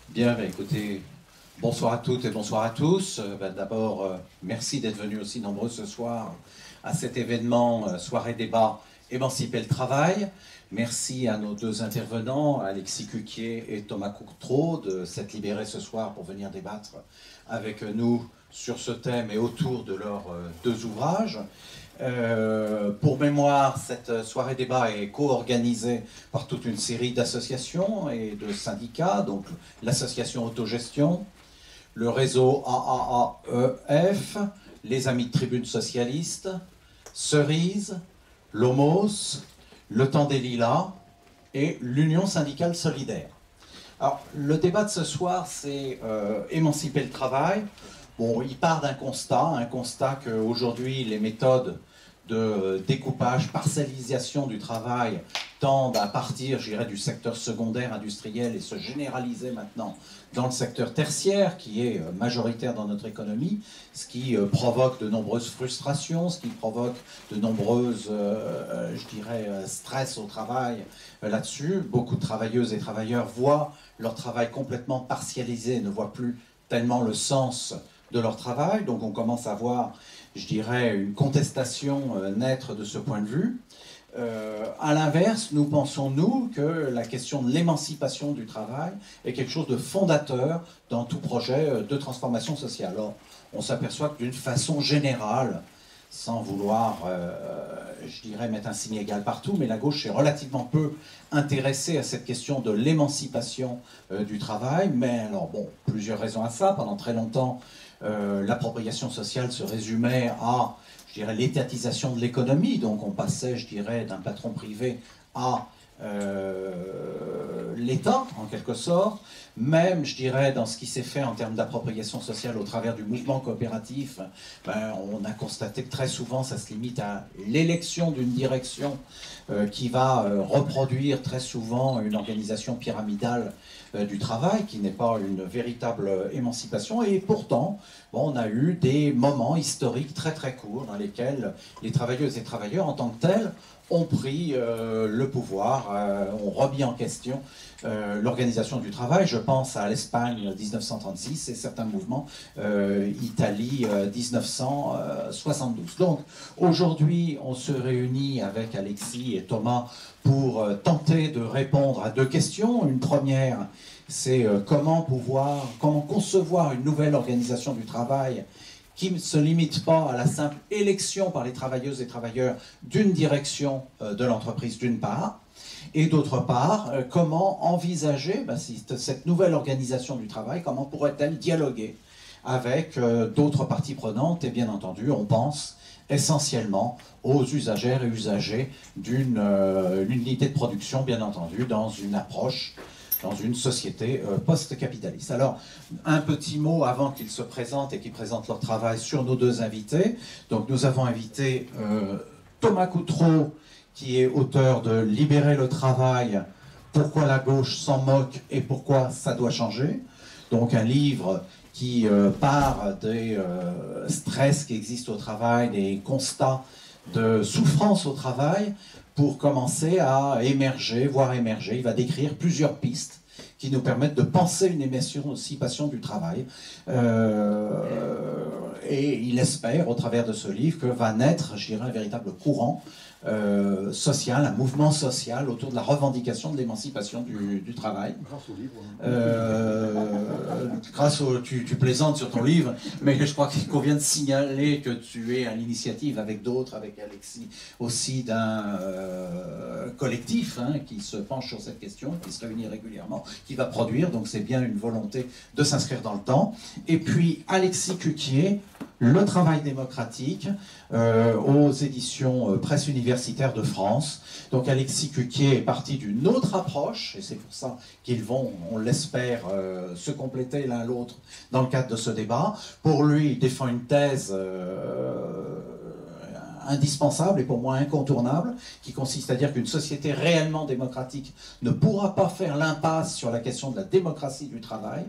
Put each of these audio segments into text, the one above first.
Bien, bah, écoutez, bonsoir à toutes et bonsoir à tous. D'abord, merci d'être venus aussi nombreux ce soir à cet événement soirée débat Émanciper le travail. Merci à nos deux intervenants, Alexis Cuquier et Thomas Courtreau, de s'être libérés ce soir pour venir débattre avec nous sur ce thème et autour de leurs deux ouvrages. Pour mémoire, cette soirée débat est co-organisée par toute une série d'associations et de syndicats, donc l'association Autogestion, le réseau AAAEF, les Amis de Tribune Socialiste, Cerise, l'Homos, le Temps des Lilas et l'Union Syndicale Solidaire. Alors, le débat de ce soir, c'est émanciper le travail. Bon, il part d'un constat qu'aujourd'hui, les méthodes de découpage, parcellisation du travail tendent à partir, je dirais, du secteur secondaire industriel et se généraliser maintenant dans le secteur tertiaire, qui est majoritaire dans notre économie, ce qui provoque de nombreuses frustrations, ce qui provoque de nombreuses, je dirais, stress au travail là-dessus. Beaucoup de travailleuses et travailleurs voient leur travail complètement partialisé, ne voient plus tellement le sens de leur travail, donc on commence à voir, je dirais, une contestation naître de ce point de vue. À l'inverse, nous pensons, nous, que la question de l'émancipation du travail est quelque chose de fondateur dans tout projet de transformation sociale. Alors, on s'aperçoit que d'une façon générale, sans vouloir, je dirais, mettre un signe égal partout, mais la gauche est relativement peu intéressée à cette question de l'émancipation du travail. Mais alors, bon, plusieurs raisons à ça. Pendant très longtemps, l'appropriation sociale se résumait à, je dirais, l'étatisation de l'économie. Donc on passait, je dirais, d'un patron privé à l'État, en quelque sorte. Même, je dirais, dans ce qui s'est fait en termes d'appropriation sociale au travers du mouvement coopératif, on a constaté que très souvent, ça se limite à l'élection d'une direction qui va reproduire très souvent une organisation pyramidale du travail, qui n'est pas une véritable émancipation. Et pourtant, bon, on a eu des moments historiques très très courts dans lesquels les travailleuses et travailleurs, en tant que tels, ont pris le pouvoir, ont remis en question l'organisation du travail. Je pense à l'Espagne 1936 et certains mouvements, Italie 1972. Donc aujourd'hui, on se réunit avec Alexis et Thomas pour tenter de répondre à deux questions. Une première, c'est comment concevoir une nouvelle organisation du travail qui ne se limite pas à la simple élection par les travailleuses et travailleurs d'une direction de l'entreprise d'une part, et d'autre part, comment envisager cette nouvelle organisation du travail, comment pourrait-elle dialoguer avec d'autres parties prenantes, et bien entendu, on pense essentiellement aux usagères et usagers d'une unité de production, bien entendu, dans une approche dans une société post-capitaliste. Alors, un petit mot avant qu'ils se présentent et qu'ils présentent leur travail sur nos deux invités. Donc, nous avons invité Thomas Courtreau, qui est auteur de Libérer le travail, pourquoi la gauche s'en moque et pourquoi ça doit changer. Donc, un livre qui part des stress qui existent au travail, des constats de souffrance au travail, pour commencer à émerger, voire émerger. Il va décrire plusieurs pistes qui nous permettent de penser une émancipation du travail. Et il espère, au travers de ce livre, que va naître, je dirais, un véritable courant social, un mouvement social autour de la revendication de l'émancipation du travail. Grâce au livre. Tu plaisantes sur ton livre, mais je crois qu'il convient de signaler que tu es à l'initiative avec d'autres, avec Alexis aussi, d'un collectif qui se penche sur cette question, qui se réunit régulièrement, qui va produire, donc c'est bien une volonté de s'inscrire dans le temps. Et puis Alexis Cuquier, Le travail démocratique, aux éditions Presse universitaire de France. Donc Alexis Cuquier est parti d'une autre approche, et c'est pour ça qu'ils vont, on l'espère, se compléter l'un l'autre dans le cadre de ce débat. Pour lui, il défend une thèse indispensable et pour moi incontournable, qui consiste à dire qu'une société réellement démocratique ne pourra pas faire l'impasse sur la question de la démocratie du travail.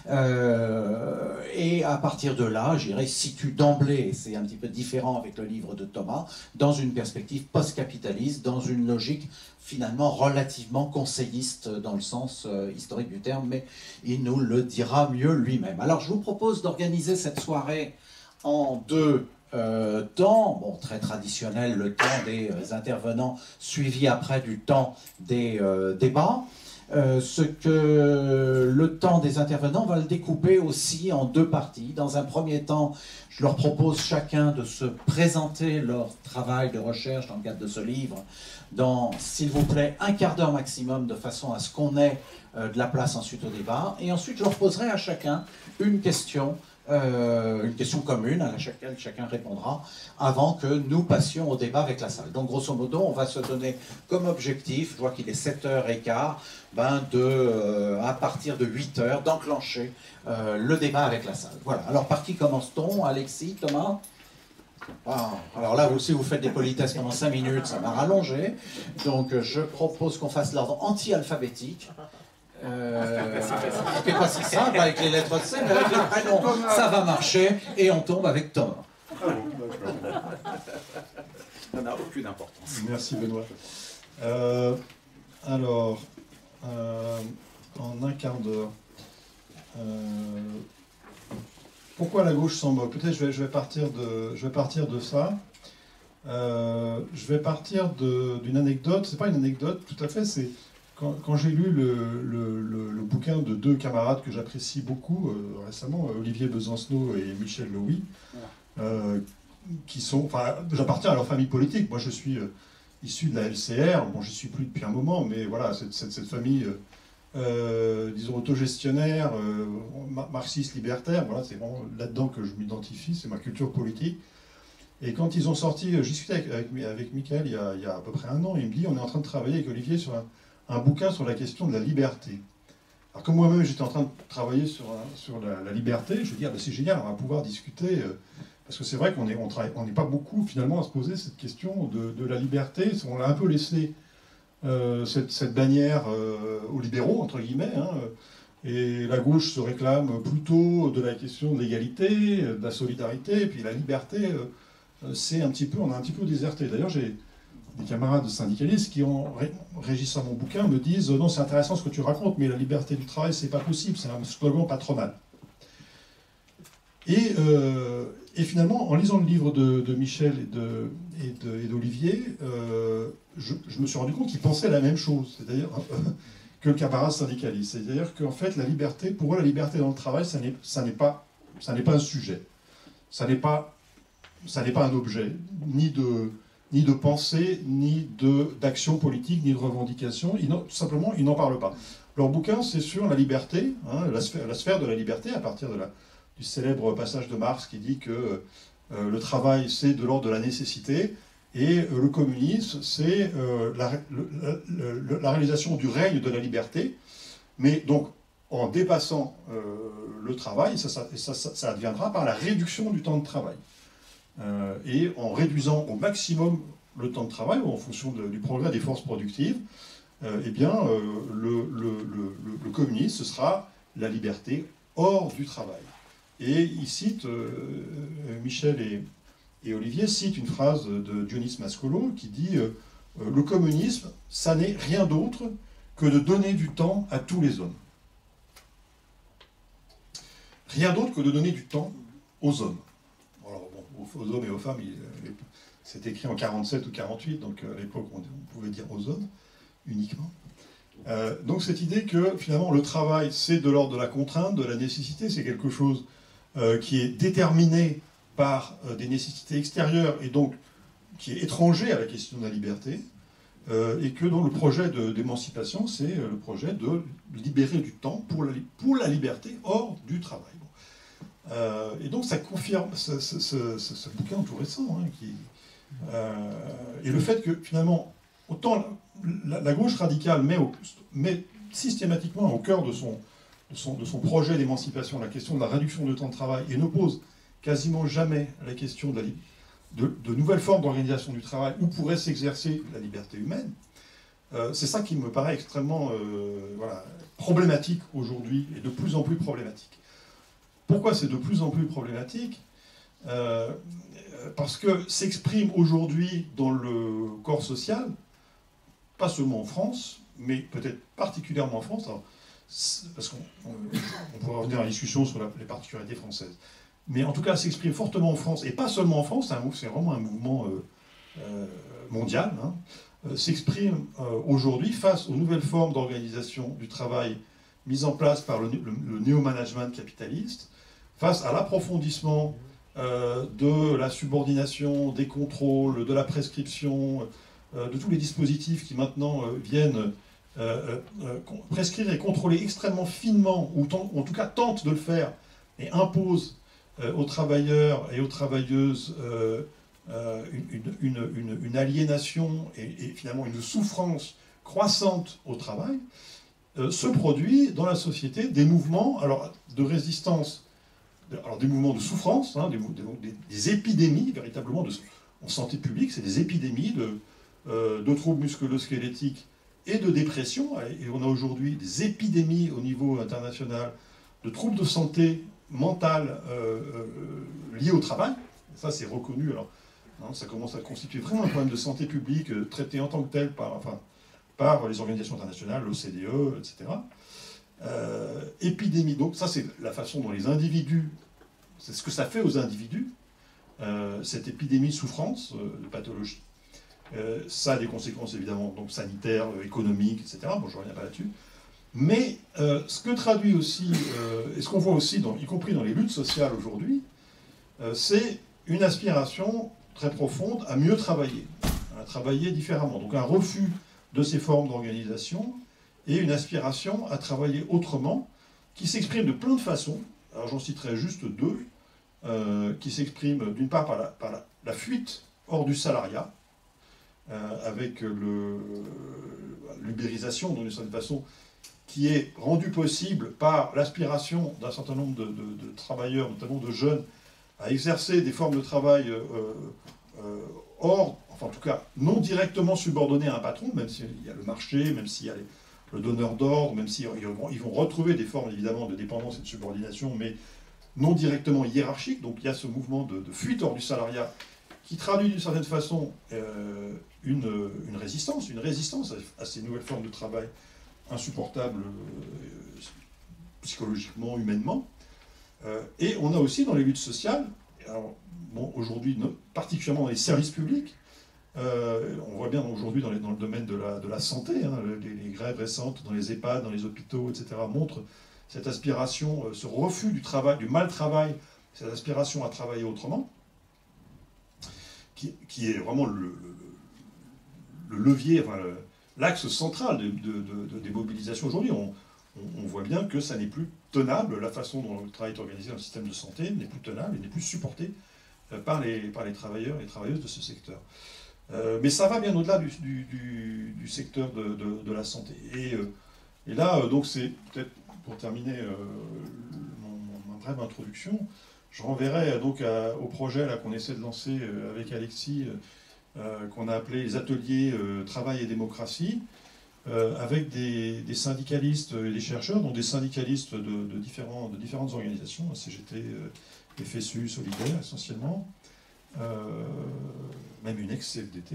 Et à partir de là, j'irais situe d'emblée, et c'est un petit peu différent avec le livre de Thomas, dans une perspective post-capitaliste, dans une logique finalement relativement conseilliste dans le sens historique du terme, mais il nous le dira mieux lui-même. Alors je vous propose d'organiser cette soirée en deux temps, bon, très traditionnel, le temps des intervenants, suivi après du temps des débats. Ce que le temps des intervenants va le découper aussi en deux parties. Dans un premier temps, je leur propose chacun de se présenter leur travail de recherche dans le cadre de ce livre dans, s'il vous plaît, un quart d'heure maximum, de façon à ce qu'on ait de la place ensuite au débat. Et ensuite, je leur poserai à chacun une question commune à laquelle chacun répondra avant que nous passions au débat avec la salle. Donc grosso modo, on va se donner comme objectif, je vois qu'il est 7h15, à partir de 8h, d'enclencher le débat avec la salle. Voilà, alors par qui commence-t-on? Alexis, Thomas? Alors là, vous aussi, vous faites des politesses pendant 5 minutes, ça va rallonger. Donc je propose qu'on fasse l'ordre anti-alphabétique. C'était pas si simple avec les lettres C, mais avec les prénoms, ça va marcher, et on tombe avec Thomas. Ça n'a aucune importance. Merci Benoît. En un quart d'heure, pourquoi la gauche s'en moque? Peut-être je vais partir de ça. Je vais partir d'une anecdote. C'est pas une anecdote tout à fait, c'est quand j'ai lu le bouquin de deux camarades que j'apprécie beaucoup récemment, Olivier Besancenot et Michel Louis, qui sont, enfin, j'appartiens à leur famille politique. Moi, je suis issu de la LCR. Bon, j'y suis plus depuis un moment, mais voilà, cette famille, disons, autogestionnaire, marxiste, libertaire. Voilà, c'est vraiment là-dedans que je m'identifie. C'est ma culture politique. Et quand ils ont sorti, j'ai discuté avec Michael il y a à peu près un an. Il me dit, on est en train de travailler avec Olivier sur un bouquin sur la question de la liberté. Alors comme moi-même j'étais en train de travailler sur la liberté, je me dis, ah ben c'est génial, on va pouvoir discuter, parce que c'est vrai qu'on n'est pas beaucoup finalement à se poser cette question de la liberté. On l'a un peu laissé cette bannière aux libéraux, entre guillemets, hein, et la gauche se réclame plutôt de la question de l'égalité, de la solidarité, et puis la liberté, on a un petit peu déserté. D'ailleurs, j'ai des camarades syndicalistes qui, en régissant mon bouquin, me disent « Non, c'est intéressant ce que tu racontes, mais la liberté du travail, c'est pas possible, c'est un slogan patronal. » Et finalement, en lisant le livre de Michel et d'Olivier, je me suis rendu compte qu'ils pensaient la même chose, c'est-à-dire que le camarade syndicaliste. C'est-à-dire qu'en fait, la liberté, pour eux, la liberté dans le travail, ça n'est pas un sujet. Ça n'est pas un objet, ni de pensée, ni d'action politique, ni de revendication. Tout simplement, ils n'en parlent pas. Leur bouquin, c'est sur la liberté, hein, la sphère de la liberté, à partir du célèbre passage de Marx qui dit que le travail, c'est de l'ordre de la nécessité, et le communisme, c'est la réalisation du règne de la liberté, mais donc en dépassant le travail, ça adviendra par la réduction du temps de travail. Et en réduisant au maximum le temps de travail, en fonction du progrès des forces productives, eh bien, le communisme, ce sera la liberté hors du travail. Et il cite, Michel et Olivier citent une phrase de Dionys Mascolo qui dit le communisme, ça n'est rien d'autre que de donner du temps à tous les hommes. Rien d'autre que de donner du temps aux hommes. Alors, bon, aux hommes et aux femmes, c'est écrit en 47 ou 48, donc à l'époque, on pouvait dire aux hommes uniquement. Donc cette idée que finalement le travail, c'est de l'ordre de la contrainte, de la nécessité, c'est quelque chose qui est déterminé par des nécessités extérieures et donc qui est étranger à la question de la liberté, et que donc le projet d'émancipation, c'est le projet de libérer du temps pour la liberté hors du travail. Et donc ça confirme ce bouquin tout récent, hein, et le fait que finalement, autant la gauche radicale met systématiquement au cœur de son projet d'émancipation la question de la réduction du temps de travail et n'oppose quasiment jamais la question de nouvelles formes d'organisation du travail où pourrait s'exercer la liberté humaine, c'est ça qui me paraît extrêmement voilà, problématique aujourd'hui, et de plus en plus problématique. Pourquoi c'est de plus en plus problématique? Parce que s'exprime aujourd'hui dans le corps social, pas seulement en France, mais peut-être particulièrement en France, alors, parce qu'on pourra revenir à la discussion sur les particularités françaises, mais en tout cas s'exprime fortement en France, et pas seulement en France, c'est vraiment un mouvement mondial, hein, s'exprime aujourd'hui face aux nouvelles formes d'organisation du travail mises en place par le néo-management capitaliste, face à l'approfondissement de la subordination, des contrôles, de la prescription, de tous les dispositifs qui maintenant viennent prescrire et contrôler extrêmement finement, ou en tout cas tentent de le faire, et imposent aux travailleurs et aux travailleuses une aliénation et finalement une souffrance croissante au travail, se produit dans la société des mouvements alors, de résistance, alors des mouvements de souffrance, hein, des épidémies véritablement en santé publique, c'est des épidémies de troubles musculo-squelettiques et de dépression, et on a aujourd'hui des épidémies au niveau international de troubles de santé mentale liés au travail. Ça c'est reconnu, alors hein, ça commence à constituer vraiment un problème de santé publique traité en tant que tel par les organisations internationales, l'OCDE, etc. Épidémie, donc ça c'est la façon dont les individus, c'est ce que ça fait aux individus, cette épidémie de souffrance, de pathologie. Ça a des conséquences évidemment donc, sanitaires, économiques, etc. Bon, je ne reviens pas là-dessus. Mais ce que traduit aussi, et ce qu'on voit aussi, y compris dans les luttes sociales aujourd'hui, c'est une aspiration très profonde à mieux travailler, à travailler différemment. Donc un refus de ces formes d'organisation et une aspiration à travailler autrement, qui s'exprime de plein de façons. Alors j'en citerai juste deux, qui s'expriment d'une part par la fuite hors du salariat, avec l'ubérisation, d'une certaine façon, qui est rendue possible par l'aspiration d'un certain nombre de travailleurs, notamment de jeunes, à exercer des formes de travail hors, enfin en tout cas non directement subordonnées à un patron, même s'il y a le marché, même s'il y a le donneur d'ordre, même s'ils vont retrouver des formes évidemment de dépendance et de subordination, mais non directement hiérarchiques. Donc il y a ce mouvement de fuite hors du salariat qui traduit d'une certaine façon une résistance à ces nouvelles formes de travail insupportables psychologiquement, humainement. Et on a aussi dans les luttes sociales, alors, bon, aujourd'hui particulièrement dans les services publics, on voit bien aujourd'hui dans le domaine de la santé, hein, les grèves récentes dans les EHPAD, dans les hôpitaux, etc., montrent cette aspiration, ce refus du travail, du mal-travail, cette aspiration à travailler autrement, qui est vraiment le levier, enfin, l'axe central des mobilisations aujourd'hui. On voit bien que ça n'est plus tenable, la façon dont le travail est organisé dans le système de santé n'est plus tenable et n'est plus supporté par les travailleurs et travailleuses de ce secteur. Mais ça va bien au-delà du secteur de la santé. Et là, donc c'est peut-être pour terminer ma brève introduction, je renverrai donc au projet qu'on essaie de lancer avec Alexis, qu'on a appelé les ateliers Travail et démocratie, avec des syndicalistes et des chercheurs, donc des syndicalistes de différentes organisations, CGT, FSU, Solidaire essentiellement, même une ex-CFDT,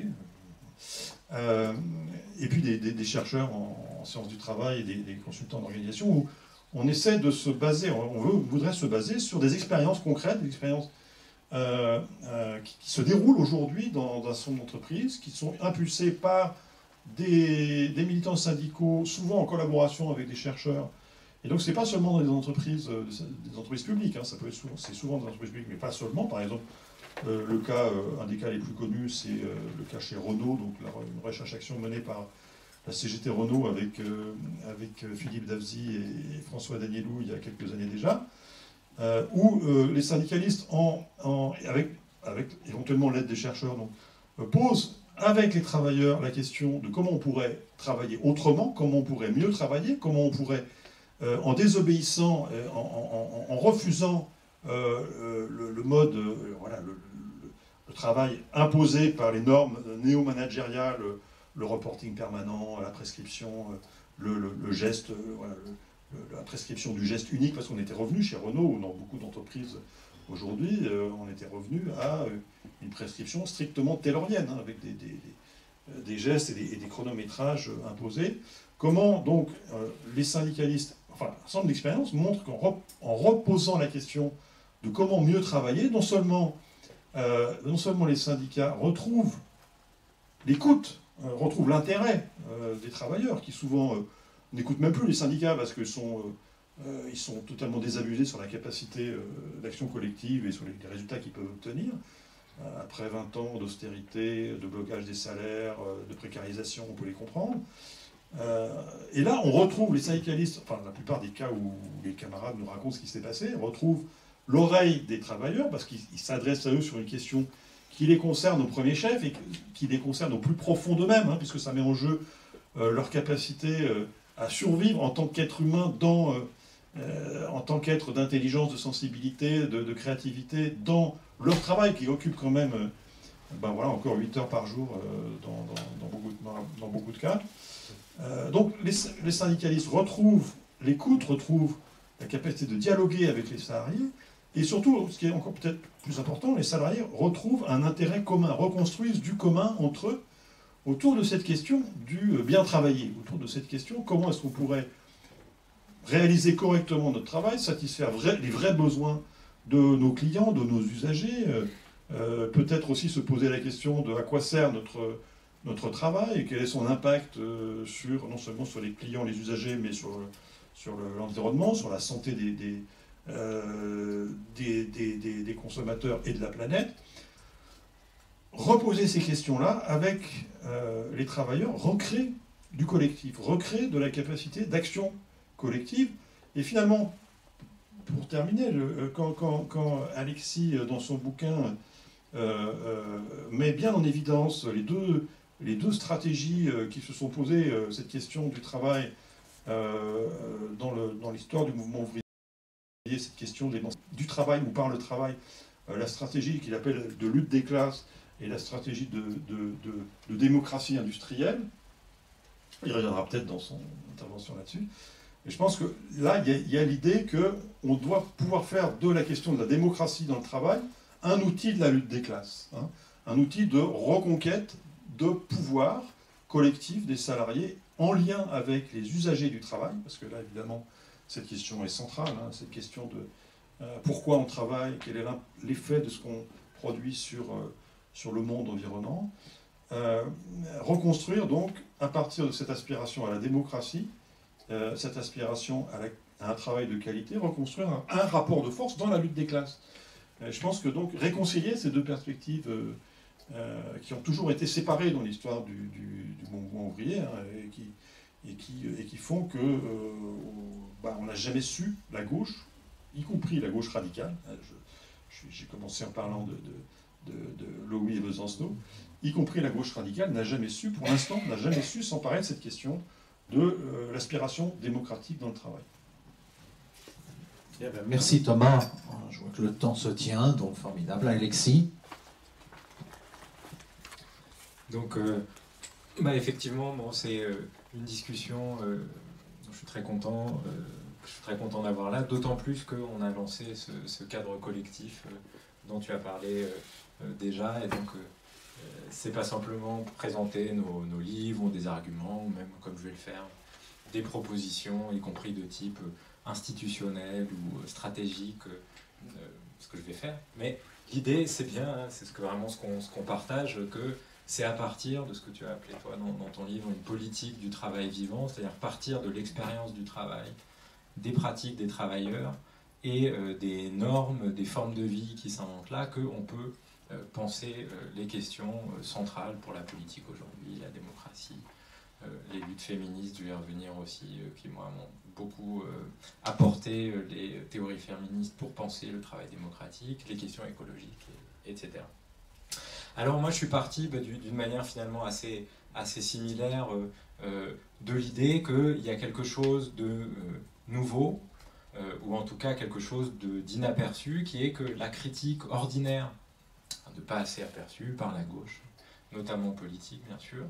et puis des chercheurs en sciences du travail et des consultants d'organisation, où on essaie de se baser, on voudrait se baser sur des expériences concrètes, des expériences qui se déroulent aujourd'hui dans un certain nombre d'entreprises, qui sont impulsées par des militants syndicaux, souvent en collaboration avec des chercheurs. Et donc, ce n'est pas seulement dans des entreprises publiques, hein, c'est souvent dans des entreprises publiques, mais pas seulement. Par exemple, un des cas les plus connus, c'est le cas chez Renault, donc une recherche-action menée par la CGT Renault avec Philippe Davzy et François Danielou il y a quelques années déjà, où les syndicalistes, avec éventuellement l'aide des chercheurs, posent avec les travailleurs la question de comment on pourrait travailler autrement, comment on pourrait mieux travailler, comment on pourrait, en désobéissant, en refusant le mode travail imposé par les normes néo-managériales, le reporting permanent, la prescription, le geste, voilà, la prescription du geste unique, parce qu'on était revenu chez Renault ou dans beaucoup d'entreprises aujourd'hui, on était revenu à une prescription strictement taylorienne, hein, avec des gestes et des chronométrages imposés. Comment donc les syndicalistes, enfin un certain nombre d'expériences montrent qu'en reposant la question de comment mieux travailler, non seulement les syndicats retrouvent l'écoute, retrouvent l'intérêt des travailleurs, qui souvent n'écoutent même plus les syndicats parce qu'ils ils sont totalement désabusés sur la capacité d'action collective et sur les résultats qu'ils peuvent obtenir. Après 20 ans d'austérité, de blocage des salaires, de précarisation, on peut les comprendre. Et là, on retrouve les syndicalistes, enfin la plupart des cas où les camarades nous racontent ce qui s'est passé, on retrouve l'oreille des travailleurs, parce qu'ils s'adressent à eux sur une question qui les concerne au premier chef et qui les concerne au plus profond d'eux-mêmes, hein, puisque ça met en jeu leur capacité à survivre en tant qu'être humain, en tant qu'être d'intelligence, de sensibilité, de créativité, dans leur travail qui occupe quand même voilà, encore 8 heures par jour dans beaucoup de cas. Donc les syndicalistes retrouvent l'écoute, retrouvent la capacité de dialoguer avec les salariés, et surtout, ce qui est encore peut-être plus important, les salariés retrouvent un intérêt commun, reconstruisent du commun entre eux autour de cette question du bien travailler, autour de cette question comment est-ce qu'on pourrait réaliser correctement notre travail, satisfaire les vrais besoins de nos clients, de nos usagers, peut-être aussi se poser la question de à quoi sert notre travail et quel est son impact non seulement sur les clients, les usagers, mais sur l'environnement, sur la santé des consommateurs et de la planète. Reposer ces questions-là avec les travailleurs recrée du collectif, recrée de la capacité d'action collective. Et finalement, pour terminer, quand Alexis, dans son bouquin, met bien en évidence les deux stratégies qui se sont posées, cette question du travail dans l'histoire du mouvement ouvrier, cette question du travail ou par le travail, la stratégie qu'il appelle de lutte des classes et la stratégie de démocratie industrielle. Il reviendra peut-être dans son intervention là-dessus. Et je pense que là, il y a l'idée qu'on doit pouvoir faire de la question de la démocratie dans le travail un outil de la lutte des classes, hein, un outil de reconquête de pouvoir collectif des salariés en lien avec les usagers du travail, parce que là, évidemment, cette question est centrale, hein, cette question de pourquoi on travaille, quel est l'effet de ce qu'on produit sur le monde environnant. Reconstruire donc, à partir de cette aspiration à la démocratie, cette aspiration à un travail de qualité, reconstruire un rapport de force dans la lutte des classes. Je pense que donc réconcilier ces deux perspectives qui ont toujours été séparées dans l'histoire du mouvement ouvrier, hein, et qui font que on n'a jamais su, la gauche, y compris la gauche radicale, j'ai commencé en parlant de Lowy et Besancenot, y compris la gauche radicale n'a jamais su, pour l'instant, n'a jamais su s'emparer de cette question de l'aspiration démocratique dans le travail. Eh bien, merci Thomas. Je vois que le temps se tient, donc formidable. Alexis. Donc, effectivement, bon, c'est une discussion dont je suis très content. Je suis très content d'avoir là, d'autant plus qu'on a lancé ce cadre collectif dont tu as parlé déjà, et donc c'est pas simplement présenter nos livres ou des arguments, ou même comme je vais le faire, des propositions, y compris de type institutionnel ou stratégique, ce que je vais faire. Mais l'idée, c'est bien, hein, c'est vraiment ce qu'on partage, que c'est à partir de ce que tu as appelé toi dans ton livre une politique du travail vivant, c'est-à-dire partir de l'expérience du travail, des pratiques des travailleurs et des normes, des formes de vie qui s'inventent là, qu'on peut penser les questions centrales pour la politique aujourd'hui, la démocratie, les luttes féministes, je vais y revenir aussi, qui moi m'ont beaucoup apporté les théories féministes pour penser le travail démocratique, les questions écologiques, etc. Alors moi je suis parti d'une manière finalement assez similaire de l'idée qu'il y a quelque chose de nouveau, ou en tout cas quelque chose d'inaperçu, qui est que la critique ordinaire de pas assez aperçu par la gauche, notamment politique bien sûr.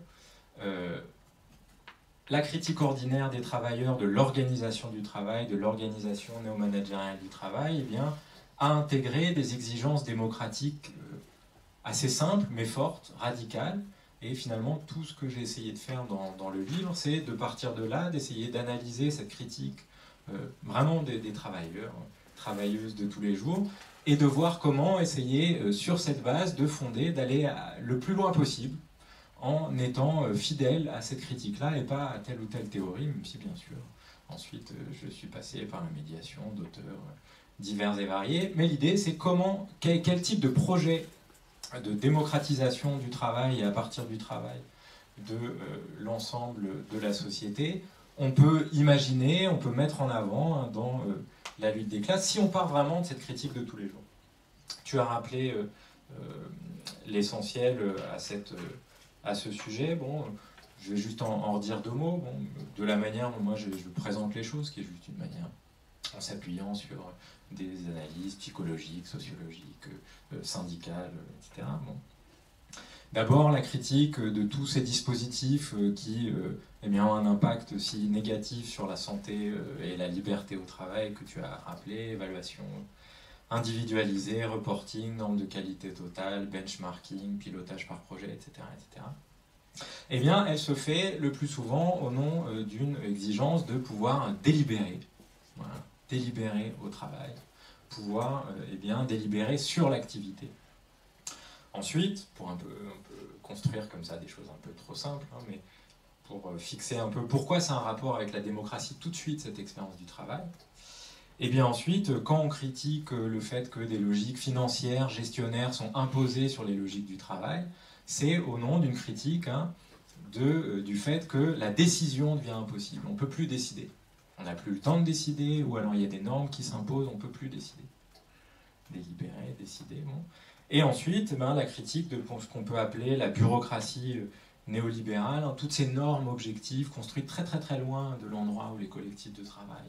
La critique ordinaire des travailleurs de l'organisation du travail, de l'organisation néo-managériale du travail, eh bien, a intégré des exigences démocratiques assez simples mais fortes, radicales. Et finalement, tout ce que j'ai essayé de faire dans le livre, c'est de partir de là, d'essayer d'analyser cette critique vraiment des travailleurs, travailleuses de tous les jours, et de voir comment essayer, sur cette base, de fonder, d'aller le plus loin possible, en étant fidèle à cette critique-là, et pas à telle ou telle théorie, même si bien sûr, ensuite, je suis passé par la médiation d'auteurs divers et variés. Mais l'idée, c'est quel type de projet de démocratisation du travail et à partir du travail de l'ensemble de la société, on peut imaginer, on peut mettre en avant dans la lutte des classes, si on part vraiment de cette critique de tous les jours. Tu as rappelé l'essentiel à ce sujet. Bon, je vais juste en redire deux mots. Bon, de la manière dont moi je présente les choses, qui est juste une manière en s'appuyant sur des analyses psychologiques, sociologiques, syndicales, etc. Bon. D'abord, la critique de tous ces dispositifs qui eh bien, ont un impact si négatif sur la santé et la liberté au travail que tu as rappelé, évaluation individualisée, reporting, normes de qualité totale, benchmarking, pilotage par projet, etc. etc. Eh bien, elle se fait le plus souvent au nom d'une exigence de pouvoir délibérer. Voilà. Délibérer au travail, pouvoir eh bien, délibérer sur l'activité. Ensuite, pour un peu construire comme ça des choses un peu trop simples, hein, mais pour fixer un peu pourquoi c'est un rapport avec la démocratie tout de suite, cette expérience du travail, et bien ensuite, quand on critique le fait que des logiques financières, gestionnaires sont imposées sur les logiques du travail, c'est au nom d'une critique du fait que la décision devient impossible. On ne peut plus décider. On n'a plus le temps de décider, ou alors il y a des normes qui s'imposent, on ne peut plus décider. Délibérer, décider, bon. Et ensuite, la critique de ce qu'on peut appeler la bureaucratie néolibérale, hein, toutes ces normes objectives construites très très très loin de l'endroit où les collectifs de travail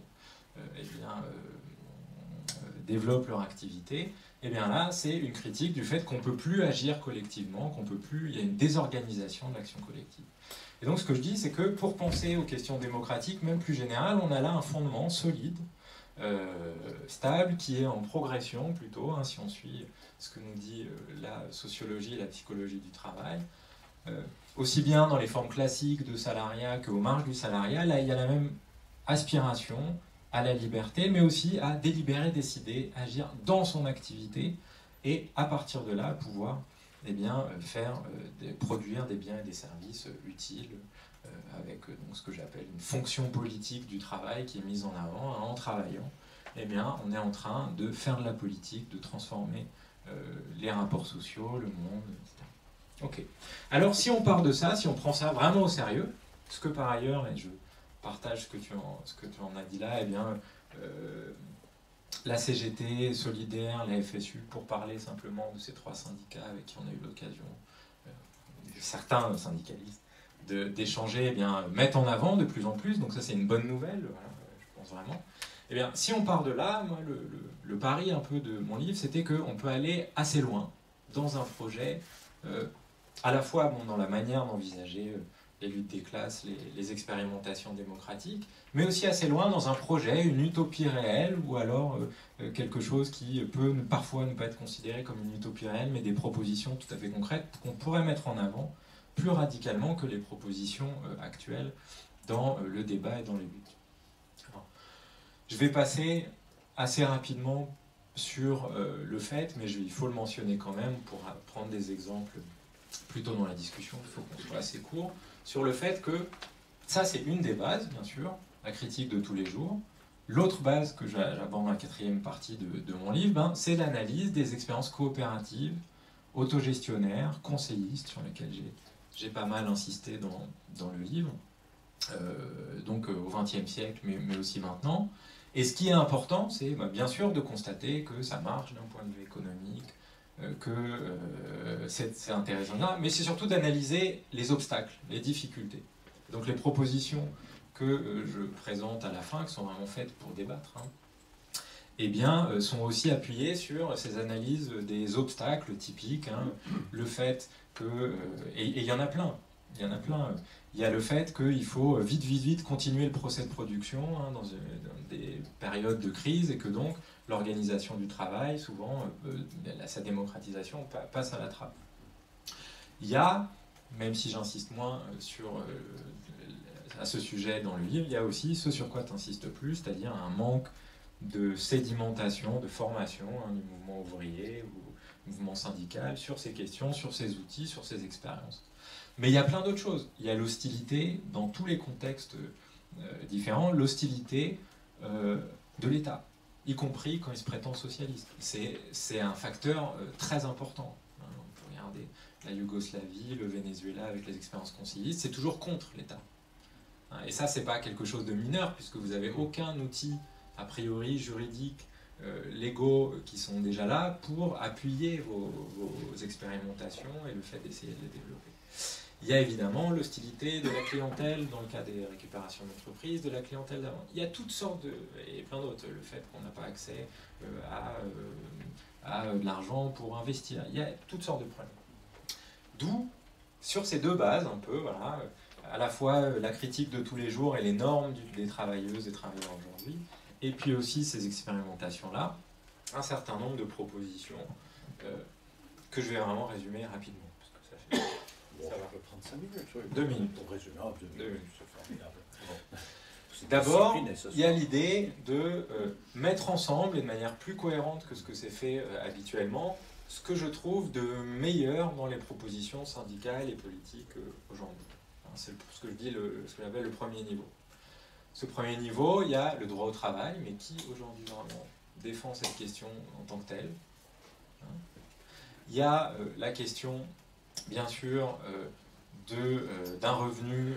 développent leur activité, et bien là, c'est une critique du fait qu'on ne peut plus agir collectivement, il y a une désorganisation de l'action collective. Et donc ce que je dis, c'est que pour penser aux questions démocratiques, même plus générales, on a là un fondement solide, stable, qui est en progression plutôt, hein, si on suit ce que nous dit la sociologie et la psychologie du travail. Aussi bien dans les formes classiques de salariat qu'aux marges du salariat, là il y a la même aspiration à la liberté, mais aussi à délibérer, décider, agir dans son activité, et à partir de là pouvoir eh bien, produire des biens et des services utiles, avec donc, ce que j'appelle une fonction politique du travail qui est mise en avant. En travaillant, eh bien, on est en train de faire de la politique, de transformer les rapports sociaux, le monde, etc. Ok. Alors si on part de ça, si on prend ça vraiment au sérieux, ce que par ailleurs, et je partage ce que tu en as dit là, eh bien, la CGT, Solidaire, la FSU, pour parler simplement de ces trois syndicats avec qui on a eu l'occasion, certains syndicalistes, d'échanger, eh bien, mettent en avant de plus en plus, donc ça c'est une bonne nouvelle, voilà, je pense vraiment. Eh bien, si on part de là, moi, le pari un peu de mon livre, c'était qu'on peut aller assez loin dans un projet, à la fois bon, dans la manière d'envisager les luttes des classes, les expérimentations démocratiques, mais aussi assez loin dans un projet, une utopie réelle, ou alors quelque chose qui peut parfois ne pas être considéré comme une utopie réelle, mais des propositions tout à fait concrètes qu'on pourrait mettre en avant plus radicalement que les propositions actuelles dans le débat et dans les luttes. Alors, je vais passer assez rapidement sur le fait, mais il faut le mentionner quand même pour prendre des exemples plutôt dans la discussion, il faut qu'on soit assez court, sur le fait que ça c'est une des bases, bien sûr, la critique de tous les jours. L'autre base que j'aborde dans la quatrième partie de mon livre, c'est l'analyse des expériences coopératives, autogestionnaires, conseillistes, sur lesquelles j'ai pas mal insisté dans le livre, donc au XXe siècle, mais aussi maintenant. Et ce qui est important, c'est bien sûr de constater que ça marche d'un point de vue économique, que c'est intéressant, mais c'est surtout d'analyser les obstacles, les difficultés. Donc les propositions que je présente à la fin, qui sont vraiment faites pour débattre, eh bien, sont aussi appuyés sur ces analyses des obstacles typiques, hein, le fait que, et il y en a plein, il y en a plein. Il y a le fait qu'il faut vite continuer le procès de production hein, dans des périodes de crise et que donc l'organisation du travail, souvent, sa démocratisation passe à la trappe. Il y a, même si j'insiste moins à ce sujet dans le livre, il y a aussi ce sur quoi tu insistes plus, c'est-à-dire un manque de sédimentation, de formation hein, du mouvement ouvrier ou mouvement syndical sur ces questions, sur ces outils, sur ces expériences. Mais il y a plein d'autres choses. Il y a l'hostilité, dans tous les contextes différents, l'hostilité de l'État, y compris quand il se prétend socialiste. C'est un facteur très important. Hein. On peut regarder la Yougoslavie, le Venezuela avec les expériences conciliistes, c'est toujours contre l'État. Hein. Et ça, c'est pas quelque chose de mineur, puisque vous n'avez aucun outil, a priori, juridique, légaux qui sont déjà là pour appuyer vos expérimentations et le fait d'essayer de les développer. Il y a évidemment l'hostilité de la clientèle dans le cas des récupérations d'entreprises, de la clientèle d'avant. Il y a toutes sortes et plein d'autres. Le fait qu'on n'a pas accès à de l'argent pour investir. Il y a toutes sortes de problèmes. D'où, sur ces deux bases, un peu, voilà, à la fois la critique de tous les jours et les normes des travailleuses et travailleurs aujourd'hui, et puis aussi ces expérimentations-là, un certain nombre de propositions que je vais vraiment résumer rapidement. Parce que ça fait... Bon, ça va prendre 5 minutes. Oui. 2 minutes. Pour résumer, 2 minutes, c'est formidable. Bon. D'abord, il y a l'idée de mettre ensemble, et de manière plus cohérente que ce que c'est fait habituellement, ce que je trouve de meilleur dans les propositions syndicales et politiques aujourd'hui. C'est ce que je dis, ce que j'appelle le premier niveau. Ce premier niveau, il y a le droit au travail, mais qui aujourd'hui vraiment défend cette question en tant que telle. Il y a la question, bien sûr, d'un revenu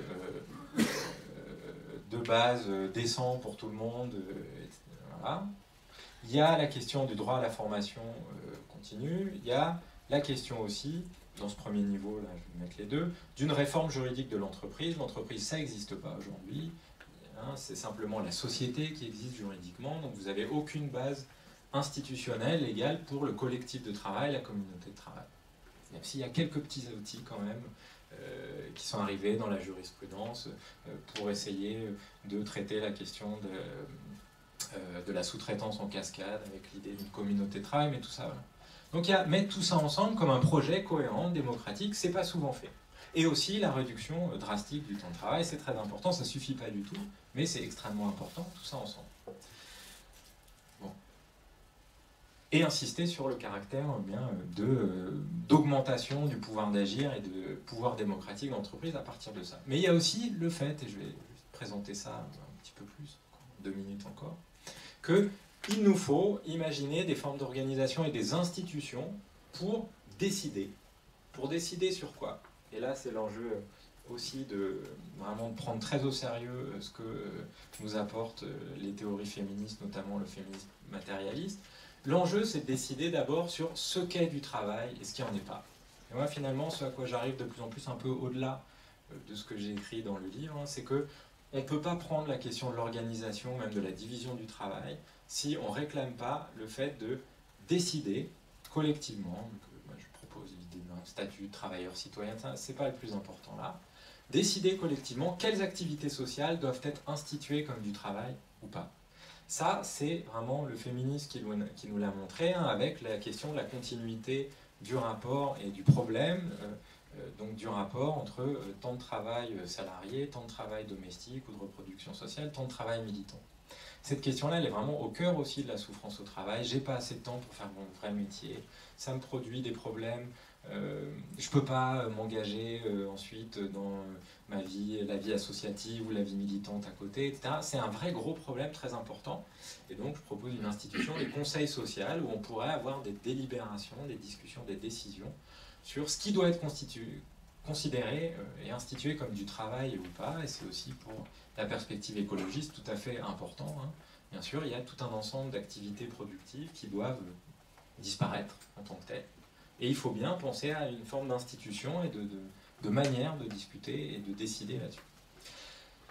de base décent pour tout le monde. Voilà. Il y a la question du droit à la formation continue. Il y a la question aussi, dans ce premier niveau, là, je vais mettre les deux, d'une réforme juridique de l'entreprise. L'entreprise, ça n'existe pas aujourd'hui. Hein, c'est simplement la société qui existe juridiquement. Donc vous n'avez aucune base institutionnelle, légale, pour le collectif de travail, la communauté de travail. Même s'il y a quelques petits outils quand même qui sont arrivés dans la jurisprudence pour essayer de traiter la question de la sous-traitance en cascade avec l'idée d'une communauté de travail, mais tout ça. Voilà. Donc mettre tout ça ensemble comme un projet cohérent, démocratique, c'est pas souvent fait. Et aussi la réduction drastique du temps de travail, c'est très important, ça suffit pas du tout, mais c'est extrêmement important, tout ça ensemble. Bon. Et insister sur le caractère d'augmentation du pouvoir d'agir et de pouvoir démocratique de l'entreprise à partir de ça. Mais il y a aussi le fait, et je vais juste présenter ça un petit peu plus, 2 minutes encore, qu'il nous faut imaginer des formes d'organisation et des institutions pour décider. Pour décider sur quoi? Et là, c'est l'enjeu aussi de vraiment prendre très au sérieux ce que nous apportent les théories féministes, notamment le féminisme matérialiste. L'enjeu, c'est de décider d'abord sur ce qu'est du travail et ce qui n'en est pas. Et moi, finalement, ce à quoi j'arrive de plus en plus un peu au-delà de ce que j'ai écrit dans le livre, c'est que on ne peut pas prendre la question de l'organisation, même de la division du travail, si on ne réclame pas le fait de décider collectivement, donc, moi, je propose l'idée d'un statut de travailleur citoyen, ce n'est pas le plus important là, décider collectivement quelles activités sociales doivent être instituées comme du travail ou pas. Ça, c'est vraiment le féminisme qui nous l'a montré, hein, avec la question de la continuité du rapport et du problème, donc du rapport entre temps de travail salarié, temps de travail domestique ou de reproduction sociale, temps de travail militant. Cette question-là, elle est vraiment au cœur aussi de la souffrance au travail. J'ai pas assez de temps pour faire mon vrai métier, ça me produit des problèmes, je peux pas m'engager ensuite dans la vie associative ou la vie militante à côté, etc. C'est un vrai gros problème très important. Et donc, je propose une institution, des conseils sociaux, où on pourrait avoir des délibérations, des discussions, des décisions sur ce qui doit être considéré et institué comme du travail ou pas. Et c'est aussi pour la perspective écologiste tout à fait important. Hein. Bien sûr, il y a tout un ensemble d'activités productives qui doivent disparaître en tant que telles. Et il faut bien penser à une forme d'institution et de manière de discuter et de décider là-dessus.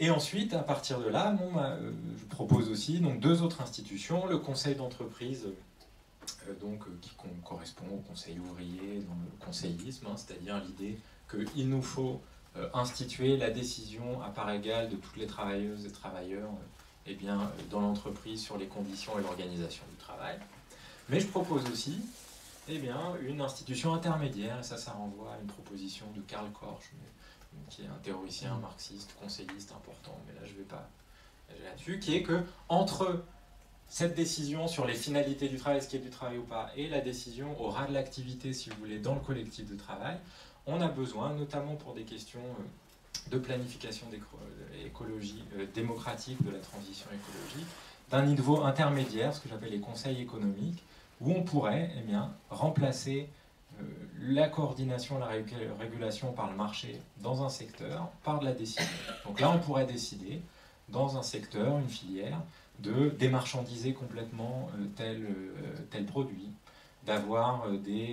Et ensuite, à partir de là, je propose aussi donc, 2 autres institutions, le conseil d'entreprise, qui correspond au conseil ouvrier, dans le conseillisme, c'est-à-dire l'idée qu'il nous faut instituer la décision à part égale de toutes les travailleuses et travailleurs dans l'entreprise sur les conditions et l'organisation du travail. Mais je propose aussi une institution intermédiaire, et ça renvoie à une proposition de Karl Korsch, qui est un théoricien marxiste, conseilliste important, mais là je ne vais pas aller là-dessus, qui est que entre cette décision sur les finalités du travail, ce qui est du travail ou pas, et la décision au ras de l'activité, si vous voulez, dans le collectif de travail, on a besoin, notamment pour des questions de planification d'écologie démocratique de la transition écologique, d'un niveau intermédiaire, ce que j'appelle les conseils économiques, où on pourrait remplacer la coordination, la régulation par le marché dans un secteur, par de la décision. Donc là, on pourrait décider, dans un secteur, une filière, de démarchandiser complètement tel produit, d'avoir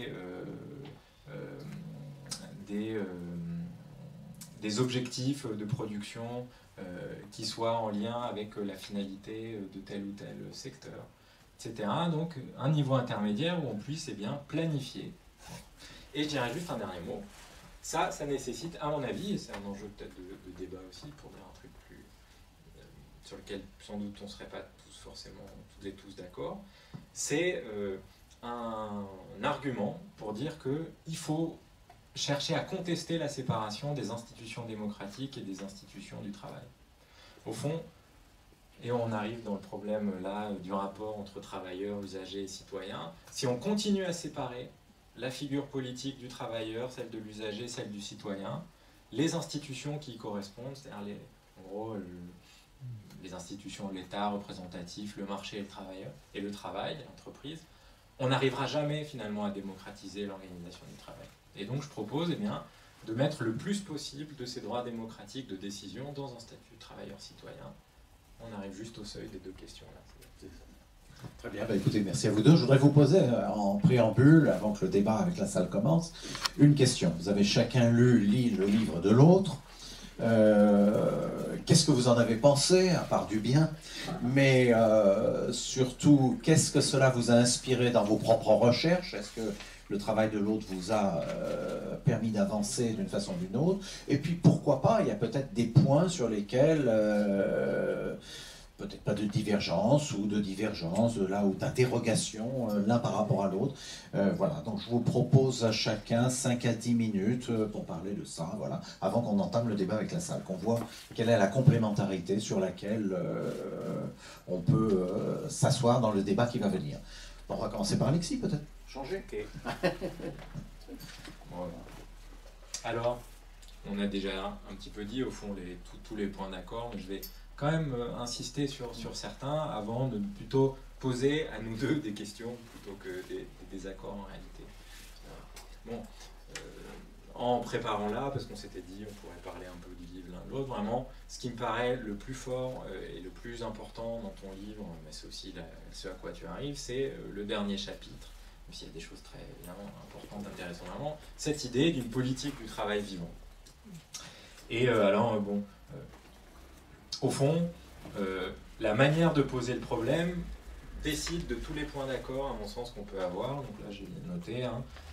des objectifs de production qui soient en lien avec la finalité de tel ou tel secteur, etc. Donc un niveau intermédiaire où on puisse planifier. Et je dirais juste un dernier mot. Ça nécessite, à mon avis, et c'est un enjeu peut-être de débat aussi, pour dire un truc plus sur lequel sans doute on ne serait pas tous forcément toutes et tous d'accord, c'est un argument pour dire qu'il faut chercher à contester la séparation des institutions démocratiques et des institutions du travail. Au fond, et on arrive dans le problème là du rapport entre travailleurs, usagers et citoyens, si on continue à séparer la figure politique du travailleur, celle de l'usager, celle du citoyen, les institutions qui y correspondent, c'est-à-dire les institutions, l'État représentatif, le marché et le travailleur, et le travail, l'entreprise, on n'arrivera jamais finalement à démocratiser l'organisation du travail. Et donc je propose de mettre le plus possible de ces droits démocratiques de décision dans un statut de travailleur-citoyen. On arrive juste au seuil des 2 questions-là. Très bien, écoutez, merci à vous deux. Je voudrais vous poser en préambule, avant que le débat avec la salle commence, une question. Vous avez chacun lu le livre de l'autre. Qu'est-ce que vous en avez pensé, à part du bien, mais surtout, qu'est-ce que cela vous a inspiré dans vos propres recherches? Est-ce que le travail de l'autre vous a permis d'avancer d'une façon ou d'une autre? Et puis, pourquoi pas, il y a peut-être des points sur lesquels, peut-être pas de divergence ou de divergence, ou d'interrogation l'un par rapport à l'autre. Voilà, donc je vous propose à chacun 5 à 10 minutes pour parler de ça, voilà, avant qu'on entame le débat avec la salle, qu'on voit quelle est la complémentarité sur laquelle on peut s'asseoir dans le débat qui va venir. Bon, on va commencer par Alexis, peut-être. Changer. Okay. Voilà. Alors, on a déjà un petit peu dit, au fond, tous les points d'accord, mais je vais quand même insister sur certains avant de plutôt poser à nous deux des questions plutôt que des désaccords en réalité. En préparant là, parce qu'on s'était dit on pourrait parler un peu du livre l'un de l'autre, vraiment, ce qui me paraît le plus fort et le plus important dans ton livre, mais c'est aussi ce à quoi tu arrives, c'est le dernier chapitre, même s'il y a des choses très importantes, intéressantes vraiment, cette idée d'une politique du travail vivant. Et au fond, la manière de poser le problème décide de tous les points d'accord, à mon sens, qu'on peut avoir. Donc là, j'ai noté,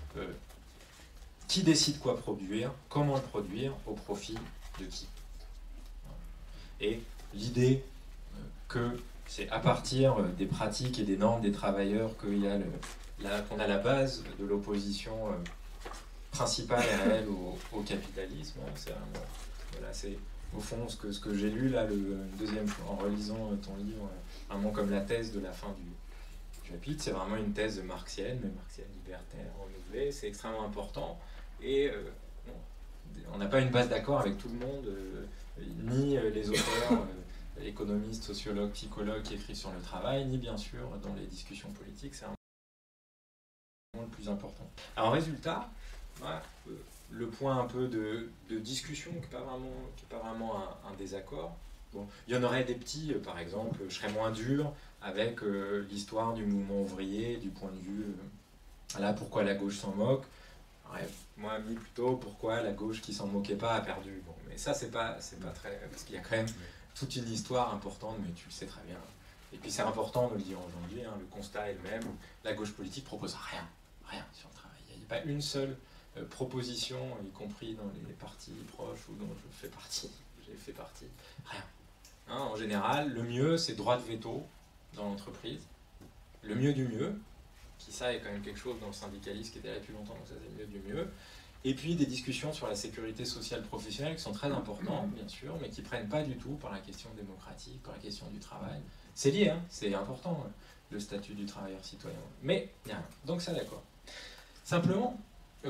qui décide quoi produire, comment le produire, au profit de qui. Et l'idée que c'est à partir des pratiques et des normes des travailleurs qu'on a la base de l'opposition principale et réelle au capitalisme. C'est vraiment, voilà, c'est au fond ce que j'ai lu là, le deuxième fois, en relisant ton livre, vraiment comme la thèse de la fin du chapitre, c'est vraiment une thèse marxienne, mais marxienne libertaire, renouvelée, c'est extrêmement important. Et on n'a pas une base d'accord avec tout le monde, ni les auteurs, économistes, sociologues, psychologues qui écrivent sur le travail, ni bien sûr dans les discussions politiques, c'est vraiment le plus important. Alors, en résultat, voilà, le point un peu de discussion qui n'est pas vraiment un désaccord. Bon, il y en aurait des petits, par exemple, je serais moins dur avec l'histoire du mouvement ouvrier, du point de vue, là, pourquoi la gauche s'en moque. Moi, plutôt, pourquoi la gauche qui s'en moquait pas a perdu. Bon, mais ça, c'est pas très... Parce qu'il y a quand même toute une histoire importante, mais tu le sais très bien. Et puis c'est important de le dire aujourd'hui, hein, le constat est le même, la gauche politique propose rien sur le travail. Il n'y a pas une seule proposition, y compris dans les partis proches ou dont j'ai fait partie, rien. Hein, en général, le mieux, c'est droit de veto dans l'entreprise, le mieux du mieux, qui ça est quand même quelque chose dans le syndicalisme qui était là depuis longtemps, donc ça c'est le mieux du mieux. Et puis des discussions sur la sécurité sociale professionnelle qui sont très importantes, bien sûr, mais qui ne prennent pas du tout par la question démocratique, par la question du travail. C'est lié, hein, c'est important, le statut du travailleur citoyen. Mais, il n'y a rien. Donc ça, d'accord. Simplement,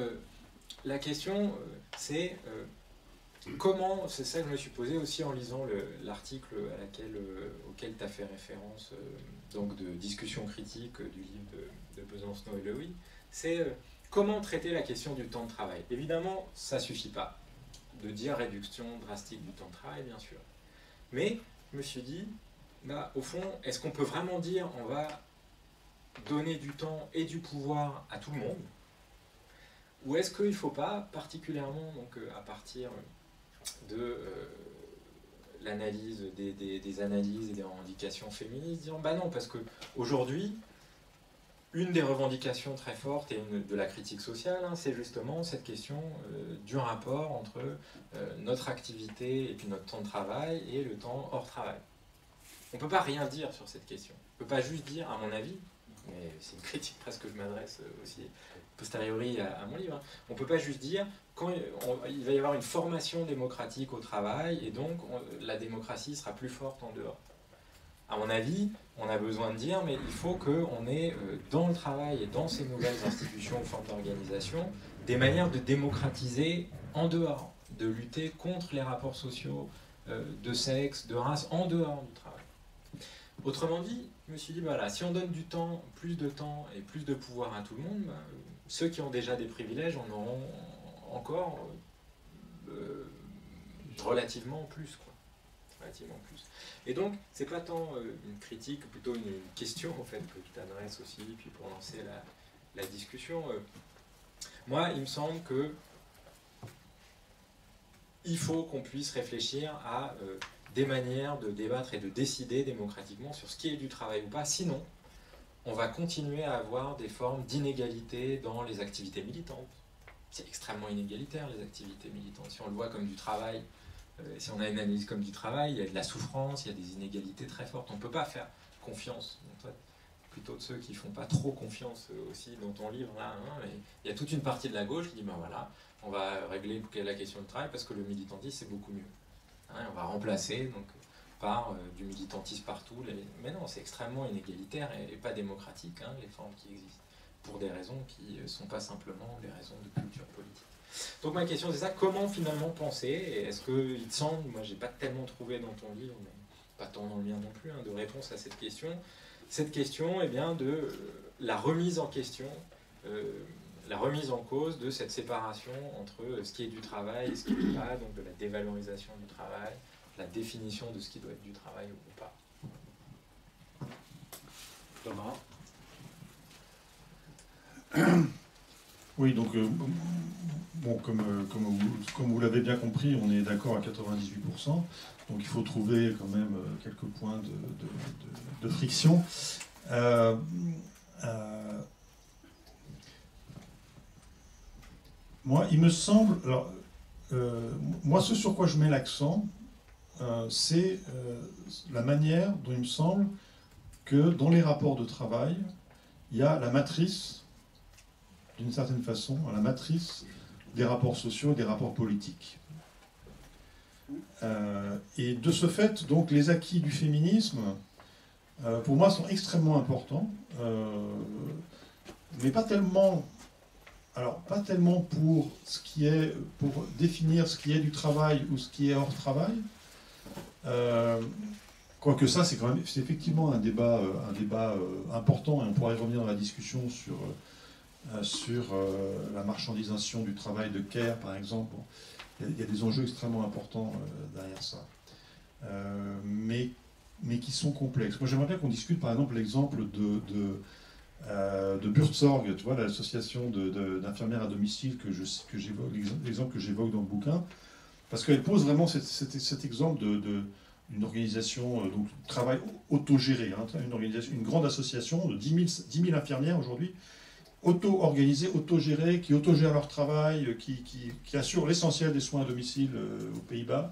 la question, c'est comment, c'est ça que je me suis posé aussi en lisant l'article auquel tu as fait référence, donc de discussion critique du livre de Besancenot et Lewy, c'est comment traiter la question du temps de travail. Évidemment, ça ne suffit pas de dire réduction drastique du temps de travail, bien sûr. Mais je me suis dit, bah, au fond, est-ce qu'on peut vraiment dire on va donner du temps et du pouvoir à tout le monde? Ou est-ce qu'il ne faut pas, particulièrement donc, à partir de l'analyse des analyses et des revendications féministes, dire bah non, parce qu'aujourd'hui, une des revendications très fortes et de la critique sociale, hein, c'est justement cette question du rapport entre notre activité et puis notre temps de travail et le temps hors travail. On ne peut pas rien dire sur cette question. On ne peut pas juste dire, à mon avis, mais c'est une critique presque que je m'adresse aussi posteriori à mon livre, hein, on ne peut pas juste dire quand il va y avoir une formation démocratique au travail et donc la démocratie sera plus forte en dehors. À mon avis, on a besoin de dire, mais il faut qu'on ait dans le travail et dans ces nouvelles institutions ou formes d'organisation des manières de démocratiser en dehors, de lutter contre les rapports sociaux de sexe, de race, en dehors du travail. Autrement dit, je me suis dit, voilà, si on donne du temps, plus de temps et plus de pouvoir à tout le monde, ceux qui ont déjà des privilèges en auront encore relativement plus, quoi. Relativement plus. Et donc, c'est pas tant une critique, plutôt une question en fait que tu t'adresses aussi, puis pour lancer la discussion. Moi, il me semble que il faut qu'on puisse réfléchir à des manières de débattre et de décider démocratiquement sur ce qui est du travail ou pas. Sinon, on va continuer à avoir des formes d'inégalité dans les activités militantes. C'est extrêmement inégalitaire, les activités militantes. Si on le voit comme du travail, si on a une analyse comme du travail, il y a de la souffrance, il y a des inégalités très fortes. On ne peut pas faire confiance. Donc, toi, plutôt de ceux qui ne font pas trop confiance aussi dans ton livre, là, hein, mais il y a toute une partie de la gauche qui dit, ben voilà, on va régler la question du travail parce que le militantisme, c'est beaucoup mieux. Hein, on va remplacer donc, par du militantisme partout. Mais non, c'est extrêmement inégalitaire et pas démocratique, hein, les formes qui existent, pour des raisons qui ne sont pas simplement des raisons de culture politique. Donc ma question c'est ça, comment finalement penser, et est-ce qu'il te semble, moi j'ai pas tellement trouvé dans ton livre, mais pas tant dans le mien non plus, hein, de réponse à cette question eh bien, de la remise en question, la remise en cause de cette séparation entre ce qui est du travail et ce qui n'est pas, donc de la dévalorisation du travail, la définition de ce qui doit être du travail ou pas. Thomas. Oui, donc, bon, comme vous l'avez bien compris, on est d'accord à 98%, donc il faut trouver quand même quelques points de friction. Moi, il me semble, alors, moi, ce sur quoi je mets l'accent, c'est la manière dont il me semble que dans les rapports de travail, il y a la matrice, d'une certaine façon, la matrice des rapports sociaux et des rapports politiques. Et de ce fait, donc, les acquis du féminisme, pour moi, sont extrêmement importants, mais pas tellement... Alors, pas tellement pour définir ce qui est du travail ou ce qui est hors travail. Quoique ça, c'est effectivement un débat important, et on pourrait revenir dans la discussion sur la marchandisation du travail de care, par exemple. Il y a des enjeux extrêmement importants derrière ça, mais qui sont complexes. Moi, j'aimerais bien qu'on discute, par exemple, l'exemple de Buurtzorg, tu vois, l'association d'infirmières à domicile l'exemple que j'évoque dans le bouquin, parce qu'elle pose vraiment cet exemple une organisation, donc travail autogéré, hein, une grande association de 10 000 infirmières aujourd'hui, auto-organisées, autogérées, qui autogèrent leur travail, qui assurent l'essentiel des soins à domicile aux Pays-Bas.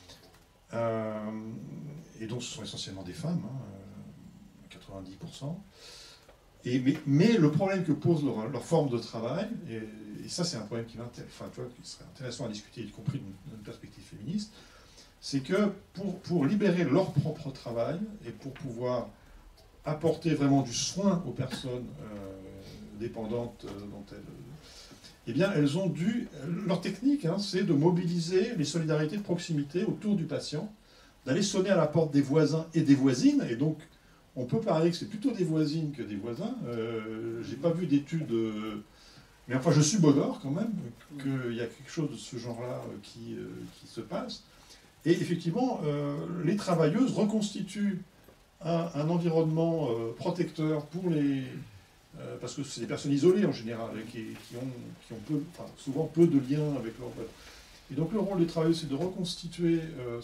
Et donc ce sont essentiellement des femmes, hein, 90%. Mais le problème que pose leur forme de travail, et ça c'est un problème qui serait intéressant à discuter, y compris d'une perspective féministe, c'est que pour libérer leur propre travail et pour pouvoir apporter vraiment du soin aux personnes dépendantes dont elles... Eh bien, elles ont dû... Leur technique, hein, c'est de mobiliser les solidarités de proximité autour du patient, d'aller sonner à la porte des voisins et des voisines, et donc on peut parler que c'est plutôt des voisines que des voisins. J'ai pas vu d'études... mais enfin, je subodore quand même qu'il y a quelque chose de ce genre-là qui se passe. Et effectivement, les travailleuses reconstituent un environnement protecteur pour les... parce que c'est des personnes isolées en général, qui ont souvent peu de liens avec leur... Et donc le rôle des travailleuses, c'est de reconstituer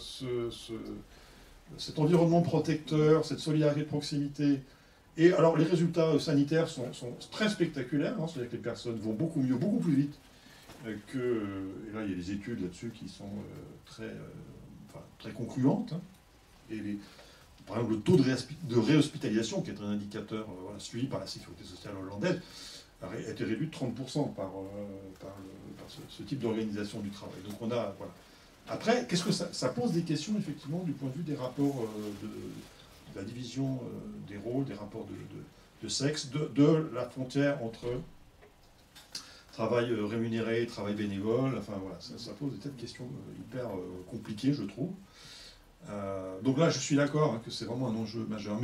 cet environnement protecteur, cette solidarité de proximité. Et alors les résultats sanitaires sont très spectaculaires, hein, c'est-à-dire que les personnes vont beaucoup mieux, beaucoup plus vite que... Et là, il y a des études là-dessus qui sont très concluantes. Hein. Et par exemple, le taux de réhospitalisation, qui est un indicateur suivi par la sécurité sociale hollandaise, a été réduit de 30% par ce type d'organisation du travail. Donc on a... Voilà. Après, qu'est-ce que ça pose des questions, effectivement, du point de vue des rapports de la division des rôles, des rapports de sexe, de la frontière entre travail rémunéré et travail bénévole. Enfin, voilà, ça pose des tas de questions hyper compliquées, je trouve. Donc là, je suis d'accord hein, que c'est vraiment un enjeu majeur.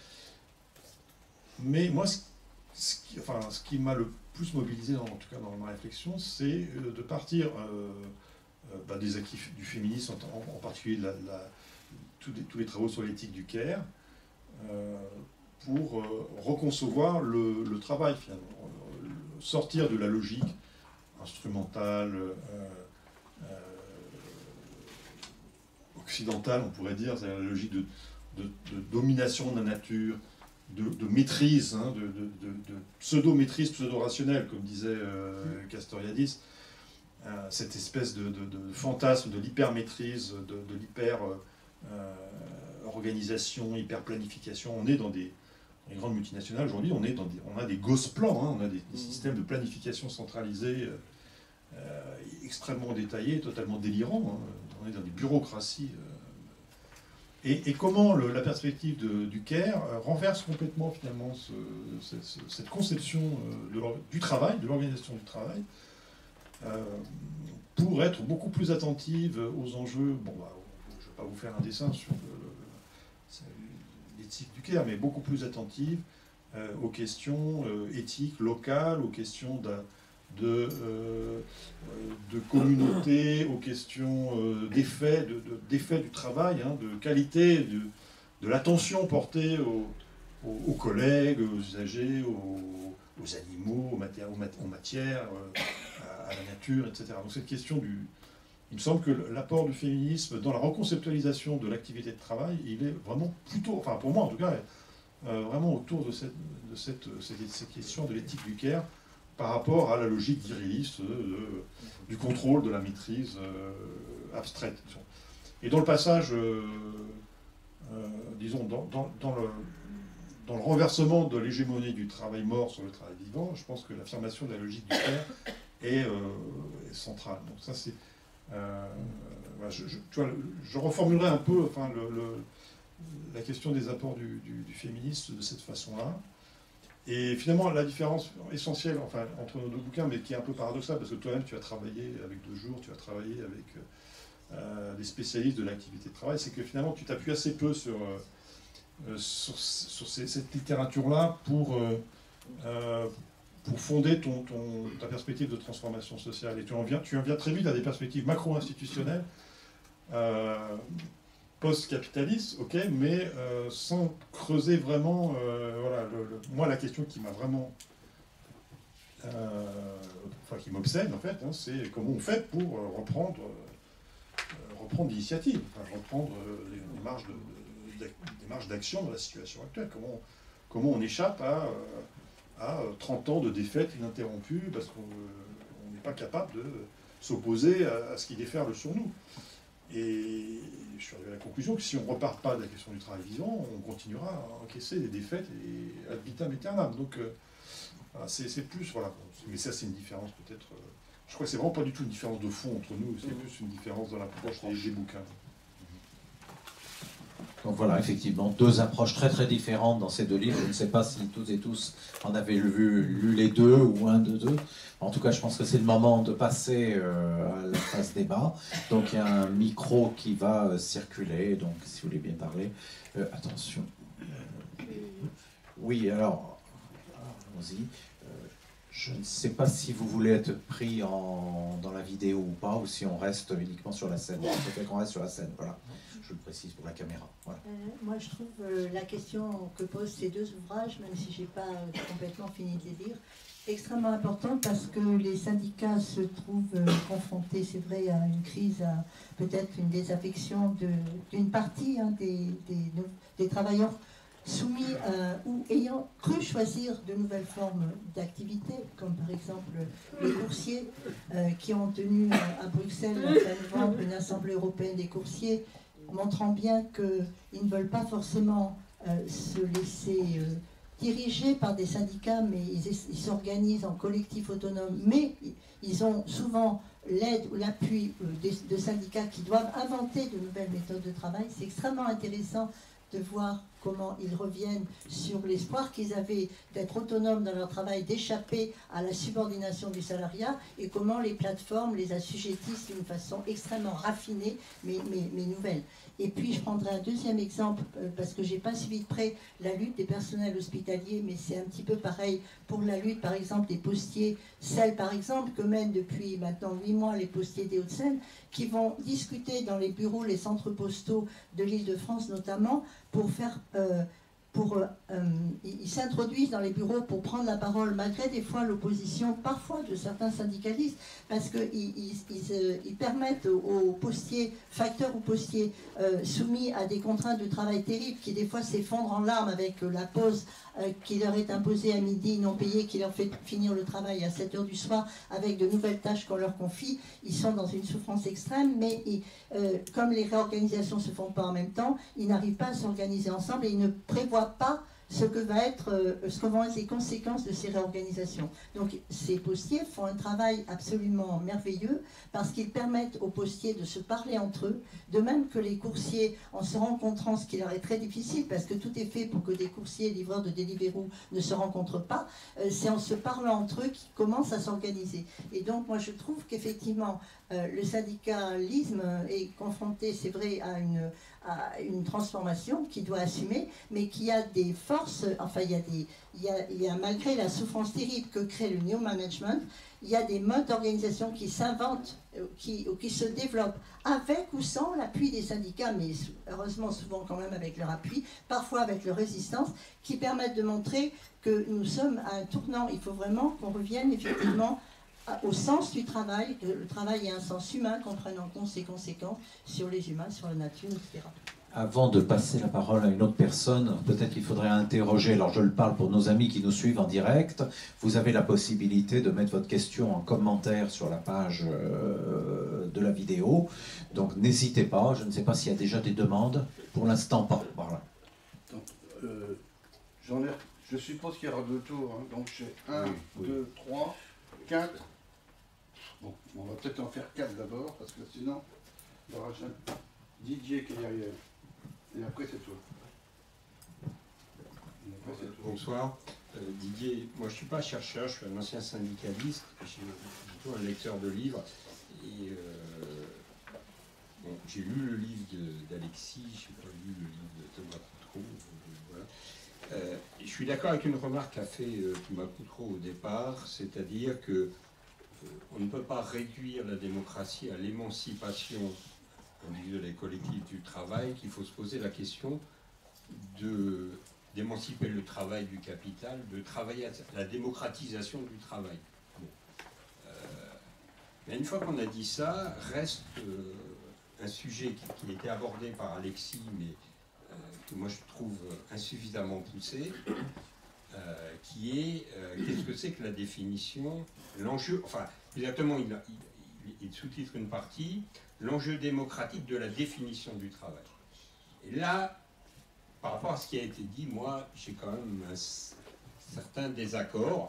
Mais moi, ce qui m'a le plus mobilisé, en tout cas dans ma réflexion, c'est de partir des acquis du féminisme, en particulier tous les travaux sur l'éthique du care, pour reconcevoir le travail, finalement. Sortir de la logique instrumentale, occidentale, on pourrait dire, c'est-à-dire la logique de domination de la nature, de maîtrise, hein, de pseudo-maîtrise, pseudo-rationnelle, comme disait Castoriadis, cette espèce de fantasme de l'hyper-maîtrise, de l'hyper-organisation, hyper-planification. On est dans les grandes multinationales, aujourd'hui, on a des gosses-plans, hein, on a des systèmes de planification centralisés extrêmement détaillés, totalement délirants. Hein. On est dans des bureaucraties. Et comment la perspective du care renverse complètement, finalement, cette conception du travail, de l'organisation du travail, pour être beaucoup plus attentive aux enjeux. Bon, je ne vais pas vous faire un dessin sur l'éthique du care, mais beaucoup plus attentive aux questions éthiques locales, aux questions de communauté, aux questions d'effet du travail, hein, de qualité, de l'attention portée aux collègues, aux usagers, aux animaux, aux matières, à la nature, etc. Donc cette question il me semble que l'apport du féminisme dans la reconceptualisation de l'activité de travail, il est vraiment plutôt, enfin pour moi en tout cas, vraiment autour de cette question de l'éthique du care par rapport à la logique viriliste du contrôle, de la maîtrise abstraite. Et dans le passage, disons, dans le renversement de l'hégémonie du travail mort sur le travail vivant, je pense que l'affirmation de la logique du care est centrale. Donc ça, c'est... je reformulerai un peu la question des apports du féminisme de cette façon-là. Et finalement, la différence essentielle entre nos deux bouquins, mais qui est un peu paradoxale, parce que toi-même, tu as travaillé avec De Jour, tu as travaillé avec des spécialistes de l'activité de travail, c'est que finalement, tu t'appuies assez peu sur cette littérature-là pour fonder ta perspective de transformation sociale. Et tu en viens très vite à des perspectives macro-institutionnelles, post-capitalistes, ok, mais sans creuser vraiment... moi, la question qui m'a vraiment... qui m'obsède, en fait, hein, c'est comment on fait pour reprendre reprendre l'initiative, enfin, reprendre les marges d'action dans la situation actuelle. Comment on échappe à 30 ans de défaite ininterrompue parce qu'on n'est pas capable de s'opposer à ce qui déferle sur nous. Et je suis arrivé à la conclusion que si on ne repart pas de la question du travail vivant, on continuera à encaisser des défaites et ad vitam aeternam. Donc voilà, c'est plus, voilà. Mais ça, c'est une différence peut-être. Je crois que c'est vraiment pas du tout une différence de fond entre nous, c'est plus une différence dans l'approche des bouquins. Donc voilà, effectivement, deux approches très très différentes dans ces deux livres. Je ne sais pas si toutes et tous en avez lu les deux ou un de deux. En tout cas, je pense que c'est le moment de passer à la phase débat. Donc il y a un micro qui va circuler, donc si vous voulez bien parler. Attention. Oui, alors, allons-y. Je ne sais pas si vous voulez être pris dans la vidéo ou pas, ou si on reste uniquement sur la scène. Je préfère qu'on reste sur la scène, voilà. Je le précise pour la caméra. Voilà. Moi, je trouve la question que posent ces deux ouvrages, même si je n'ai pas complètement fini de les lire, extrêmement importante parce que les syndicats se trouvent confrontés, c'est vrai, à une crise, à peut-être une désaffection d'une partie des travailleurs soumis ou ayant cru choisir de nouvelles formes d'activité, comme par exemple les coursiers qui ont tenu à Bruxelles en fin novembre une assemblée européenne des coursiers, montrant bien qu'ils ne veulent pas forcément se laisser diriger par des syndicats, mais ils s'organisent en collectif autonome, mais ils ont souvent l'aide ou l'appui de syndicats qui doivent inventer de nouvelles méthodes de travail. C'est extrêmement intéressant de voir comment ils reviennent sur l'espoir qu'ils avaient d'être autonomes dans leur travail, d'échapper à la subordination du salariat, et comment les plateformes les assujettissent d'une façon extrêmement raffinée, mais nouvelle. Et puis je prendrai un deuxième exemple, parce que je n'ai pas suivi de près la lutte des personnels hospitaliers, mais c'est un petit peu pareil pour la lutte, par exemple, des postiers, celle, par exemple, que mènent depuis maintenant 8 mois les postiers des Hauts-de-Seine, qui vont discuter dans les bureaux, les centres postaux de l'Île-de-France notamment, pour faire... ils s'introduisent dans les bureaux pour prendre la parole, malgré des fois l'opposition, parfois de certains syndicalistes, parce qu'ils permettent aux postiers, facteurs ou postiers, soumis à des contraintes de travail terribles, qui des fois s'effondrent en larmes avec la pause qui leur est imposée à midi, non payée, qui leur fait finir le travail à 7 h du soir, avec de nouvelles tâches qu'on leur confie. Ils sont dans une souffrance extrême, mais comme les réorganisations ne se font pas en même temps, ils n'arrivent pas à s'organiser ensemble et ils ne prévoient pas ce que vont être les conséquences de ces réorganisations. Donc ces postiers font un travail absolument merveilleux parce qu'ils permettent aux postiers de se parler entre eux, de même que les coursiers, en se rencontrant, ce qui leur est très difficile parce que tout est fait pour que des coursiers livreurs de Deliveroo ne se rencontrent pas, c'est en se parlant entre eux qu'ils commencent à s'organiser. Et donc moi je trouve qu'effectivement le syndicalisme est confronté, c'est vrai, à une transformation qu'il doit assumer, mais qui a des forces, enfin il y a malgré la souffrance terrible que crée le new management, il y a des modes d'organisation qui s'inventent, qui se développent avec ou sans l'appui des syndicats, mais heureusement souvent quand même avec leur appui, parfois avec leur résistance, qui permettent de montrer que nous sommes à un tournant. Il faut vraiment qu'on revienne effectivement au sens du travail, que le travail ait un sens humain, qu'on prenne en compte ses conséquences sur les humains, sur la nature, etc. Avant de passer la parole à une autre personne, peut-être qu'il faudrait interroger, alors je le parle pour nos amis qui nous suivent en direct, vous avez la possibilité de mettre votre question en commentaire sur la page de la vidéo, donc n'hésitez pas, je ne sais pas s'il y a déjà des demandes, pour l'instant pas. Voilà. Donc, je suppose qu'il y aura 2 tours, hein. Donc j'ai 1, 2, 3, 4. Bon, on va peut-être en faire 4 d'abord, parce que sinon, il y aura Didier qui est derrière. Et après, c'est toi. Bonsoir. Didier, moi je ne suis pas chercheur, je suis un ancien syndicaliste, je suis plutôt un lecteur de livres. Et bon, j'ai lu le livre d'Alexis, je n'ai pas lu le livre de Thomas Coutreau. Voilà. Je suis d'accord avec une remarque qu'a fait Thomas Coutreau au départ, c'est-à-dire que on ne peut pas réduire la démocratie à l'émancipation des collectifs du travail, qu'il faut se poser la question d'émanciper le travail du capital, de travailler à la démocratisation du travail. Bon. Mais une fois qu'on a dit ça, reste un sujet qui était abordé par Alexis, mais que moi je trouve insuffisamment poussé, qui est qu'est-ce que c'est que la définition, l'enjeu, enfin exactement il sous-titre une partie, l'enjeu démocratique de la définition du travail. Et là, par rapport à ce qui a été dit, moi j'ai quand même un certain désaccord.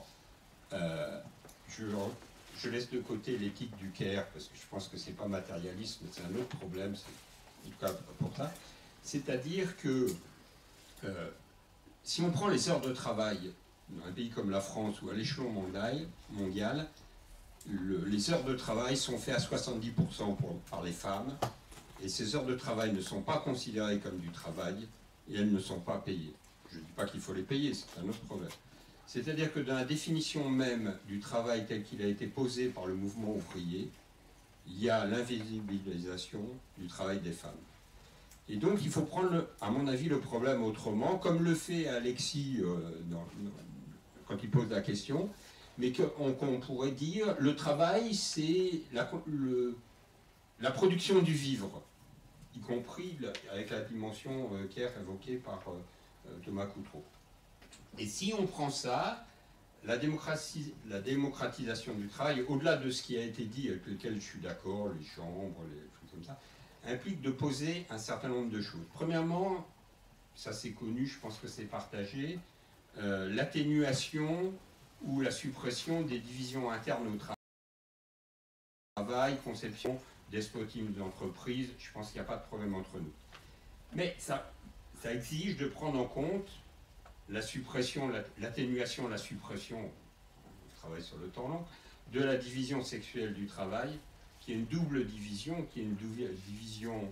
Je laisse de côté l'éthique du Caire, parce que je pense que c'est pas matérialiste, mais c'est un autre problème, en tout cas pour ça. C'est-à-dire que si on prend les heures de travail dans un pays comme la France ou à l'échelon mondial, les heures de travail sont faites à 70% par les femmes, et ces heures de travail ne sont pas considérées comme du travail, et elles ne sont pas payées. Je ne dis pas qu'il faut les payer, c'est un autre problème. C'est-à-dire que dans la définition même du travail tel qu'il a été posé par le mouvement ouvrier, il y a l'invisibilisation du travail des femmes. Et donc il faut prendre, à mon avis, le problème autrement, comme le fait Alexis quand il pose la question, mais qu'on pourrait dire le travail, c'est la production du vivre, y compris avec la dimension qu'hier évoquée par Thomas Coutreau. Et si on prend ça, la démocratisation du travail, au-delà de ce qui a été dit, avec lequel je suis d'accord, les chambres, les trucs comme ça, implique de poser un certain nombre de choses. Premièrement, ça c'est connu, je pense que c'est partagé, l'atténuation ou la suppression des divisions internes au travail, conception, despotisme d'entreprise, je pense qu'il n'y a pas de problème entre nous. Mais ça exige de prendre en compte la suppression, l'atténuation, la suppression, on travaille sur le temps long, de la division sexuelle du travail, qui est une double division, qui est une division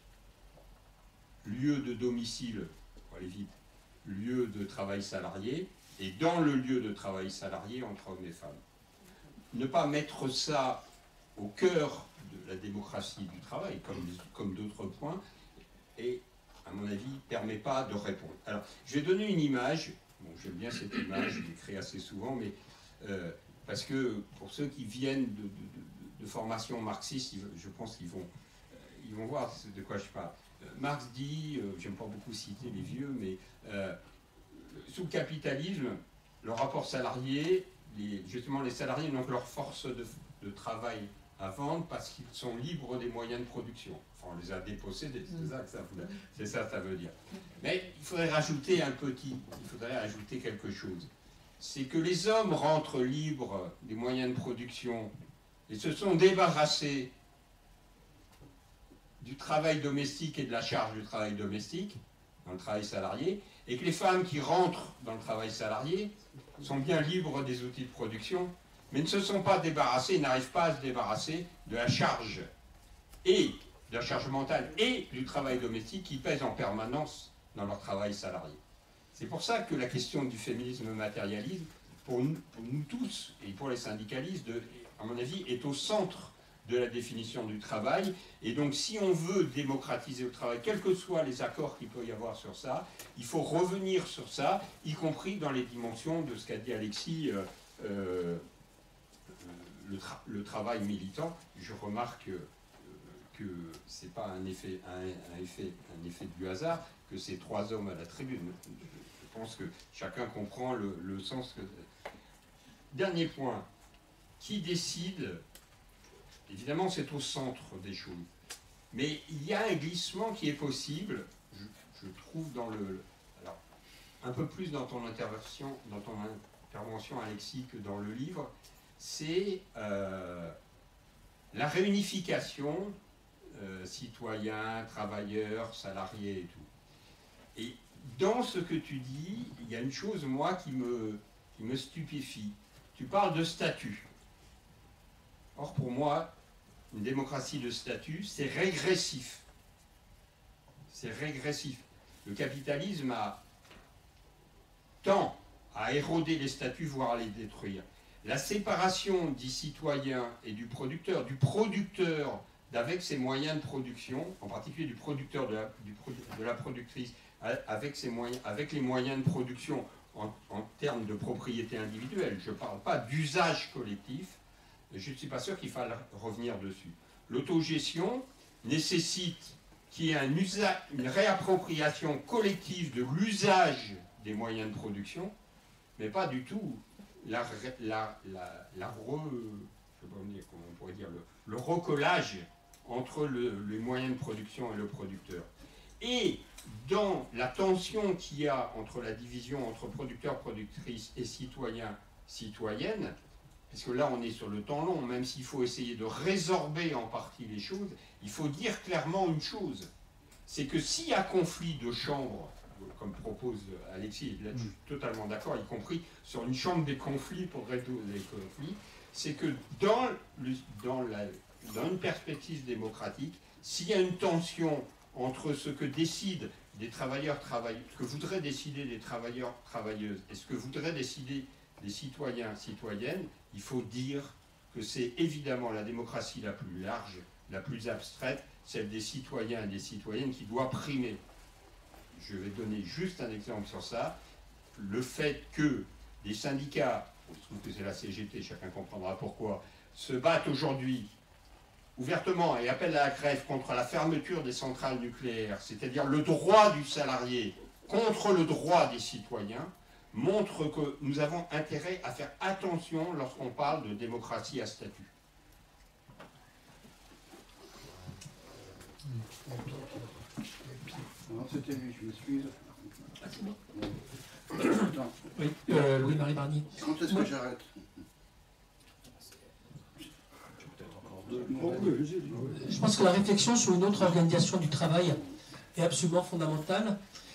lieu de domicile, pour aller vite, lieu de travail salarié, et dans le lieu de travail salarié entre hommes et femmes. Ne pas mettre ça au cœur de la démocratie du travail, comme d'autres points, et à mon avis, ne permet pas de répondre. Alors, je vais donner une image, bon, j'aime bien cette image, je l'ai créée assez souvent, mais parce que pour ceux qui viennent de formation marxiste, je pense qu'ils vont voir de quoi je parle. Marx dit, j'aime pas beaucoup citer les vieux, mais sous le capitalisme, le rapport salarié, justement les salariés n'ont que leur force de travail à vendre parce qu'ils sont libres des moyens de production. Enfin, on les a dépossédés, c'est ça que ça veut dire. Mais il faudrait rajouter quelque chose. C'est que les hommes rentrent libres des moyens de production et se sont débarrassés du travail domestique et de la charge du travail domestique, dans le travail salarié, et que les femmes qui rentrent dans le travail salarié sont bien libres des outils de production, mais ne se sont pas débarrassés, n'arrivent pas à se débarrasser de la charge, et de la charge mentale, et du travail domestique qui pèse en permanence dans leur travail salarié. C'est pour ça que la question du féminisme matérialiste, pour nous tous, et pour les syndicalistes, à mon avis, est au centre de la définition du travail. Et donc, si on veut démocratiser le travail, quels que soient les accords qu'il peut y avoir sur ça, il faut revenir sur ça, y compris dans les dimensions de ce qu'a dit Alexis, le travail militant. Je remarque que ce n'est pas un effet du hasard que ces trois hommes à la tribune. Je pense que chacun comprend le sens que... Dernier point, qui décide? Évidemment, c'est au centre des choses. Mais il y a un glissement qui est possible, je trouve, alors, un peu plus dans ton intervention, Alexis, que dans le livre, c'est la réunification citoyens, travailleurs, salariés et tout. Et dans ce que tu dis, il y a une chose, moi, qui me stupéfie. Tu parles de statut. Or, pour moi, une démocratie de statut, c'est régressif. C'est régressif. Le capitalisme tend à éroder les statuts, voire à les détruire. La séparation du citoyen et du producteur avec ses moyens de production, en particulier du producteur de la productrice, avec les moyens de production en termes de propriété individuelle, je ne parle pas d'usage collectif, je ne suis pas sûr qu'il faille revenir dessus. L'autogestion, nécessite qu'il y ait une réappropriation collective de l'usage des moyens de production, mais pas du tout je sais pas comment on pourrait dire, le recollage entre les moyens de production et le producteur. Et dans la tension qu'il y a entre la division entre producteurs, productrices et citoyens, citoyennes, parce que là on est sur le temps long, même s'il faut essayer de résorber en partie les choses, il faut dire clairement une chose, c'est que s'il y a conflit de chambres, comme propose Alexis, et là je suis totalement d'accord, y compris sur une chambre des conflits pour résoudre les conflits, c'est que dans une perspective démocratique, s'il y a une tension entre ce que décident des travailleurs, ce que voudraient décider des travailleurs, travailleuses, et ce que voudraient décider des citoyens, citoyennes, il faut dire que c'est évidemment la démocratie la plus large, la plus abstraite, celle des citoyens et des citoyennes qui doit primer. Je vais donner juste un exemple sur ça. Le fait que des syndicats, je trouve que c'est la CGT, chacun comprendra pourquoi, se battent aujourd'hui ouvertement et appellent à la grève contre la fermeture des centrales nucléaires, c'est-à-dire le droit du salarié contre le droit des citoyens, montre que nous avons intérêt à faire attention lorsqu'on parle de démocratie à statut. Non, c'était lui, je m'excuse. Ah, c'est bon. Attends, Oui, Louis-Marie Barnier. quand est-ce que j'arrête? Je pense que la réflexion sur une autre organisation du travail est absolument fondamentale.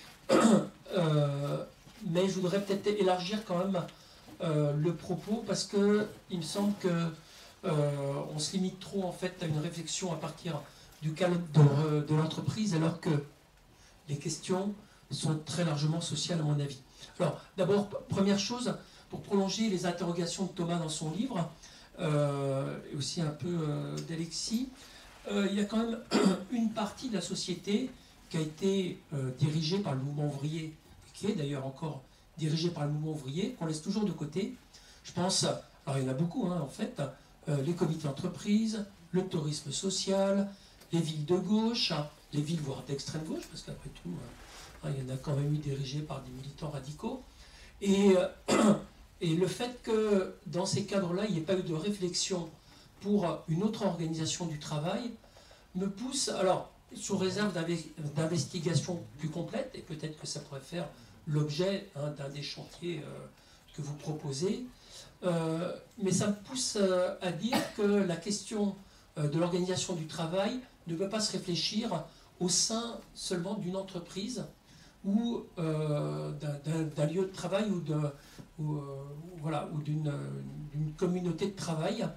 Mais je voudrais peut-être élargir quand même le propos parce que il me semble que on se limite trop en fait à une réflexion à partir du cadre de l'entreprise alors que les questions sont très largement sociales à mon avis. Alors d'abord, première chose, pour prolonger les interrogations de Thomas dans son livre, et aussi un peu d'Alexis, il y a quand même une partie de la société qui a été dirigée par le mouvement ouvrier, qui est d'ailleurs encore dirigée par le mouvement ouvrier, qu'on laisse toujours de côté. Je pense, alors il y en a beaucoup en fait, les comités d'entreprise, le tourisme social, les villes de gauche, les villes voire d'extrême gauche, parce qu'après tout, il y en a quand même eu dirigées par des militants radicaux. Et le fait que dans ces cadres-là, il n'y ait pas eu de réflexion pour une autre organisation du travail me pousse, alors sous réserve d'investigation plus complète, et peut-être que ça pourrait faire l'objet d'un des chantiers que vous proposez, mais ça me pousse à dire que la question de l'organisation du travail ne peut pas se réfléchir au sein seulement d'une entreprise ou d'un lieu de travail ou d'une communauté de travail.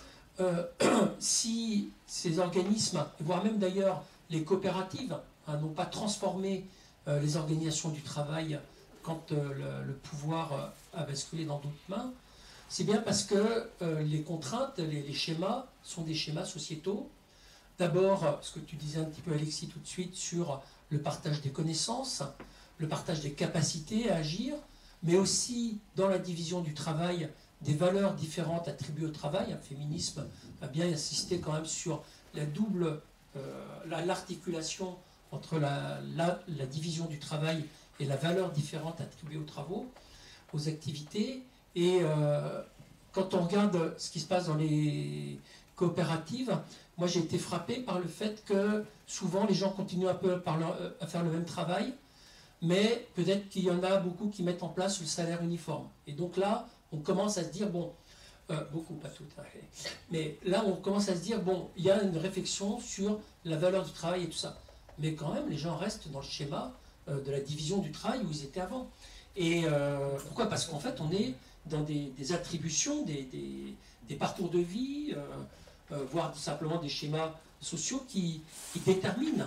Si ces organismes, voire même d'ailleurs les coopératives, n'ont pas transformé les organisations du travail quand le pouvoir a basculé dans d'autres mains, c'est bien parce que les contraintes, les schémas sont des schémas sociétaux. D'abord, ce que tu disais un petit peu Alexis tout de suite sur le partage des connaissances, le partage des capacités à agir, mais aussi dans la division du travail, des valeurs différentes attribuées au travail. Un féminisme a bien insisté quand même sur la double, l'articulation entre la division du travail et la valeur différente attribuée aux travaux, aux activités. Et quand on regarde ce qui se passe dans les coopératives, moi j'ai été frappé par le fait que souvent les gens continuent un peu à faire le même travail, mais peut-être qu'il y en a beaucoup qui mettent en place le salaire uniforme. Et donc là, on commence à se dire, bon, beaucoup, pas toutes, mais là on commence à se dire, bon, il y a une réflexion sur la valeur du travail et tout ça. Mais quand même, les gens restent dans le schéma de la division du travail où ils étaient avant. Et pourquoi? Parce qu'en fait, on est dans des attributions, des parcours de vie, voire tout simplement des schémas sociaux qui déterminent.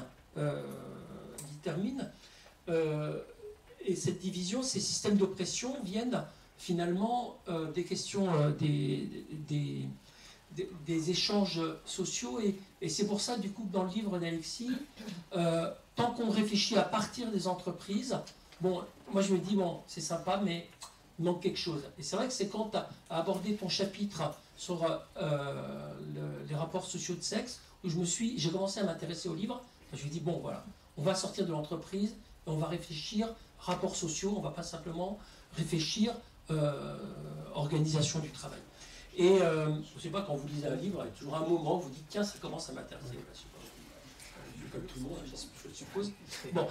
Et cette division, ces systèmes d'oppression viennent finalement des questions des échanges sociaux. Et c'est pour ça, du coup, dans le livre d'Alexis, tant qu'on réfléchit à partir des entreprises, bon, moi je me dis, bon, c'est sympa, mais il manque quelque chose. Et c'est vrai que c'est quand tu as abordé ton chapitre sur les rapports sociaux de sexe, où j'ai commencé à m'intéresser aux livres. Je me suis dit, bon, voilà, on va sortir de l'entreprise et on va réfléchir rapports sociaux, on ne va pas simplement réfléchir organisation du travail. Et je ne sais pas, quand vous lisez un livre, il y a toujours un moment où vous dites, tiens, ça commence à m'intéresser. Comme tout le monde, je suppose. Bon,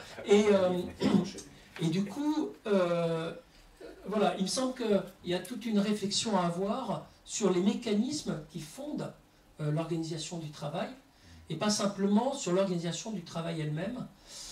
et du coup, voilà, il me semble qu'il y a toute une réflexion à avoir sur les mécanismes qui fondent l'organisation du travail, et pas simplement sur l'organisation du travail elle-même,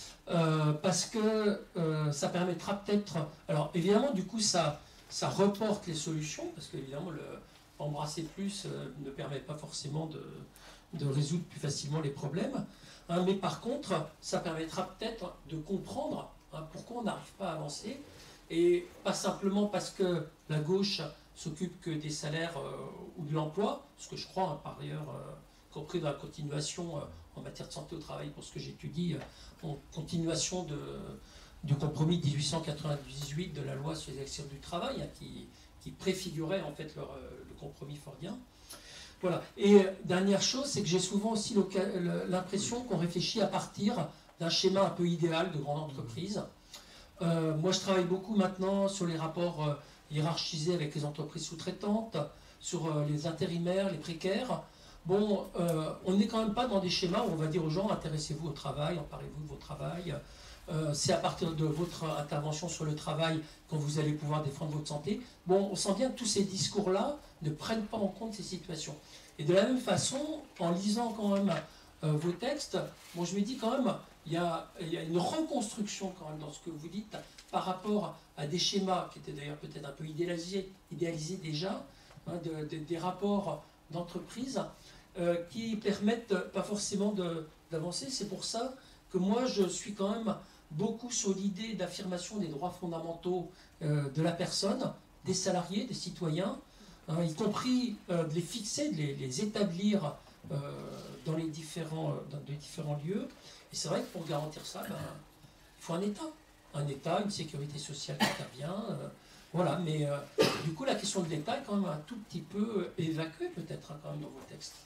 parce que ça permettra peut-être... Alors évidemment, du coup, ça reporte les solutions, parce qu'évidemment, embrasser plus ne permet pas forcément de résoudre plus facilement les problèmes, hein, mais par contre, ça permettra peut-être de comprendre pourquoi on n'arrive pas à avancer, et pas simplement parce que la gauche s'occupe que des salaires ou de l'emploi, ce que je crois, hein, par ailleurs, compris dans la continuation en matière de santé au travail, pour ce que j'étudie, en continuation du compromis de 1898 de la loi sur les accidents du travail, hein, qui préfigurait en fait le compromis fordien. Voilà. Et dernière chose, c'est que j'ai souvent aussi l'impression qu'on réfléchit à partir d'un schéma un peu idéal de grande entreprise. Moi, je travaille beaucoup maintenant sur les rapports hiérarchisés avec les entreprises sous-traitantes, sur les intérimaires, les précaires. Bon, on n'est quand même pas dans des schémas où on va dire aux gens, intéressez-vous au travail, emparez-vous de vos travail. C'est à partir de votre intervention sur le travail quand vous allez pouvoir défendre votre santé. Bon, on sent bien que tous ces discours-là ne prennent pas en compte ces situations. Et de la même façon, en lisant quand même vos textes, bon, je me dis quand même, il y a une reconstruction quand même dans ce que vous dites par rapport à des schémas qui étaient d'ailleurs peut-être un peu idéalisés déjà, hein, des rapports d'entreprise qui permettent pas forcément d'avancer. C'est pour ça que moi je suis quand même beaucoup sur l'idée d'affirmation des droits fondamentaux de la personne, des salariés, des citoyens, hein, y compris de les fixer, de les établir dans les différents lieux. Et c'est vrai que pour garantir ça, ben, il faut un État, une sécurité sociale qui intervient. Voilà, mais du coup, la question de l'État est quand même un tout petit peu évacuée, peut-être, hein, quand même, dans vos textes.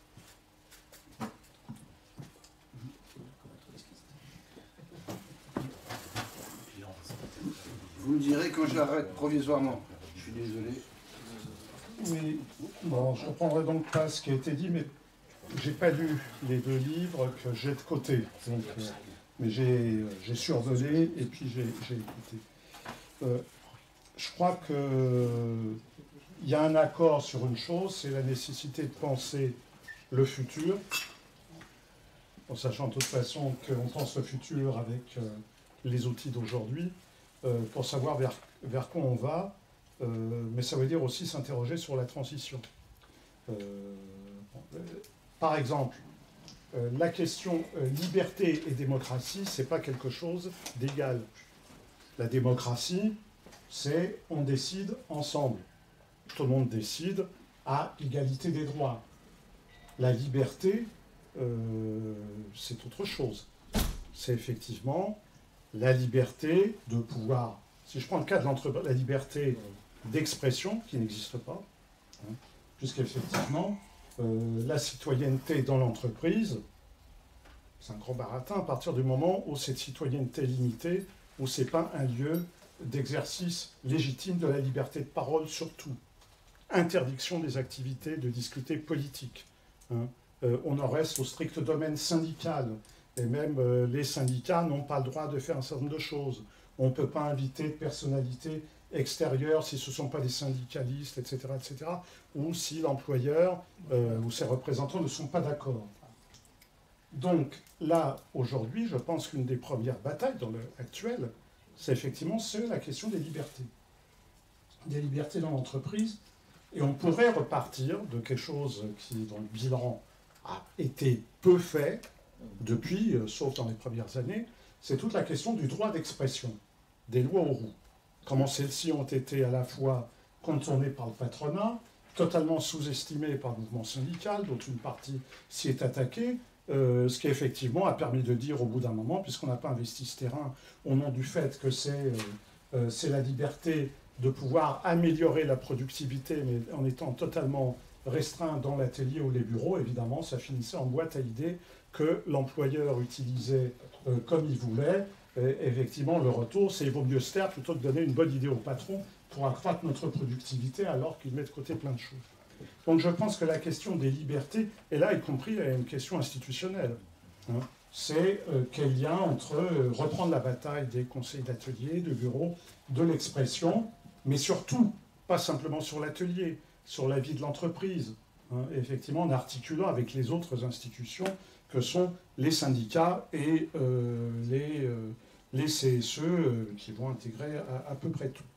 Vous me direz quand j'arrête provisoirement. Je suis désolé. Oui, bon, je ne reprendrai donc pas ce qui a été dit, mais j'ai pas lu les deux livres que j'ai de côté. Donc, mais j'ai survolé et puis j'ai écouté. Je crois qu'il y a un accord sur une chose, c'est la nécessité de penser le futur, en sachant de toute façon qu'on pense le futur avec les outils d'aujourd'hui, pour savoir vers quoi on va, mais ça veut dire aussi s'interroger sur la transition. Par exemple, la question liberté et démocratie, c'est pas quelque chose d'égal. La démocratie, c'est on décide ensemble. Tout le monde décide à égalité des droits. La liberté, c'est autre chose. C'est effectivement la liberté de pouvoir, si je prends le cas de l'entreprise, la liberté d'expression qui n'existe pas, hein, puisqu'effectivement, la citoyenneté dans l'entreprise, c'est un grand baratin à partir du moment où cette citoyenneté est limitée, où ce n'est pas un lieu d'exercice légitime de la liberté de parole surtout. Interdiction des activités de discuter politique. Hein. On en reste au strict domaine syndical. Et même les syndicats n'ont pas le droit de faire un certain nombre de choses. On ne peut pas inviter de personnalités extérieures si ce ne sont pas des syndicalistes, etc., etc., ou si l'employeur ou ses représentants ne sont pas d'accord. Donc là, aujourd'hui, je pense qu'une des premières batailles dans actuelle, c'est effectivement la question des libertés. Des libertés dans l'entreprise. Et on pourrait repartir de quelque chose qui, dans le bilan, a été peu fait depuis, sauf dans les premières années, c'est toute la question du droit d'expression, des lois aux roues. Comment celles-ci ont été à la fois contournées par le patronat, totalement sous-estimées par le mouvement syndical, dont une partie s'y est attaquée, ce qui effectivement a permis de dire au bout d'un moment, puisqu'on n'a pas investi ce terrain au nom du fait que c'est la liberté de pouvoir améliorer la productivité, mais en étant totalement restreint dans l'atelier ou les bureaux, évidemment, ça finissait en boîte à idées que l'employeur utilisait comme il voulait. Et effectivement, le retour, c'est qu'il vaut mieux se taire plutôt que donner une bonne idée au patron pour accroître notre productivité alors qu'il met de côté plein de choses. Donc je pense que la question des libertés, et là y compris une question institutionnelle, hein, c'est quel lien entre reprendre la bataille des conseils d'atelier, de bureau, de l'expression, mais surtout, pas simplement sur l'atelier, sur la vie de l'entreprise, hein, effectivement en articulant avec les autres institutions que sont les syndicats et les CSE qui vont intégrer à peu près tout.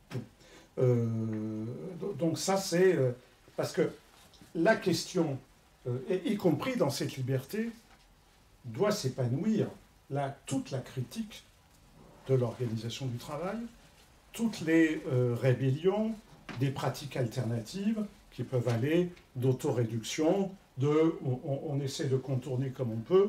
Donc ça c'est... parce que la question, y compris dans cette liberté, doit s'épanouir toute la critique de l'organisation du travail, toutes les rébellions, des pratiques alternatives qui peuvent aller d'autoréduction, on essaie de contourner comme on peut,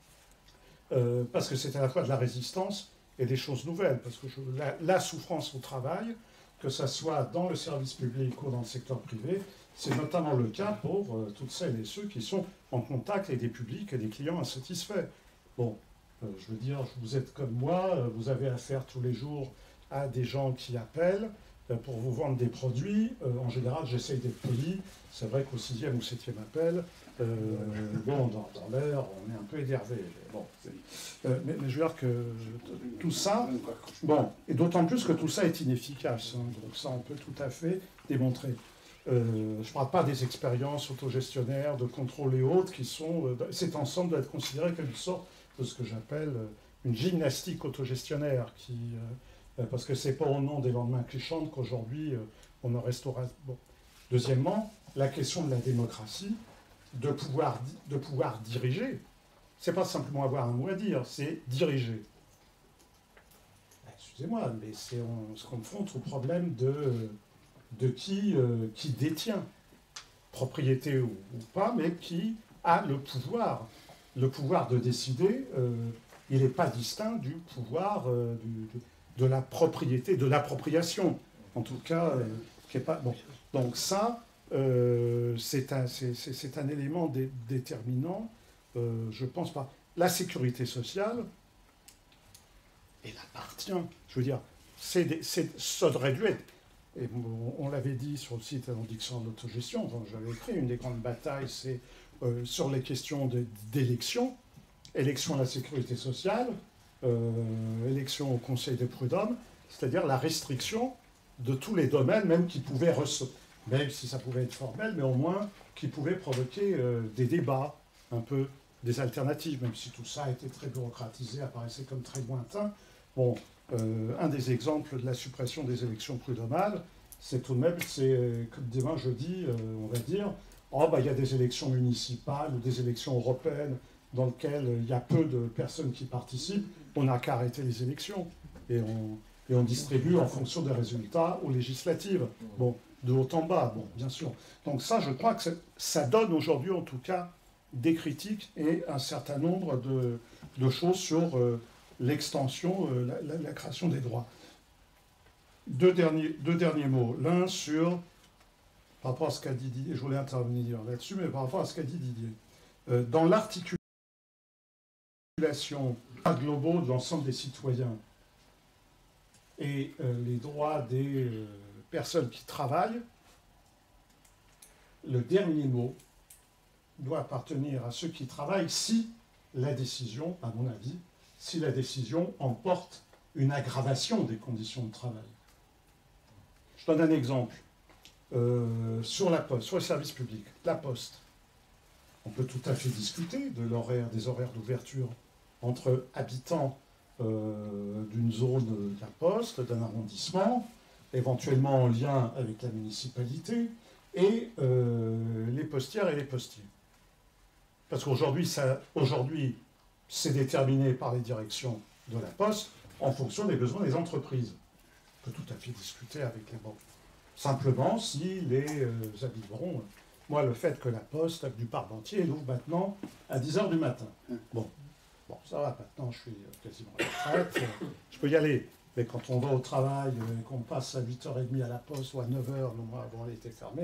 parce que c'est à la fois de la résistance et des choses nouvelles, parce que la souffrance au travail, que ce soit dans le service public ou dans le secteur privé, c'est notamment le cas pour toutes celles et ceux qui sont en contact avec des publics et des clients insatisfaits. Bon, je veux dire, vous êtes comme moi, vous avez affaire tous les jours à des gens qui appellent pour vous vendre des produits. En général, j'essaye d'être poli. C'est vrai qu'au 6e ou 7e appel, bon, dans l'air, on est un peu énervé. Bon, mais je veux dire que tout ça, bon, et d'autant plus que tout ça est inefficace. Hein, donc ça, on peut tout à fait démontrer. Je ne parle pas des expériences autogestionnaires, de contrôle et autres, qui sont... cet ensemble doit être considéré comme une sorte de ce que j'appelle une gymnastique autogestionnaire, parce que ce n'est pas au nom des lendemains qui chantent qu'aujourd'hui on en restera... Bon. Deuxièmement, la question de la démocratie, de pouvoir diriger, c'est pas simplement avoir un mot à dire, c'est diriger. Excusez-moi, mais on se confronte au problème de qui détient, propriété ou pas, mais qui a le pouvoir de décider. Il n'est pas distinct du pouvoir de la propriété, de l'appropriation, en tout cas, qui est pas bon. Donc ça, c'est un élément déterminant, je pense pas. La sécurité sociale, elle appartient, je veux dire, ça devrait dû être. Et on l'avait dit sur le site Indiction de l'autogestion, dont j'avais écrit, une des grandes batailles, c'est sur les questions d'élection, élection à la sécurité sociale, élection au Conseil des prud'hommes, c'est-à-dire la restriction de tous les domaines, même qui pouvaient même si ça pouvait être formel, mais au moins qui pouvaient provoquer des débats, un peu des alternatives, même si tout ça a été très bureaucratisé, apparaissait comme très lointain. Bon, un des exemples de la suppression des élections prud'homales, c'est tout de même, comme demain jeudi, on va dire, il y a des élections municipales ou des élections européennes dans lesquelles il y a peu de personnes qui participent, on n'a qu'à arrêter les élections. Et on distribue en fonction des résultats aux législatives. Bon, de haut en bas, bon, bien sûr. Donc ça, je crois que ça donne aujourd'hui, en tout cas, des critiques et un certain nombre de choses sur l'extension, la création des droits. Deux derniers mots. L'un par rapport à ce qu'a dit Didier, je voulais intervenir là-dessus, mais par rapport à ce qu'a dit Didier. Dans l'articulation globaux de l'ensemble des citoyens et les droits des personnes qui travaillent, le dernier mot doit appartenir à ceux qui travaillent si la décision, à mon avis, si la décision emporte une aggravation des conditions de travail. Je donne un exemple. Sur la Poste, sur le service public, la Poste, on peut tout à fait discuter des horaires d'ouverture entre habitants d'une zone de la Poste, d'un arrondissement, éventuellement en lien avec la municipalité, et les postières et les postiers. Parce qu'aujourd'hui, c'est déterminé par les directions de la Poste en fonction des besoins des entreprises. On peut tout à fait discuter avec les banques. Simplement, si les habilleront... Moi, le fait que la Poste, du Parmentier, elle ouvre maintenant à 10h du matin. Bon, ça va, maintenant, je suis quasiment à la retraite, je peux y aller. Mais quand on va au travail et qu'on passe à 8h30 à la Poste ou à 9h, le mois avant, elle était fermée,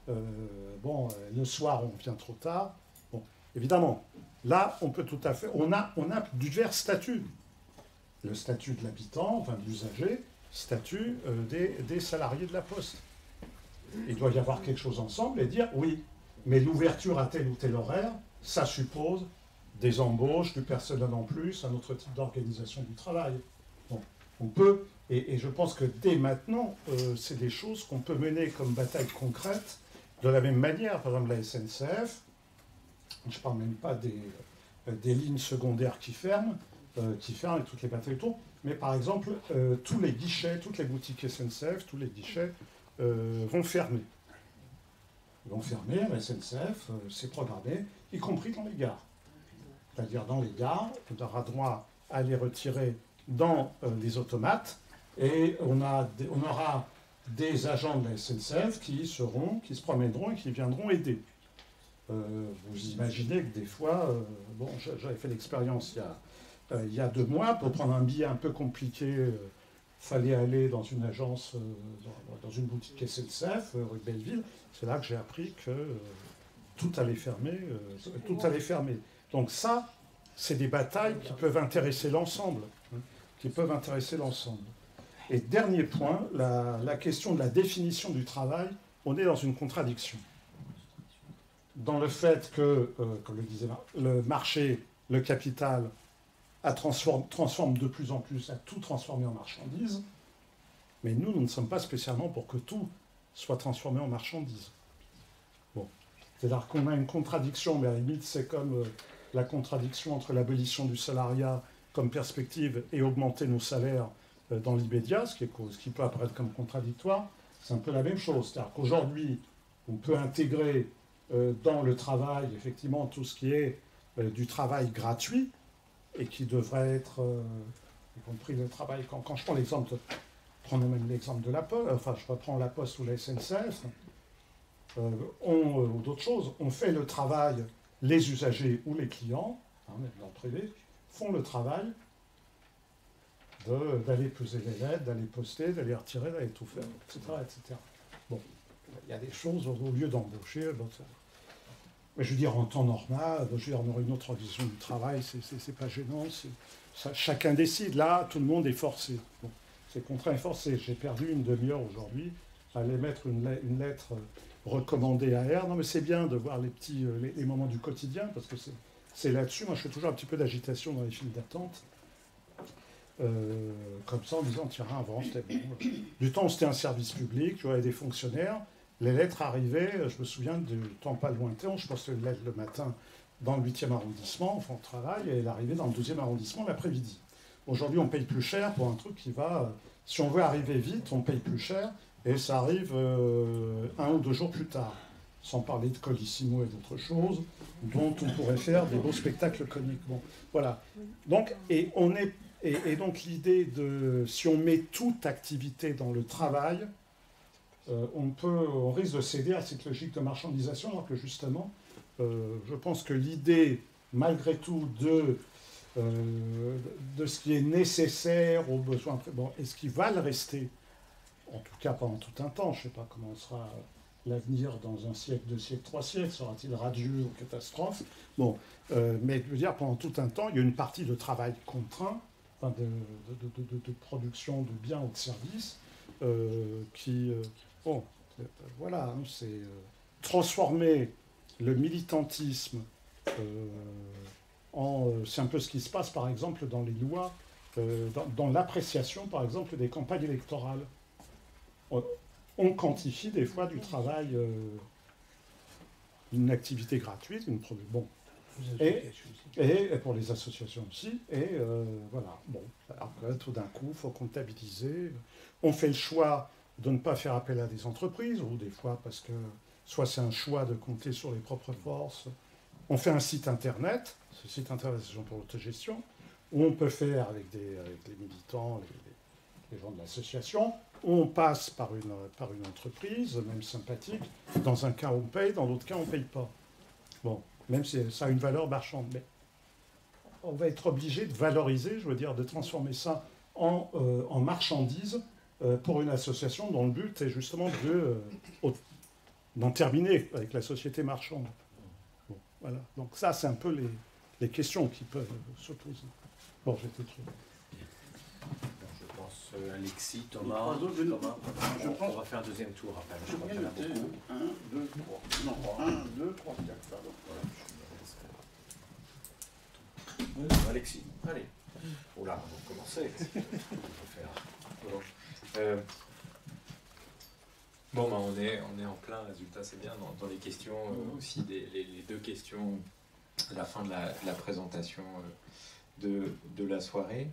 le soir, on vient trop tard. Bon, évidemment, là, on peut tout à fait... On a divers statuts. Le statut de l'habitant, enfin de l'usager, statut des salariés de la Poste. Il doit y avoir quelque chose ensemble et dire, oui, mais l'ouverture à tel ou tel horaire, ça suppose des embauches, du personnel en plus, un autre type d'organisation du travail. Bon, on peut, et je pense que dès maintenant, c'est des choses qu'on peut mener comme bataille concrète, de la même manière, par exemple la SNCF, je ne parle même pas des lignes secondaires qui ferment et toutes les batailles autour, mais par exemple, tous les guichets, toutes les boutiques SNCF, tous les guichets vont fermer. Ils vont fermer, la SNCF, c'est programmé, y compris dans les gares. C'est-à-dire dans les gares, on aura droit à les retirer dans les automates, et on aura des agents de la SNCF qui se promèneront et qui viendront aider. Vous imaginez que des fois, j'avais fait l'expérience il y a 2 mois, pour prendre un billet un peu compliqué, fallait aller dans une agence, dans une boutique SNCF, rue de Belleville. C'est là que j'ai appris que tout allait fermer. Donc ça, c'est des batailles qui peuvent intéresser l'ensemble. Et dernier point, la question de la définition du travail, on est dans une contradiction. Dans le fait que, comme le disait le marché, le capital, transforme de plus en plus, à tout transformer en marchandises, mais nous ne sommes pas spécialement pour que tout soit transformé en marchandises. Bon. C'est-à-dire qu'on a une contradiction, mais à la limite, c'est comme la contradiction entre l'abolition du salariat comme perspective et augmenter nos salaires dans l'immédiat, ce qui peut apparaître comme contradictoire. C'est un peu la même chose. C'est-à-dire qu'aujourd'hui, on peut intégrer dans le travail, effectivement, tout ce qui est du travail gratuit, et qui devrait être, y compris le travail, quand je prends l'exemple, prenons même l'exemple de la Poste, enfin je reprends la Poste ou la SNCF, ou d'autres choses, on fait le travail, les usagers ou les clients, même dans le privé, font le travail d'aller peser les lettres, d'aller poster, d'aller retirer, d'aller tout faire, etc. Bon, il y a des choses, au lieu d'embaucher, mais je veux dire, en temps normal, on aurait une autre vision du travail, c'est pas gênant, chacun décide. Là, tout le monde est forcé. Bon, c'est contraint et forcé. J'ai perdu une demi-heure aujourd'hui à aller mettre une lettre recommandée à R. Non, mais c'est bien de voir les moments du quotidien, parce que c'est là-dessus. Moi, je fais toujours un petit peu d'agitation dans les files d'attente. Comme ça, en disant, tiens, avant, c'était bon. Du temps où c'était un service public, tu vois, des fonctionnaires. Les lettres arrivaient, je me souviin du temps pas lointain, je postais une lettre le matin dans le 8e arrondissement, enfin au travail, et elle arrivait dans le 12e arrondissement l'après-midi. Aujourd'hui, on paye plus cher pour un truc qui va... Si on veut arriver vite, on paye plus cher, et ça arrive 1 ou 2 jours plus tard. Sans parler de Colissimo et d'autres choses, dont on pourrait faire des beaux spectacles comiques. Bon, voilà. Donc, donc l'idée de... Si on met toute activité dans le travail... on risque de céder à cette logique de marchandisation, alors que justement, je pense que l'idée, malgré tout, de ce qui est nécessaire aux besoins, est-ce qu'il va le rester, en tout cas pendant tout un temps, je ne sais pas comment sera l'avenir dans 1 siècle, 2 siècles, 3 siècles, sera-t-il radieux ou catastrophe? Bon, mais je veux dire, pendant tout un temps, il y a une partie de travail contraint, enfin de production de biens ou de services, voilà, hein, c'est transformer le militantisme c'est un peu ce qui se passe, par exemple, dans les lois, dans l'appréciation, par exemple, des campagnes électorales. On quantifie des fois du travail, une activité gratuite, et pour les associations aussi, et voilà. Bon, alors que tout d'un coup, il faut comptabiliser. On fait le choix de ne pas faire appel à des entreprises, ou des fois parce que soit c'est un choix de compter sur les propres forces. On fait un site internet, ce site internet c'est pour l'autogestion, où on peut faire avec les militants, les gens de l'association, on passe par une entreprise, même sympathique. Dans un cas on paye, dans l'autre cas on ne paye pas. Bon, même si ça a une valeur marchande, mais on va être obligé de valoriser, je veux dire, de transformer ça en marchandise, pour une association dont le but est justement d'en terminer avec la société marchande. Bon, voilà. Donc ça, c'est un peu les questions qui peuvent se poser. Bon, j'étais trop. Je pense Alexis, Les Thomas, trois autres, on va faire un deuxième tour après. Je Je crois viens qu'il y en a noter beaucoup. 1, 2, 3. Non, 1, 2, 3, 4, pardon. Voilà. Alexis, allez. Oh là, on va commencer. On va faire. Bon, on est en plein résultat, c'est bien dans les questions aussi, les deux questions à la fin de la présentation de la soirée.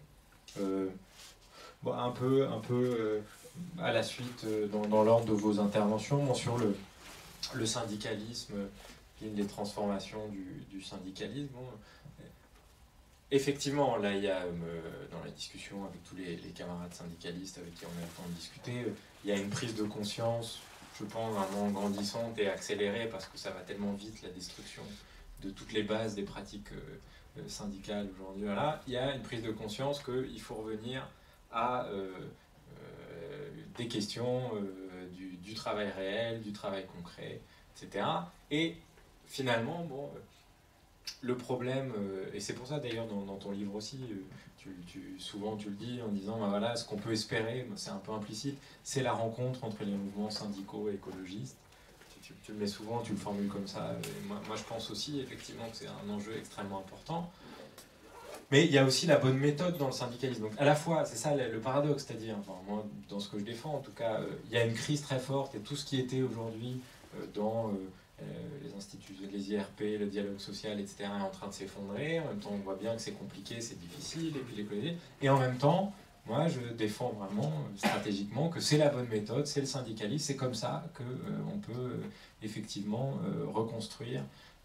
Un peu à la suite dans l'ordre de vos interventions, sur le syndicalisme, les transformations du syndicalisme. Effectivement, là, il y a, dans la discussion avec tous les camarades syndicalistes avec qui on a eu le temps de discuter, il y a une prise de conscience, je pense, vraiment grandissante et accélérée, parce que ça va tellement vite, la destruction de toutes les bases des pratiques syndicales aujourd'hui. Voilà. Il y a une prise de conscience qu'il faut revenir à des questions du travail réel, du travail concret, etc. Et finalement, le problème, et c'est pour ça d'ailleurs dans ton livre aussi, souvent tu le dis en disant, voilà, ce qu'on peut espérer, c'est un peu implicite, c'est la rencontre entre les mouvements syndicaux et écologistes. Tu le mets souvent, tu le formules comme ça. Et moi je pense aussi effectivement que c'est un enjeu extrêmement important. Mais il y a aussi la bonne méthode dans le syndicalisme. Donc à la fois, c'est ça le paradoxe, c'est-à-dire, moi dans ce que je défends en tout cas, il y a une crise très forte, et tout ce qui était aujourd'hui dans les instituts, les IRP, le dialogue social, etc., est en train de s'effondrer. En même temps, on voit bien que c'est compliqué, c'est difficile, et puis l'écologie. Et en même temps, moi, je défends vraiment stratégiquement que c'est la bonne méthode, c'est le syndicalisme, c'est comme ça qu'on peut effectivement reconstruire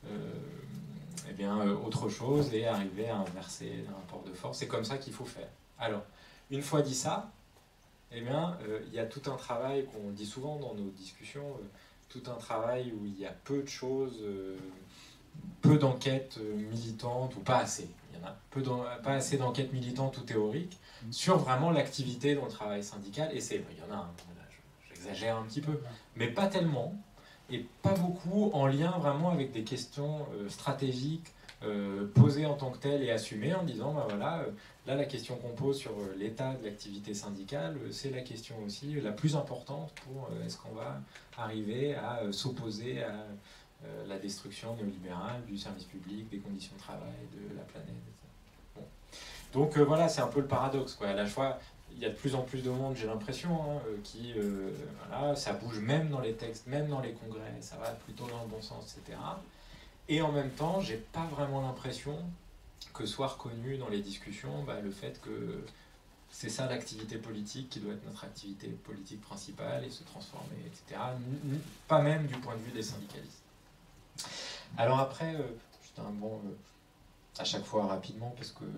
autre chose et arriver à inverser un rapport de force. C'est comme ça qu'il faut faire. Alors, une fois dit ça, il y a tout un travail qu'on dit souvent dans nos discussions, tout un travail où il y a peu de choses, peu d'enquêtes militantes, ou pas assez. Il y en a pas assez d'enquêtes militantes ou théoriques sur vraiment l'activité dans le travail syndical. Et c'est, il y en a, j'exagère un petit peu, mais pas tellement, et pas beaucoup en lien vraiment avec des questions stratégiques posées en tant que telles et assumées, en disant, là la question qu'on pose sur l'état de l'activité syndicale, c'est la question aussi la plus importante pour est-ce qu'on va arriver à s'opposer à la destruction néolibérale du service public, des conditions de travail, de la planète, etc. Bon. Donc voilà, c'est un peu le paradoxe, quoi. À la fois, il y a de plus en plus de monde, j'ai l'impression, qui, ça bouge même dans les textes, même dans les congrès, ça va plutôt dans le bon sens, etc. Et en même temps, j'ai pas vraiment l'impression que soit reconnu dans les discussions le fait que c'est ça l'activité politique qui doit être notre activité politique principale et se transformer, etc. Pas même du point de vue des syndicalistes. Alors après, juste un bon... à chaque fois rapidement,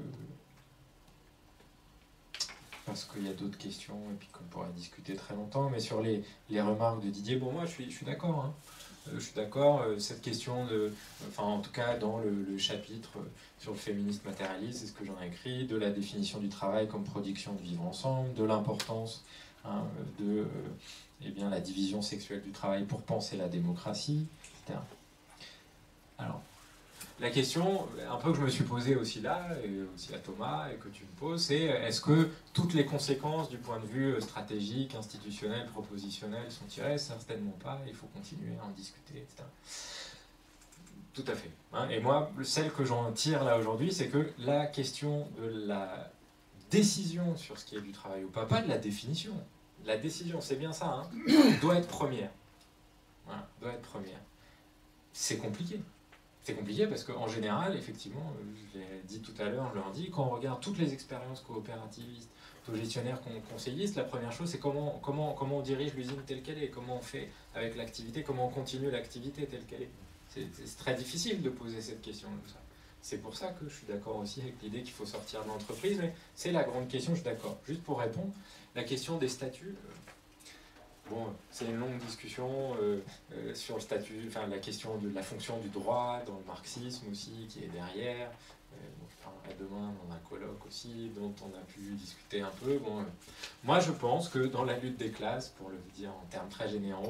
parce qu'il y a d'autres questions et puis qu'on pourrait discuter très longtemps, mais sur les remarques de Didier, moi je suis d'accord, hein. Je suis d'accord, cette question en tout cas dans le chapitre sur le féminisme matérialiste, c'est ce que j'en ai écrit, de la définition du travail comme production de vivre ensemble, de l'importance de la division sexuelle du travail pour penser la démocratie, etc. Alors, la question, un peu que je me suis posée aussi là, et aussi à Thomas, et que tu me poses, c'est est-ce que toutes les conséquences du point de vue stratégique, institutionnel, propositionnel sont tirées? Certainement pas, il faut continuer à en discuter, etc. Tout à fait. Et moi, celle que j'en tire là aujourd'hui, c'est que la question de la décision sur ce qui est du travail ou pas de la définition. La décision, c'est bien ça, doit être première. Voilà, doit être première. C'est compliqué. C'est compliqué parce qu'en général, effectivement, je l'ai dit tout à l'heure, je l'ai dit, quand on regarde toutes les expériences coopérativistes, autogestionnaires, conseillistes, la première chose, c'est comment on dirige l'usine telle qu'elle est, comment on fait avec l'activité, comment on continue l'activité telle qu'elle est. C'est très difficile de poser cette question. C'est pour ça que je suis d'accord aussi avec l'idée qu'il faut sortir de l'entreprise, mais c'est la grande question, je suis d'accord. Juste pour répondre, la question des statuts... c'est une longue discussion sur le statut, la question de la fonction du droit dans le marxisme aussi, qui est derrière. Je parlerai demain dans un colloque aussi, dont on a pu discuter un peu. Moi, je pense que dans la lutte des classes, pour le dire en termes très généraux,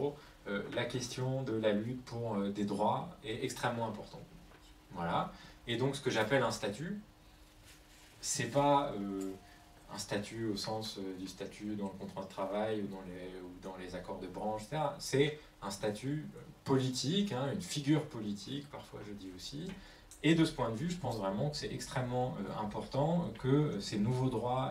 la question de la lutte pour des droits est extrêmement importante. Voilà. Et donc ce que j'appelle un statut, c'est pas un statut au sens du statut dans le contrat de travail ou dans les accords de branche, etc. C'est un statut politique, hein, une figure politique, parfois je dis aussi. Et de ce point de vue, je pense vraiment que c'est extrêmement important que ces nouveaux droits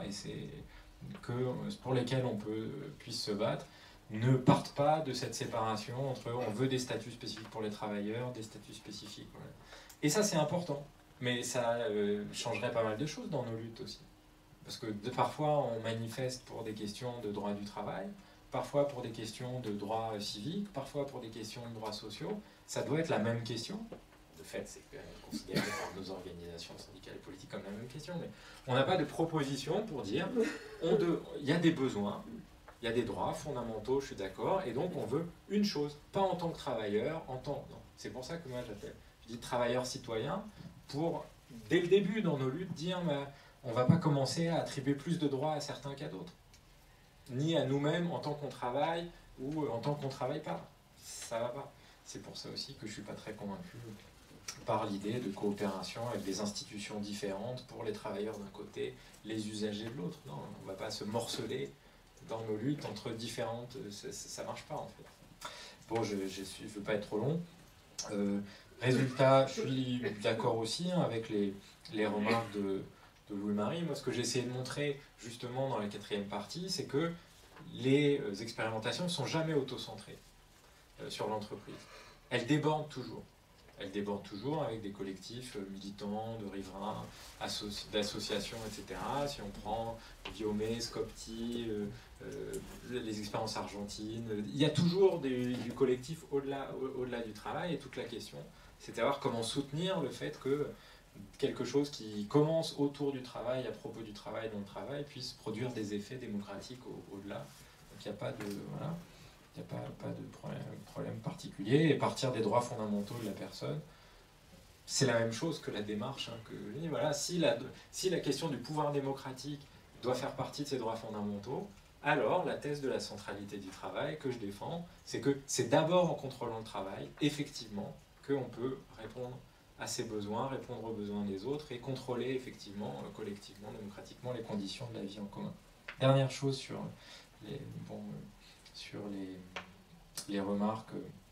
pour lesquels on puisse se battre ne partent pas de cette séparation entre on veut des statuts spécifiques pour les travailleurs, des statuts spécifiques. Voilà. Et ça, c'est important. Mais ça changerait pas mal de choses dans nos luttes aussi. Parce que parfois, on manifeste pour des questions de droit du travail, parfois pour des questions de droits civiques, parfois pour des questions de droits sociaux. Ça doit être la même question. De fait, c'est considéré par nos organisations syndicales et politiques comme la même question. Mais on n'a pas de proposition pour dire il y a des besoins, il y a des droits fondamentaux, je suis d'accord, et donc on veut une chose, pas en tant que travailleur, non. C'est pour ça que moi je dis travailleur citoyen, pour, dès le début dans nos luttes, dire on ne va pas commencer à attribuer plus de droits à certains qu'à d'autres. Ni à nous-mêmes en tant qu'on travaille ou en tant qu'on ne travaille pas. Ça ne va pas. C'est pour ça aussi que je ne suis pas très convaincu par l'idée de coopération avec des institutions différentes pour les travailleurs d'un côté, les usagers de l'autre. Non, on ne va pas se morceler dans nos luttes entre différentes... Ça ne marche pas en fait. Bon, je ne veux pas être trop long. Résultat, je suis d'accord aussi hein, avec les remarques de Louis-Marie. Moi, ce que j'ai essayé de montrer justement dans la 4e partie, c'est que les expérimentations ne sont jamais auto-centrées sur l'entreprise. Elles débordent toujours. Elles débordent toujours avec des collectifs militants, de riverains, d'associations, etc. Si on prend Viomé, Scopti, les expériences argentines, il y a toujours du collectif au-delà du travail. Et toute la question, c'est de savoir comment soutenir le fait que quelque chose qui commence autour du travail, à propos du travail, dans le travail, puisse produire des effets démocratiques au-delà. Donc il n'y a pas de... Voilà. Il n'y a pas de problème particulier. Et partir des droits fondamentaux de la personne, c'est la même chose que la démarche. Hein, voilà, si la question du pouvoir démocratique doit faire partie de ces droits fondamentaux, alors la thèse de la centralité du travail que je défends, c'est que c'est d'abord en contrôlant le travail, effectivement, qu'on peut répondre à ses besoins, répondre aux besoins des autres et contrôler effectivement, collectivement, démocratiquement, les conditions de la vie en commun. Dernière chose sur les remarques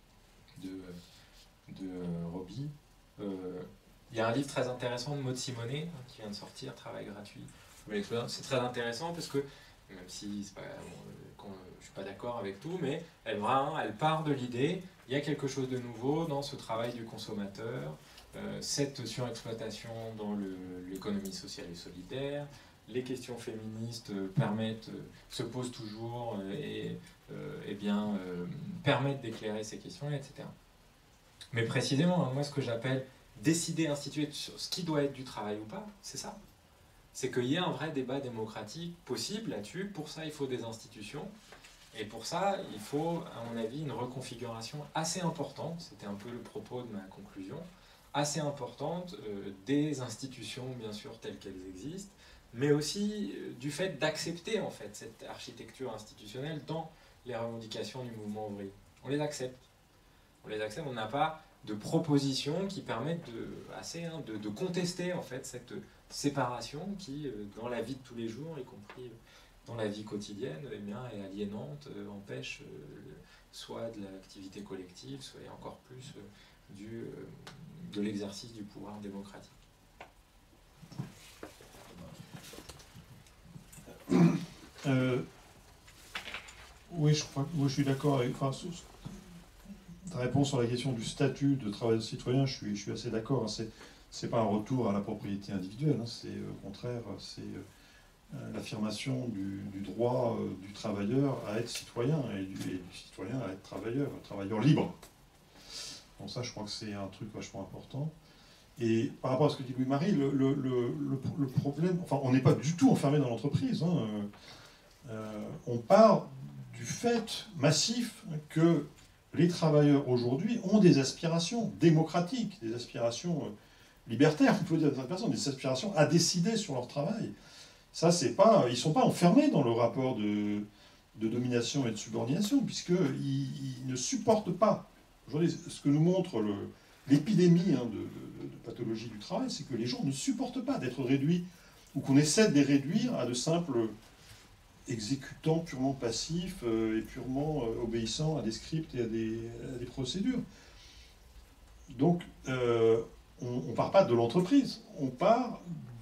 de Roby. Il y a un livre très intéressant de Maud Simonet qui vient de sortir, Travail gratuit. C'est très intéressant parce que, même si je ne suis pas d'accord avec tout, mais elle part de l'idée, il y a quelque chose de nouveau dans ce travail du consommateur, cette surexploitation dans l'économie sociale et solidaire, les questions féministes se posent toujours et permettent d'éclairer ces questions, etc. Mais précisément, moi, ce que j'appelle décider, instituer sur ce qui doit être du travail ou pas, c'est ça. C'est qu'il y ait un vrai débat démocratique possible là-dessus. Pour ça, il faut des institutions. Et pour ça, il faut, à mon avis, une reconfiguration assez importante, c'était un peu le propos de ma conclusion, assez importante des institutions, bien sûr, telles qu'elles existent, mais aussi du fait d'accepter en fait cette architecture institutionnelle dans les revendications du mouvement ouvrier. On les accepte. On n'a pas de propositions qui permettent de contester en fait cette séparation qui, dans la vie de tous les jours, y compris dans la vie quotidienne, est aliénante, empêche soit de l'activité collective, soit et encore plus de l'exercice du pouvoir démocratique. Oui, je suis d'accord avec ta réponse sur la question du statut de travailleur citoyen. Je suis assez d'accord. C'est pas un retour à la propriété individuelle. C'est au contraire, c'est l'affirmation du droit du travailleur à être citoyen et du citoyen à être travailleur libre. Donc ça, je crois que c'est un truc vachement important. Et par rapport à ce que dit Louis-Marie, le problème, enfin, on n'est pas du tout enfermé dans l'entreprise. On part du fait massif que les travailleurs aujourd'hui ont des aspirations démocratiques, des aspirations libertaires, on peut dire des aspirations à décider sur leur travail. Ça, c'est pas, ils ne sont pas enfermés dans le rapport de de domination et de subordination, puisqu'ils ne supportent pas. Aujourd'hui, ce que nous montre l'épidémie de pathologie du travail, c'est que les gens ne supportent pas d'être réduits, ou qu'on essaie de les réduire à de simples exécutants purement passifs et purement obéissants à des scripts et à des procédures. Donc, on ne part pas de l'entreprise, on part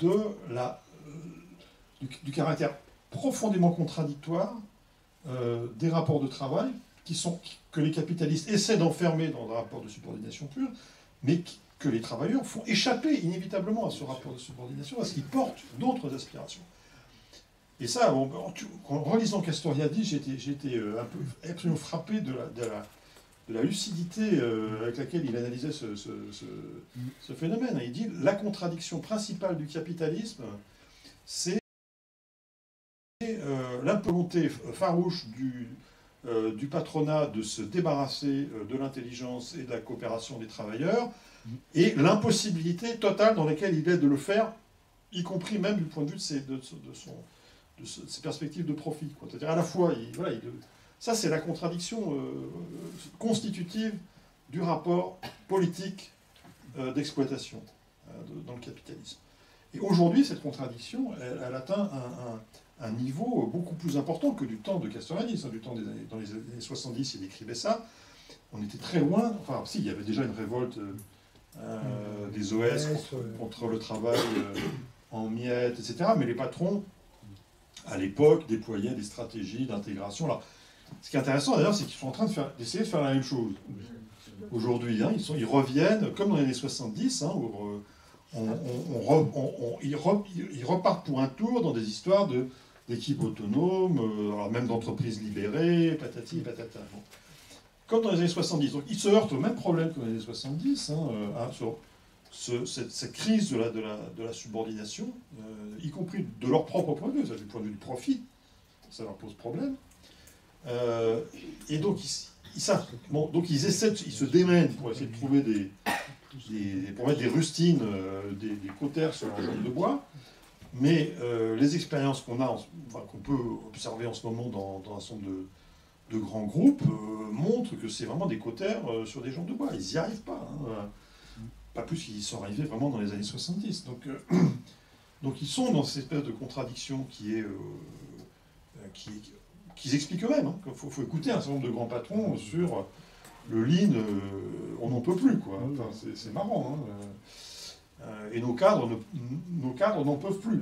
du caractère profondément contradictoire des rapports de travail que les capitalistes essaient d'enfermer dans des rapports de subordination pure, mais que les travailleurs font échapper inévitablement à ce rapport de subordination parce qu'ils portent d'autres aspirations. Et ça, en relisant Castoriadis, j'étais un peu absolument frappé de la lucidité avec laquelle il analysait ce phénomène. Il dit la contradiction principale du capitalisme, c'est la volonté farouche du patronat de se débarrasser de l'intelligence et de la coopération des travailleurs, et l'impossibilité totale dans laquelle il est de le faire, y compris même du point de vue de ses perspectives de profit. C'est-à-dire à la fois, ça c'est la contradiction constitutive du rapport politique d'exploitation dans le capitalisme. Et aujourd'hui, cette contradiction, elle atteint un niveau beaucoup plus important que du temps de Castoriadis. Dans les années 70, il écrivait ça. On était très loin. Enfin, si, il y avait déjà une révolte des OS contre le travail en miettes, etc. Mais les patrons, à l'époque, déployaient des stratégies d'intégration. Alors, ce qui est intéressant d'ailleurs, c'est qu'ils sont en train d'essayer de faire la même chose. Aujourd'hui, ils reviennent, comme dans les années 70, ils repartent pour un tour dans des histoires d'équipes autonomes, alors même d'entreprises libérées, patati et patata. Bon. Comme dans les années 70. Donc ils se heurtent au même problème que dans les années 70, sur cette crise de la subordination, y compris de leur propre point de vue, du point de vue du profit, ça leur pose problème. Et donc ils se démènent pour essayer de trouver pour mettre des rustines, des cautères sur leur jambe de bois. Mais les expériences qu'on peut observer en ce moment dans un certain nombre de grands groupes montrent que c'est vraiment des cautères sur des jambes de bois. Ils n'y arrivent pas. Pas plus qu'ils sont arrivés vraiment dans les années 70. Donc ils sont dans cette espèce de contradiction qu'ils expliquent eux-mêmes. Il faut écouter un certain nombre de grands patrons sur le lean, on n'en peut plus, quoi. Enfin, c'est marrant. Et nos cadres n'en peuvent plus.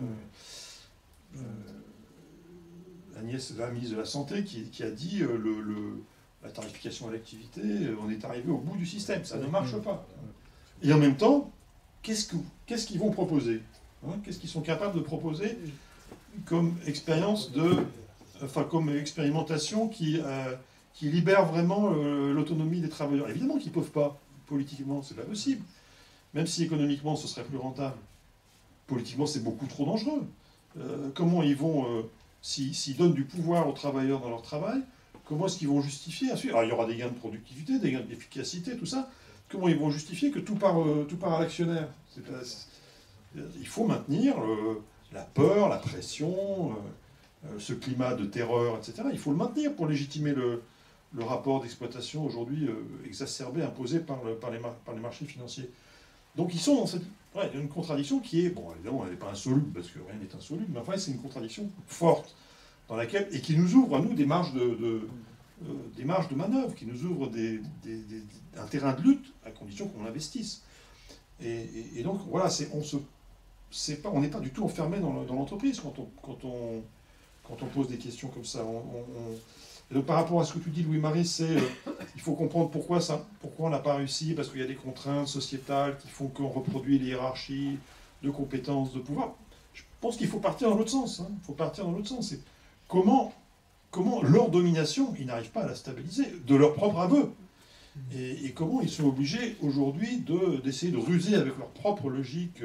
Agnès, la ministre de la Santé, qui a dit la tarification à l'activité, on est arrivé au bout du système, ça ne marche pas. Et en même temps, qu'est-ce qu'ils vont proposer, qu'est-ce qu'ils sont capables de proposer comme expérience comme expérimentation qui libère vraiment l'autonomie des travailleurs. Évidemment qu'ils ne peuvent pas, politiquement, c'est pas possible. Même si économiquement ce serait plus rentable, politiquement c'est beaucoup trop dangereux. Comment ils vont, s'ils donnent du pouvoir aux travailleurs dans leur travail, comment est-ce qu'ils vont justifier ensuite? Alors il y aura des gains de productivité, des gains d'efficacité, tout ça. Comment ils vont justifier que tout part à l'actionnaire? Il faut maintenir la peur, la pression, ce climat de terreur, etc. Il faut le maintenir pour légitimer le rapport d'exploitation aujourd'hui exacerbé, imposé par les marchés financiers. Donc ils sont dans une contradiction qui est, bon évidemment elle n'est pas insoluble, parce que rien n'est insoluble, mais enfin c'est une contradiction forte, dans laquelle, et qui nous ouvre à nous des marges de manœuvre, qui nous ouvre un terrain de lutte, à condition qu'on l'investisse. Et donc voilà, on n'est pas du tout enfermé dans l'entreprise quand on pose des questions comme ça. Et donc par rapport à ce que tu dis, Louis-Marie, il faut comprendre pourquoi on n'a pas réussi, parce qu'il y a des contraintes sociétales qui font qu'on reproduit les hiérarchies de compétences, de pouvoir. Je pense qu'il faut partir dans l'autre sens. Il faut partir dans l'autre sens. C'est comment leur domination, ils n'arrivent pas à la stabiliser, de leur propre aveu. Et comment ils sont obligés aujourd'hui d'essayer de ruser avec leur propre logique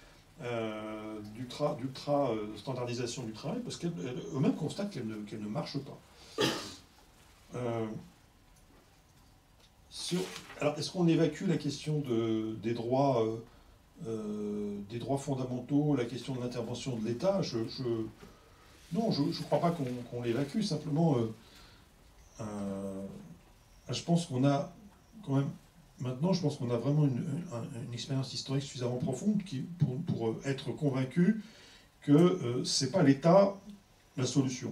d'ultra-standardisation du travail, parce qu'eux-mêmes constatent qu'elle ne marche pas. Alors, est-ce qu'on évacue la question des droits fondamentaux, la question de l'intervention de l'État? Non, je ne crois pas qu'on l'évacue, simplement, je pense qu'on a quand même, maintenant, je pense qu'on a vraiment une expérience historique suffisamment profonde pour être convaincu que ce n'est pas l'État la solution.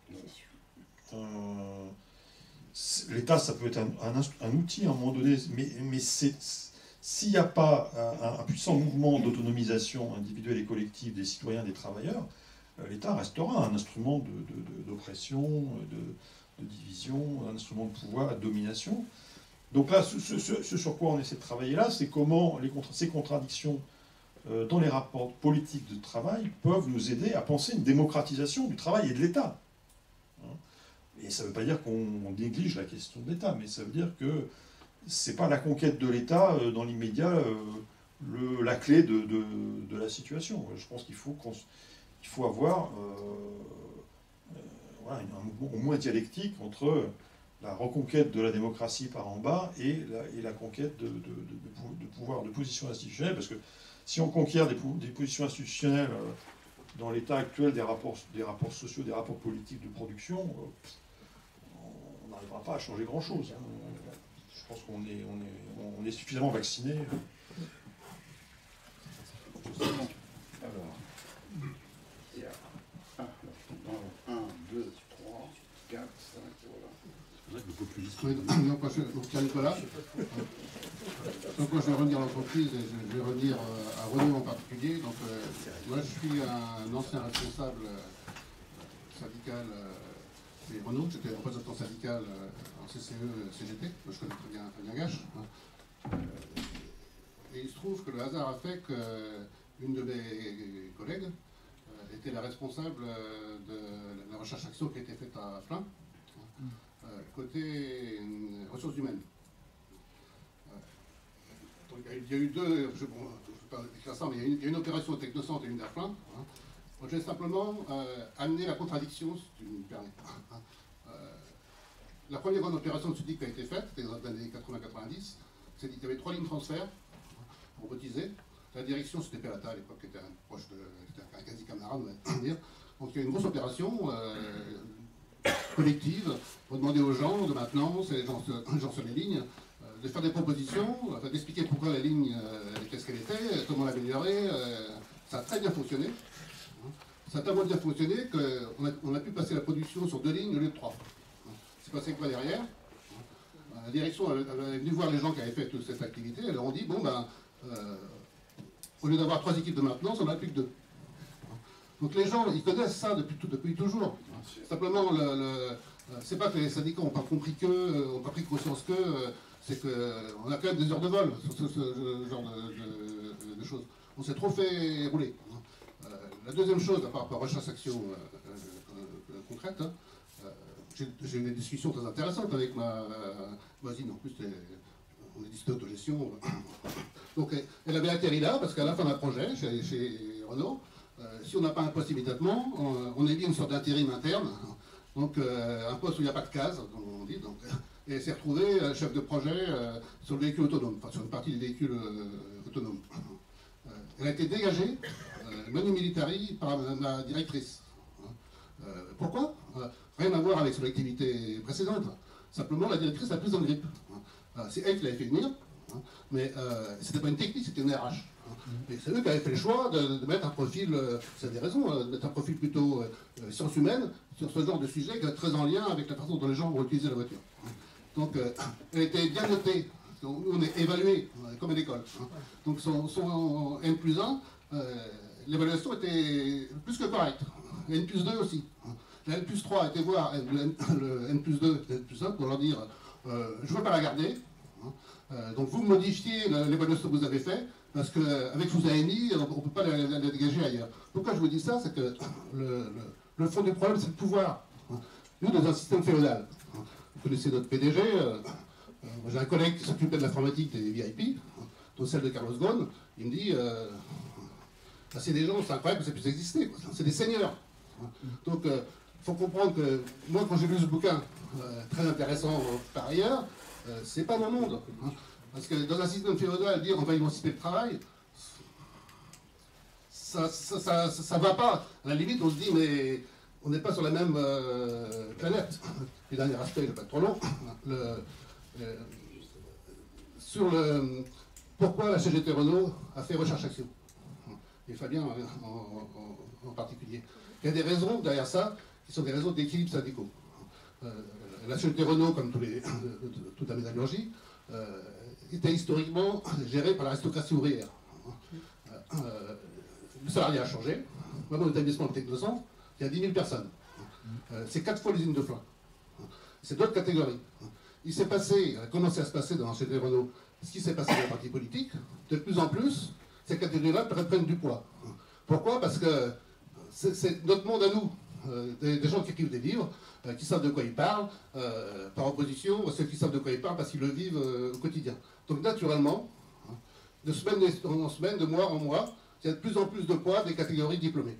L'État, ça peut être un outil à un moment donné, mais s'il n'y a pas un puissant mouvement d'autonomisation individuelle et collective des citoyens, des travailleurs, l'État restera un instrument d'oppression, de division, un instrument de pouvoir, de domination. Donc là, ce sur quoi on essaie de travailler là, c'est comment ces contradictions dans les rapports politiques de travail peuvent nous aider à penser une démocratisation du travail et de l'État. Et ça ne veut pas dire qu'on néglige la question de l'État, mais ça veut dire que ce n'est pas la conquête de l'État dans l'immédiat la clé de la situation. Je pense qu'il faut avoir voilà, un mouvement au moins dialectique entre la reconquête de la démocratie par en bas et la conquête de pouvoir, de positions institutionnelles, parce que si on conquiert des positions institutionnelles dans l'état actuel des rapports sociaux, des rapports politiques de production, on n'arrivera pas à changer grand-chose. Je pense qu'on est suffisamment vacciné. Alors, il y a 1, 2, 3, 4, 5, voilà. Donc, Pierre Nicolas. Donc, moi, je vais revenir à l'entreprise et je vais revenir à Renault en particulier. Donc, moi, je suis un ancien responsable syndical chez Renault. J'étais représentant syndical en CCE, CGT. Moi, je connais très bien Fabien Gache. Et il se trouve que le hasard a fait qu'une de mes collègues était la responsable de la recherche-action qui a été faite à Flins. Côté ressources humaines. Donc, il y a eu deux, je ne vais pas décrire ça, mais il y a une opération au Technocentre et une à Flins. Je vais simplement amener la contradiction, si tu me permets. La première grande opération de Sudic qui a été faite, c'était dans les années 80-90, c'est qu'il y avait 3 lignes de transfert robotisées. La direction, c'était Pelata à l'époque, qui était un quasi-camarade, on va dire. Donc il y a une grosse opération collective pour demander aux gens de maintenance, les gens sur les lignes, de faire des propositions, enfin, d'expliquer pourquoi la ligne, qu'est-ce qu'elle était, comment l'améliorer. Ça a très bien fonctionné. Ça a tellement bien fonctionné qu'on a pu passer la production sur 2 lignes au lieu de 3. C'est passé quoi derrière? La direction elle est venue voir les gens qui avaient fait toute cette activité, elle leur a dit, bon ben, au lieu d'avoir 3 équipes de maintenance, on n'en a plus que 2. Donc les gens, ils connaissent ça depuis toujours. Simplement, c'est pas que les syndicats n'ont pas compris n'ont pas pris conscience c'est qu'on a quand même des heures de vol sur ce genre de choses. On s'est trop fait rouler. La deuxième chose, par rapport à recherche-action concrète, j'ai eu des discussions très intéressantes avec ma voisine. En plus, on est discuté d'autogestion. Donc, elle avait atterri là, parce qu'à la fin d'un projet, chez Renault, si on n'a pas un poste immédiatement, on élit une sorte d'intérim interne. Donc, un poste où il n'y a pas de case, comme on dit. Donc, et elle s'est retrouvée chef de projet sur le véhicule autonome, enfin sur une partie des véhicules autonomes. Elle a été dégagée, manu militari, par ma directrice. Pourquoi? Rien à voir avec son activité précédente. Simplement, la directrice a pris en grippe. C'est elle qui l'avait fait venir, mais c'était pas une technique, c'était une RH. Et c'est eux qui avaient fait le choix de mettre un profil, c'est des raisons, de mettre un profil plutôt sciences humaines sur ce genre de sujet qui est très en lien avec la façon dont les gens vont utiliser la voiture. Donc, elle était bien notée. On est évalué comme à l'école. Donc, son N+1, l'évaluation était plus que correcte. Le N+2 aussi. La N+3 a été voir le N+2, le N+1 pour leur dire je ne veux pas la garder. Donc, vous modifiez l'évaluation que vous avez faite. Parce qu'avec ce que vous avez mis, on ne peut pas la dégager ailleurs. Pourquoi je vous dis ça? C'est que le fond du problème, c'est le pouvoir. Nous, dans un système féodal, vous connaissez notre PDG, j'ai un collègue qui s'occupait de l'informatique des VIP, dont celle de Carlos Ghosn, il me dit, c'est des gens, c'est incroyable que ça puisse exister, c'est des seigneurs. Donc, il faut comprendre que moi, quand j'ai lu ce bouquin, très intéressant par ailleurs, c'est pas mon monde. Parce que dans un système féodal, dire on va émanciper le travail, ça va pas. À la limite, on se dit, mais on n'est pas sur la même planète. Le dernier aspect, il n'est pas trop long. Sur pourquoi la CGT Renault a fait Recherche-Action, et Fabien en particulier. Il y a des raisons derrière ça qui sont des raisons d'équilibre syndicaux. La CGT Renault, comme toute la métallurgie, était historiquement gérée par l'aristocratie ouvrière. Le salariat a changé. Moi, mon établissement de Technocentre, il y a 10 000 personnes. C'est 4 fois l'usine de Flins. C'est d'autres catégories. Il s'est passé, il a commencé à se passer dans la CGT Renault, ce qui s'est passé dans les partis politiques. De plus en plus, ces catégories-là prennent du poids. Pourquoi? Parce que c'est notre monde à nous. Des gens qui écrivent des livres, qui savent de quoi ils parlent, par opposition à ceux qui savent de quoi ils parlent parce qu'ils le vivent au quotidien. Donc naturellement, de semaine en semaine, de mois en mois, il y a de plus en plus de poids des catégories diplômées.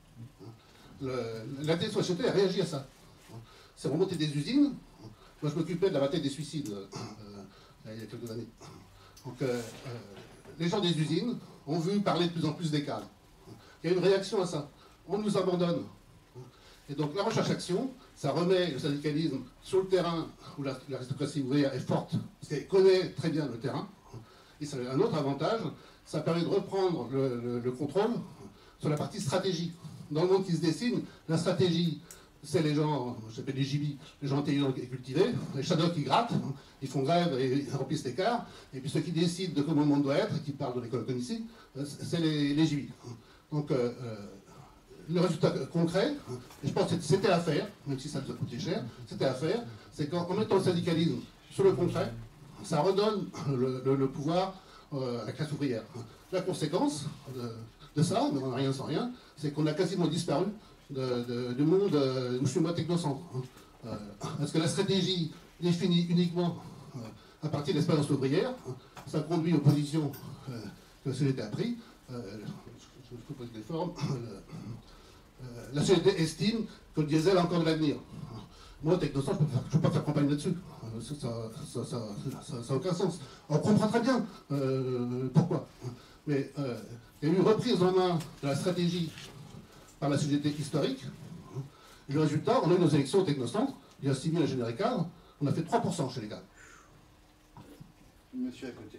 La TSOHT a réagi à ça. C'est remonté des usines. Moi, je m'occupais de la bataille des suicides il y a quelques années. Donc, les gens des usines ont vu parler de plus en plus des cadres. Il y a une réaction à ça. On nous abandonne. Et donc, la recherche-action, ça remet le syndicalisme sur le terrain où l'aristocratie ouvrière est forte, parce qu'elle connaît très bien le terrain. Et ça a un autre avantage, ça permet de reprendre le contrôle sur la partie stratégie. Dans le monde qui se dessine, la stratégie, c'est les gens, je s'appelle les JB, les gens intelligents et cultivés, les shadows qui grattent, ils font grève et ils remplissent l'écart, et puis ceux qui décident de comment le monde doit être, et qui parlent de l'école comme ici, c'est les JB. Donc, le résultat concret, et je pense que c'était à faire, même si ça nous a coûté cher, c'était à faire, c'est qu'en mettant le syndicalisme sur le concret, ça redonne le pouvoir à la classe ouvrière. La conséquence de ça, mais on n'a rien sans rien, c'est qu'on a quasiment disparu du monde où je suis moi Technocentre. Parce que la stratégie définie uniquement à partir de l'expérience ouvrière, ça conduit aux positions que CGT a pris. Je vous pose des formes. La CGT estime que le diesel a encore de l'avenir. Moi, Technocentre, je ne peux pas faire campagne là-dessus. Ça n'a aucun sens. On comprend très bien pourquoi. Mais il y a eu une reprise en main de la stratégie par la CGT historique. Et le résultat, on a eu nos élections au Technocentre, il y a 6 000 ingénieurs et cadres, on a fait 3% chez les cadres. Monsieur à côté.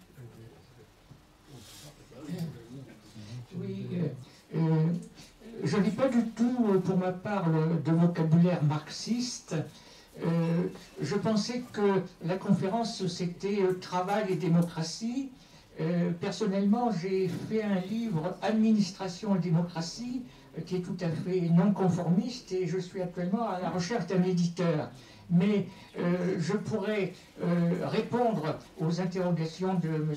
Oui, je n'ai pas du tout, pour ma part, de vocabulaire marxiste. Je pensais que la conférence, c'était travail et démocratie. Personnellement, j'ai fait un livre « Administration et démocratie » qui est tout à fait non conformiste et je suis actuellement à la recherche d'un éditeur. Mais je pourrais répondre aux interrogations de M.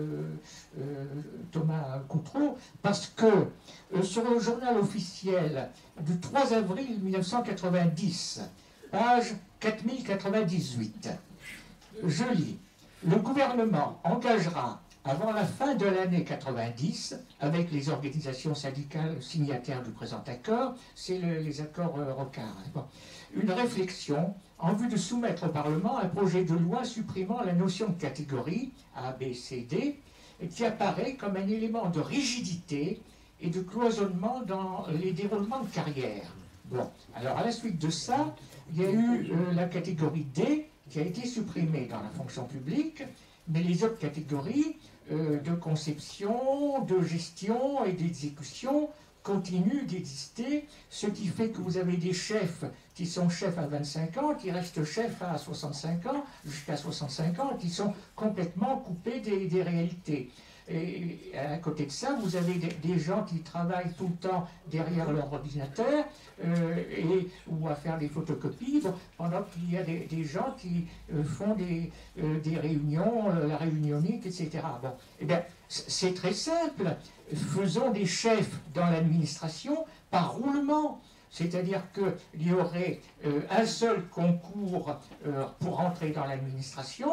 Thomas Coutreau parce que sur le journal officiel du 3 avril 1990, page 4098, je lis « Le gouvernement engagera avant la fin de l'année 90, avec les organisations syndicales signataires du présent accord, c'est les accords Rocard, une réflexion en vue de soumettre au Parlement un projet de loi supprimant la notion de catégorie A, B, C, D, qui apparaît comme un élément de rigidité et de cloisonnement dans les déroulements de carrière. Bon, alors à la suite de ça, il y a eu la catégorie D qui a été supprimée dans la fonction publique, mais les autres catégories de conception, de gestion et d'exécution continuent d'exister, ce qui fait que vous avez des chefs qui sont chefs à 25 ans, qui restent chefs à 65 ans, jusqu'à 65 ans, qui sont complètement coupés des réalités. Et à côté de ça, vous avez des gens qui travaillent tout le temps derrière leur ordinateur ou à faire des photocopies, pendant qu'il y a des gens qui font des réunions, la réunionique, etc. Bon, eh bien, c'est très simple. Faisons des chefs dans l'administration par roulement. C'est-à-dire qu'il y aurait un seul concours pour entrer dans l'administration,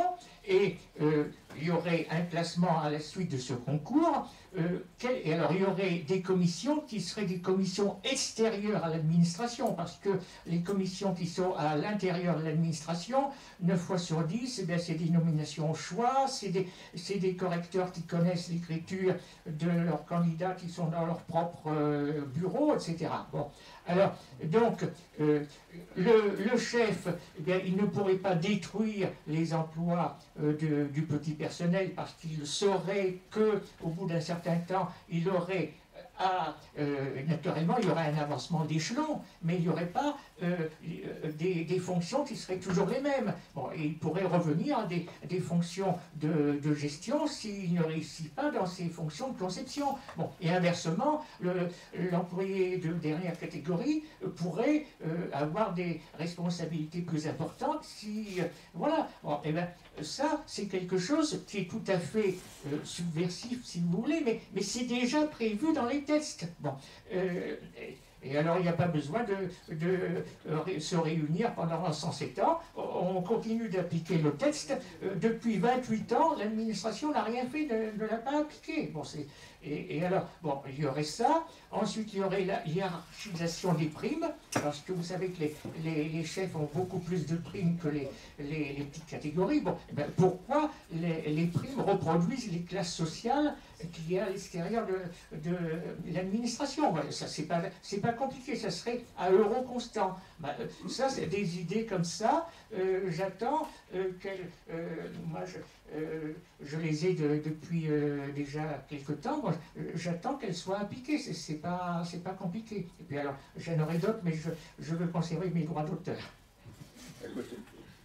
et il y aurait un classement à la suite de ce concours. Et alors, il y aurait des commissions qui seraient des commissions extérieures à l'administration, parce que les commissions qui sont à l'intérieur de l'administration, 9 fois sur 10, eh bien, c'est des nominations au choix, c'est des correcteurs qui connaissent l'écriture de leurs candidats qui sont dans leur propre bureau, etc. Bon. Alors, donc, le chef, eh bien, il ne pourrait pas détruire les emplois du petit personnel parce qu'il saurait qu'au bout d'un certain temps, il aurait naturellement, il y aurait un avancement d'échelon, mais il n'y aurait pas des fonctions qui seraient toujours les mêmes. Bon, et il pourrait revenir à des fonctions de gestion s'il ne réussit pas dans ses fonctions de conception. Bon, et inversement, l'employé de dernière catégorie pourrait avoir des responsabilités plus importantes si... voilà. Bon, et bien, ça, c'est quelque chose qui est tout à fait subversif, si vous voulez, mais c'est déjà prévu dans les tests. Bon, et alors, il n'y a pas besoin de se réunir pendant 107 ans. On continue d'appliquer le test. Depuis 28 ans, l'administration n'a rien fait, ne l'a pas appliqué. Bon, et alors, bon, il y aurait ça. Ensuite, il y aurait la hiérarchisation des primes, parce que vous savez que les chefs ont beaucoup plus de primes que les petites catégories. Bon, eh bien, pourquoi les primes reproduisent les classes sociales qu'il y a à l'extérieur de l'administration? Voilà, ça, c'est pas compliqué, ça serait à euro constant. Ben, ça, c'est des idées comme ça. J'attends qu'elles... moi, je les ai depuis déjà quelque temps. Moi, j'attends qu'elles soient appliquées. C'est pas compliqué. Et puis alors, j'en aurai d'autres, mais je veux conserver mes droits d'auteur. Écoutez.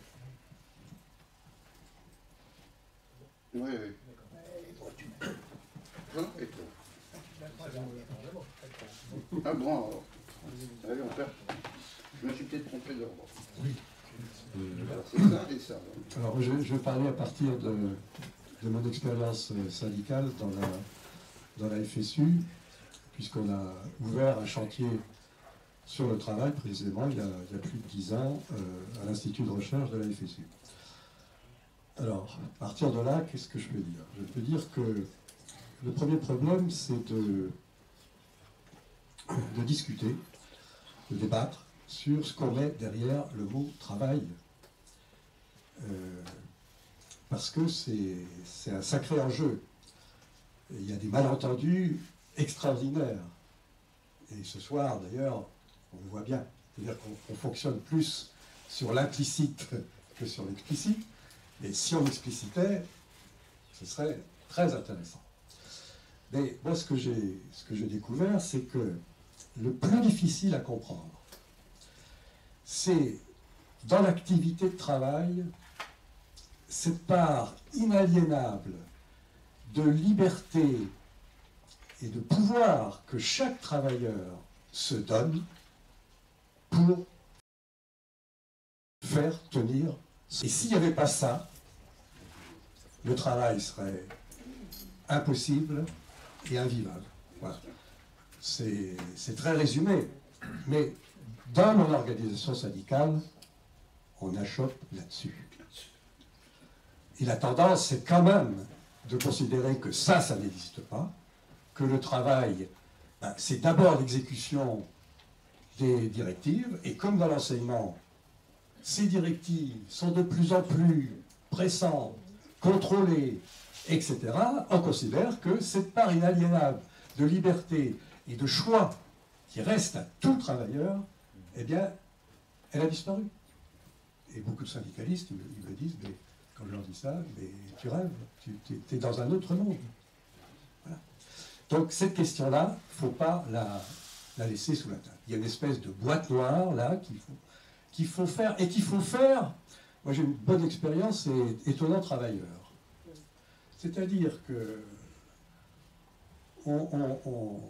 Oui, oui. Et toi. Ah bon, alors. Allez, on perd. Je me suis peut-être trompé d'ordre. Oui. C'est ça et ça. Alors, je vais parler à partir de mon expérience syndicale dans la FSU, puisqu'on a ouvert un chantier sur le travail, précisément, il y a plus de 10 ans, à l'Institut de recherche de la FSU. Alors, à partir de là, qu'est-ce que je peux dire? Je peux dire que le premier problème, c'est de discuter, de débattre sur ce qu'on met derrière le mot travail. Parce que c'est un sacré enjeu. Et il y a des malentendus extraordinaires. Et ce soir, d'ailleurs, on le voit bien. C'est-à-dire qu'on fonctionne plus sur l'implicite que sur l'explicite. Et si on explicitait, ce serait très intéressant. Mais moi, ce que j'ai découvert, c'est que le plus difficile à comprendre, c'est dans l'activité de travail, cette part inaliénable de liberté et de pouvoir que chaque travailleur se donne pour faire tenir. Et s'il n'y avait pas ça, le travail serait impossible et invivable. Voilà. C'est très résumé, mais dans mon organisation syndicale, on achoppe là-dessus. Et la tendance, c'est quand même de considérer que ça n'existe pas, que le travail, c'est d'abord l'exécution des directives, et comme dans l'enseignement, ces directives sont de plus en plus pressantes, contrôlées, etc., on considère que cette part inaliénable de liberté et de choix qui reste à tout travailleur, eh bien, elle a disparu. Et beaucoup de syndicalistes, ils me disent, mais quand je leur dis ça, mais tu rêves, tu es dans un autre monde. Voilà. Donc cette question-là, il ne faut pas la laisser sous la table. Il y a une espèce de boîte noire, là, qu'il faut faire, et qu'il faut faire. Moi, j'ai une bonne expérience, c'est étonnant travailleur. C'est-à-dire que on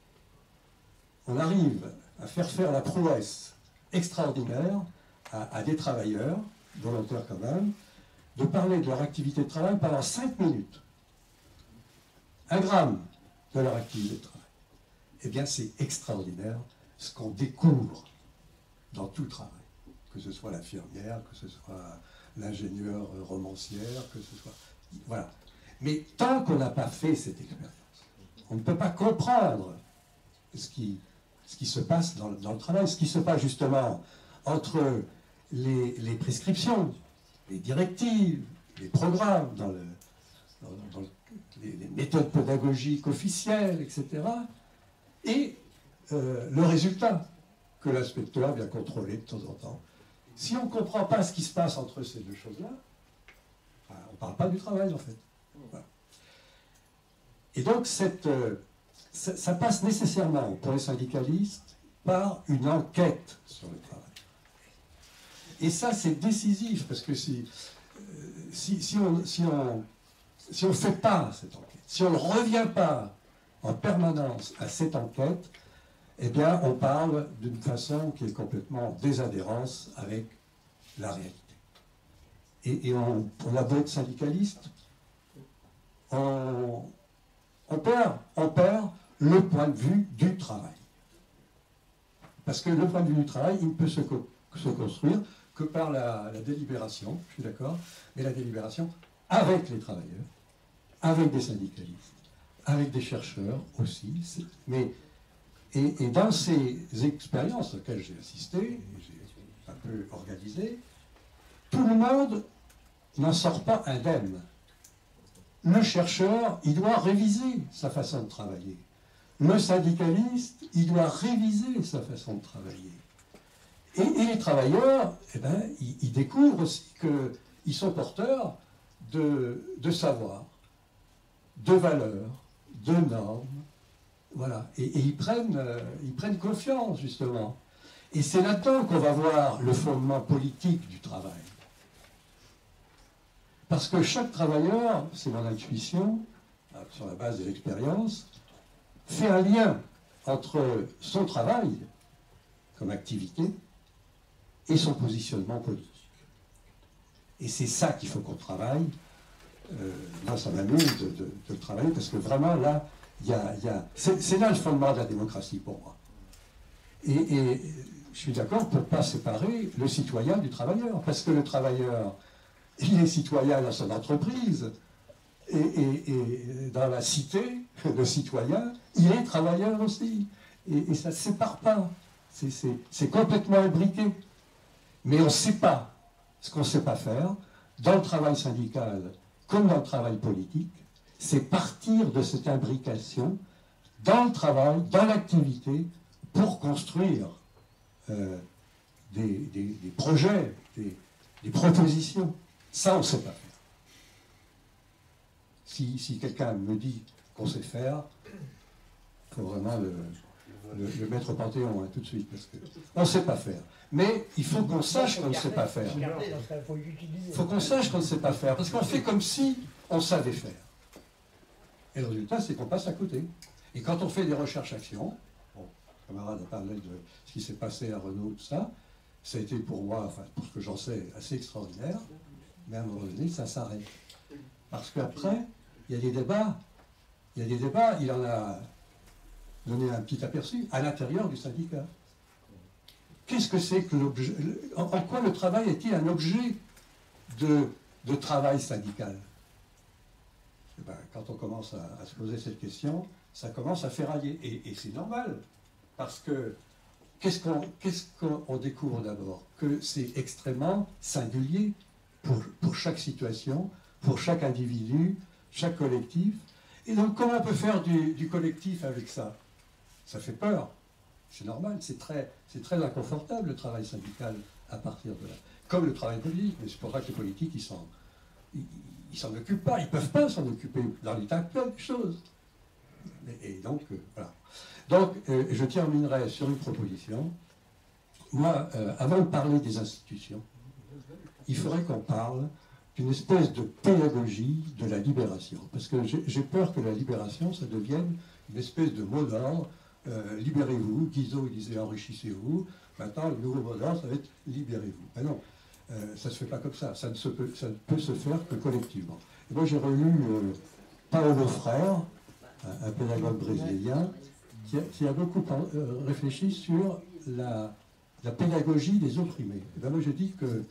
arrive à faire la prouesse extraordinaire à des travailleurs, volontaires quand même, de parler de leur activité de travail pendant 5 minutes. 1 gramme de leur activité de travail. Eh bien, c'est extraordinaire ce qu'on découvre dans tout le travail. Que ce soit l'infirmière, que ce soit l'ingénieur romancière, que ce soit... Voilà. Mais tant qu'on n'a pas fait cette expérience, on ne peut pas comprendre ce qui se passe dans le travail, ce qui se passe justement entre les prescriptions, les directives, les programmes, dans les méthodes pédagogiques officielles, etc., et le résultat que l'inspecteur vient contrôler de temps en temps. Si on ne comprend pas ce qui se passe entre ces deux choses-là, on ne parle pas du travail, en fait. Voilà. Et donc, ça passe nécessairement, pour les syndicalistes, par une enquête sur le travail. Et ça, c'est décisif, parce que si on ne fait pas cette enquête, si on ne revient pas en permanence à cette enquête, eh bien, on parle d'une façon qui est complètement en désadhérence avec la réalité. Et on a beau être syndicaliste, on perd le point de vue du travail. Parce que le point de vue du travail, il ne peut se construire que par la délibération, je suis d'accord, mais la délibération avec les travailleurs, avec des syndicalistes, avec des chercheurs aussi. Et dans ces expériences auxquelles j'ai assisté, et j'ai un peu organisé, tout le monde n'en sort pas indemne. Le chercheur, il doit réviser sa façon de travailler. Le syndicaliste, il doit réviser sa façon de travailler. Et les travailleurs, eh ben, ils découvrent aussi qu'ils sont porteurs de savoir, de valeurs, de normes. Voilà. Et ils prennent confiance, justement. Et c'est là-dedans qu'on va voir le fondement politique du travail. Parce que chaque travailleur, c'est mon intuition, sur la base de l'expérience, fait un lien entre son travail comme activité et son positionnement politique. Et c'est ça qu'il faut qu'on travaille. Moi, ça m'amuse de le travailler, parce que vraiment, là, c'est là le fondement de la démocratie pour moi. Et je suis d'accord pour ne pas séparer le citoyen du travailleur, parce que le travailleur, il est citoyen dans son entreprise, et dans la cité, le citoyen, il est travailleur aussi. Et ça ne se sépare pas. C'est complètement imbriqué. Mais on ne sait pas ce qu'on ne sait pas faire, dans le travail syndical comme dans le travail politique, c'est partir de cette imbrication dans le travail, dans l'activité, pour construire des projets, des propositions. Ça, on ne sait pas faire. Si quelqu'un me dit qu'on sait faire, il faut vraiment le mettre au Panthéon, hein, tout de suite, parce qu'on ne sait pas faire. Mais il faut qu'on sache qu'on ne sait pas faire. Il faut qu'on sache qu'on ne sait pas faire, parce qu'on fait comme si on savait faire. Et le résultat, c'est qu'on passe à côté. Et quand on fait des recherches-actions, bon, le camarade a parlé de ce qui s'est passé à Renault, tout ça, ça a été pour moi, enfin, pour ce que j'en sais, assez extraordinaire, mais à un moment donné, ça s'arrête. Parce qu'après, il y a des débats, il en a donné un petit aperçu à l'intérieur du syndicat. Qu'est-ce que c'est que l'objet? En quoi le travail est-il un objet de travail syndical? Et ben, quand on commence à se poser cette question, ça commence à ferrailler. Et c'est normal, parce que qu'est-ce qu'on découvre d'abord? Que c'est extrêmement singulier pour chaque situation, pour chaque individu, chaque collectif. Et donc, comment on peut faire du collectif avec ça? Ça fait peur. C'est normal, c'est très inconfortable le travail syndical à partir de là. Comme le travail politique, mais c'est pour ça que les politiques, ils s'en occupent pas, ils ne peuvent pas s'en occuper dans l'état actuel des choses. Et donc, voilà. Donc, je terminerai sur une proposition. Moi, avant de parler des institutions, il faudrait qu'on parle d'une espèce de pédagogie de la libération. Parce que j'ai peur que la libération, ça devienne une espèce de mot d'ordre. Libérez-vous, Guizot disait enrichissez-vous. Maintenant, le nouveau mot d'ordre, ça va être libérez-vous. Ben non, ça ne se fait pas comme ça. Ça ne peut se faire que collectivement. Et moi, j'ai relu Paulo Freire, un pédagogue brésilien, qui a beaucoup réfléchi sur la pédagogie des opprimés. Et ben moi, je dis que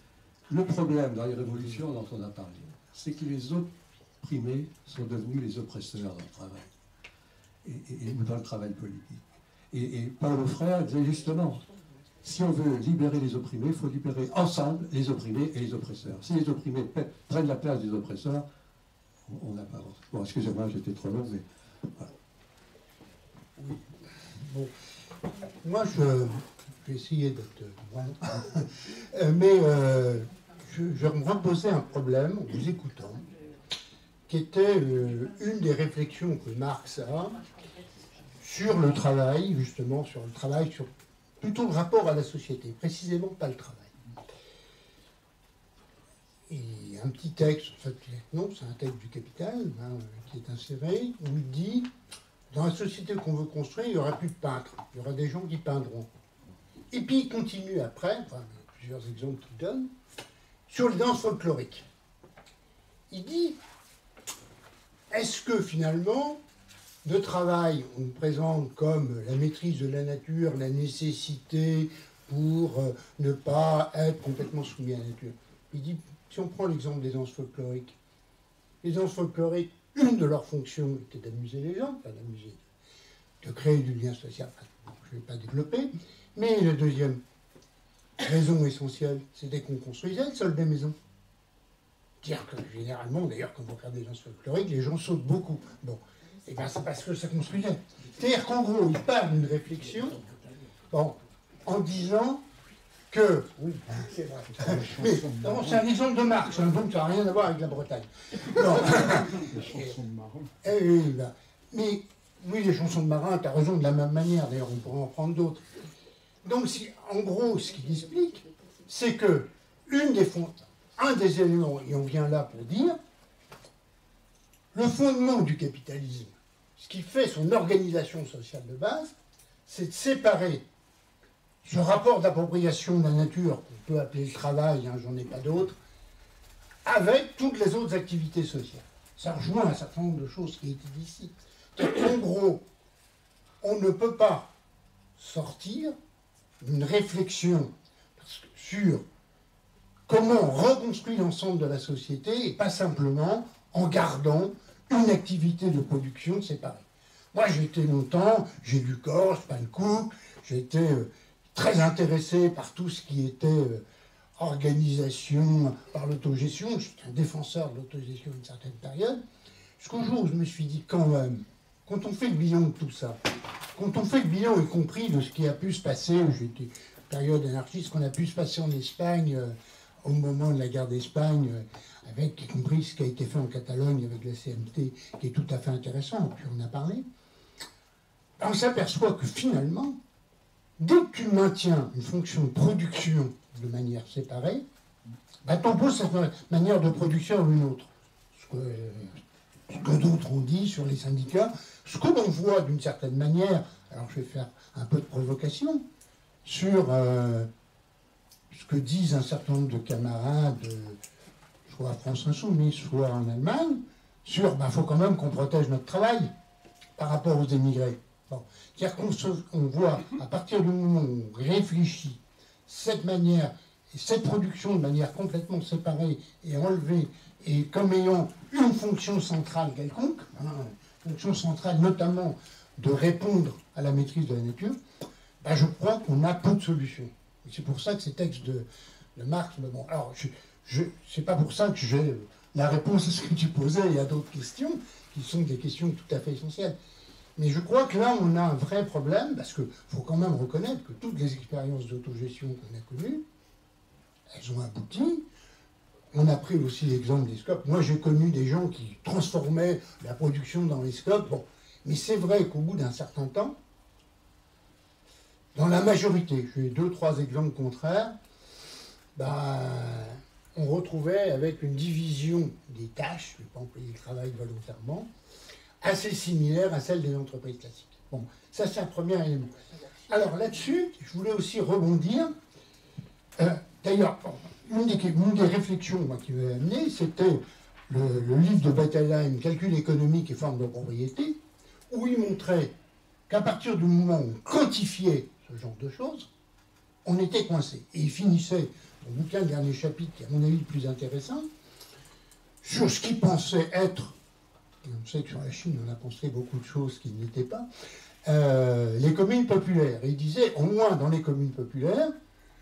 le problème dans les révolutions dont on a parlé, c'est que les opprimés sont devenus les oppresseurs dans le travail, et dans le travail politique. Et Paulo Freire disait justement, si on veut libérer les opprimés, il faut libérer ensemble les opprimés et les oppresseurs. Si les opprimés prennent la place des oppresseurs, on n'a pas avancé. Bon, excusez-moi, j'étais trop long, mais voilà. Oui. Bon. Moi, je vais essayer d'être bon. Mais je me reposais un problème en vous écoutant, qui était une des réflexions que Marx a sur le travail, justement, sur le travail, sur plutôt le rapport à la société, précisément pas le travail. Et un petit texte, en fait, non, c'est un texte du Capital, hein, qui est inséré, où il dit, dans la société qu'on veut construire, il n'y aura plus de peintres, il y aura des gens qui peindront. Et puis il continue après, enfin, plusieurs exemples qu'il donne, sur les danses folkloriques. Il dit, est-ce que finalement, le travail, on le présente comme la maîtrise de la nature, la nécessité pour ne pas être complètement soumis à la nature. Il dit, si on prend l'exemple des danses folkloriques, les danses folkloriques, une de leurs fonctions était d'amuser les gens, enfin d'amuser, de créer du lien social. Enfin, je ne vais pas développer, mais la deuxième raison essentielle, c'était qu'on construisait le sol des maisons. Dire que généralement, d'ailleurs, quand on regarde des danses folkloriques, les gens sautent beaucoup. Bon. Et bien, c'est parce que ça construisait. C'est-à-dire qu'en gros, il parle d'une réflexion bon, en disant que... Oui, c'est vrai. Mais c'est un exemple de Marx, hein, donc ça n'a rien à voir avec la Bretagne. Non. Les chansons de marin. Mais oui, les chansons de marin, tu as raison, de la même manière. D'ailleurs, on pourrait en prendre d'autres. Donc, en gros, ce qu'il explique, c'est que un des éléments, et on vient là pour dire, le fondement du capitalisme, ce qui fait son organisation sociale de base, c'est de séparer ce rapport d'appropriation de la nature, qu'on peut appeler le travail, hein, j'en ai pas d'autres, avec toutes les autres activités sociales. Ça rejoint un certain nombre de choses qui étaient dit ici. En gros, on ne peut pas sortir d'une réflexion sur comment on reconstruit l'ensemble de la société et pas simplement en gardant une activité de production séparée. Moi, j'ai été longtemps, j'ai lu Corse, Pankow, j'ai été très intéressé par tout ce qui était organisation par l'autogestion. J'étais un défenseur de l'autogestion à une certaine période. Jusqu'au jour où je me suis dit, quand même, quand on fait le bilan de tout ça, quand on fait le bilan, y compris de ce qui a pu se passer, j'étais période anarchiste, qu'on a pu se passer en Espagne au moment de la guerre d'Espagne, avec y compris ce qui a été fait en Catalogne avec la CMT, qui est tout à fait intéressant, puis on a parlé, on s'aperçoit que finalement, dès que tu maintiens une fonction de production de manière séparée, bah, t'opposes cette manière de production à une autre. Ce que d'autres ont dit sur les syndicats, ce que l'on voit d'une certaine manière, alors je vais faire un peu de provocation, sur ce que disent un certain nombre de camarades, soit à France Insoumise, soit en Allemagne, sur il faut quand même qu'on protège notre travail par rapport aux émigrés. Bon. C'est-à-dire qu'on voit, à partir du moment où on réfléchit cette manière, et cette production de manière complètement séparée et enlevée, et comme ayant une fonction centrale quelconque, fonction centrale notamment de répondre à la maîtrise de la nature, ben je crois qu'on a peu de solutions. Et c'est pour ça que ces textes de Marx, bon, alors c'est pas pour ça que j'ai la réponse à ce que tu posais, il y a d'autres questions qui sont des questions tout à fait essentielles. Mais je crois que là, on a un vrai problème, parce qu'il faut quand même reconnaître que toutes les expériences d'autogestion qu'on a connues, elles ont abouti. On a pris aussi l'exemple des scopes. Moi, j'ai connu des gens qui transformaient la production dans les scopes. Bon. Mais c'est vrai qu'au bout d'un certain temps, dans la majorité, j'ai 2-3 exemples contraires, on retrouvait avec une division des tâches, je ne vais pas employer le travail volontairement, assez similaire à celle des entreprises classiques. Bon, ça c'est un premier élément. Alors là-dessus, je voulais aussi rebondir. D'ailleurs, une des réflexions qui m'a amené, c'était le livre de Bettelheim, Calcul économique et forme de propriété, où il montrait qu'à partir du moment où on quantifiait ce genre de choses, on était coincé. Et il finissait son bouquin, le dernier chapitre, qui est à mon avis le plus intéressant, sur ce qu'il pensait être, et on sait que sur la Chine, on a pensé beaucoup de choses qui n'étaient pas, les communes populaires. Et il disait, au moins dans les communes populaires,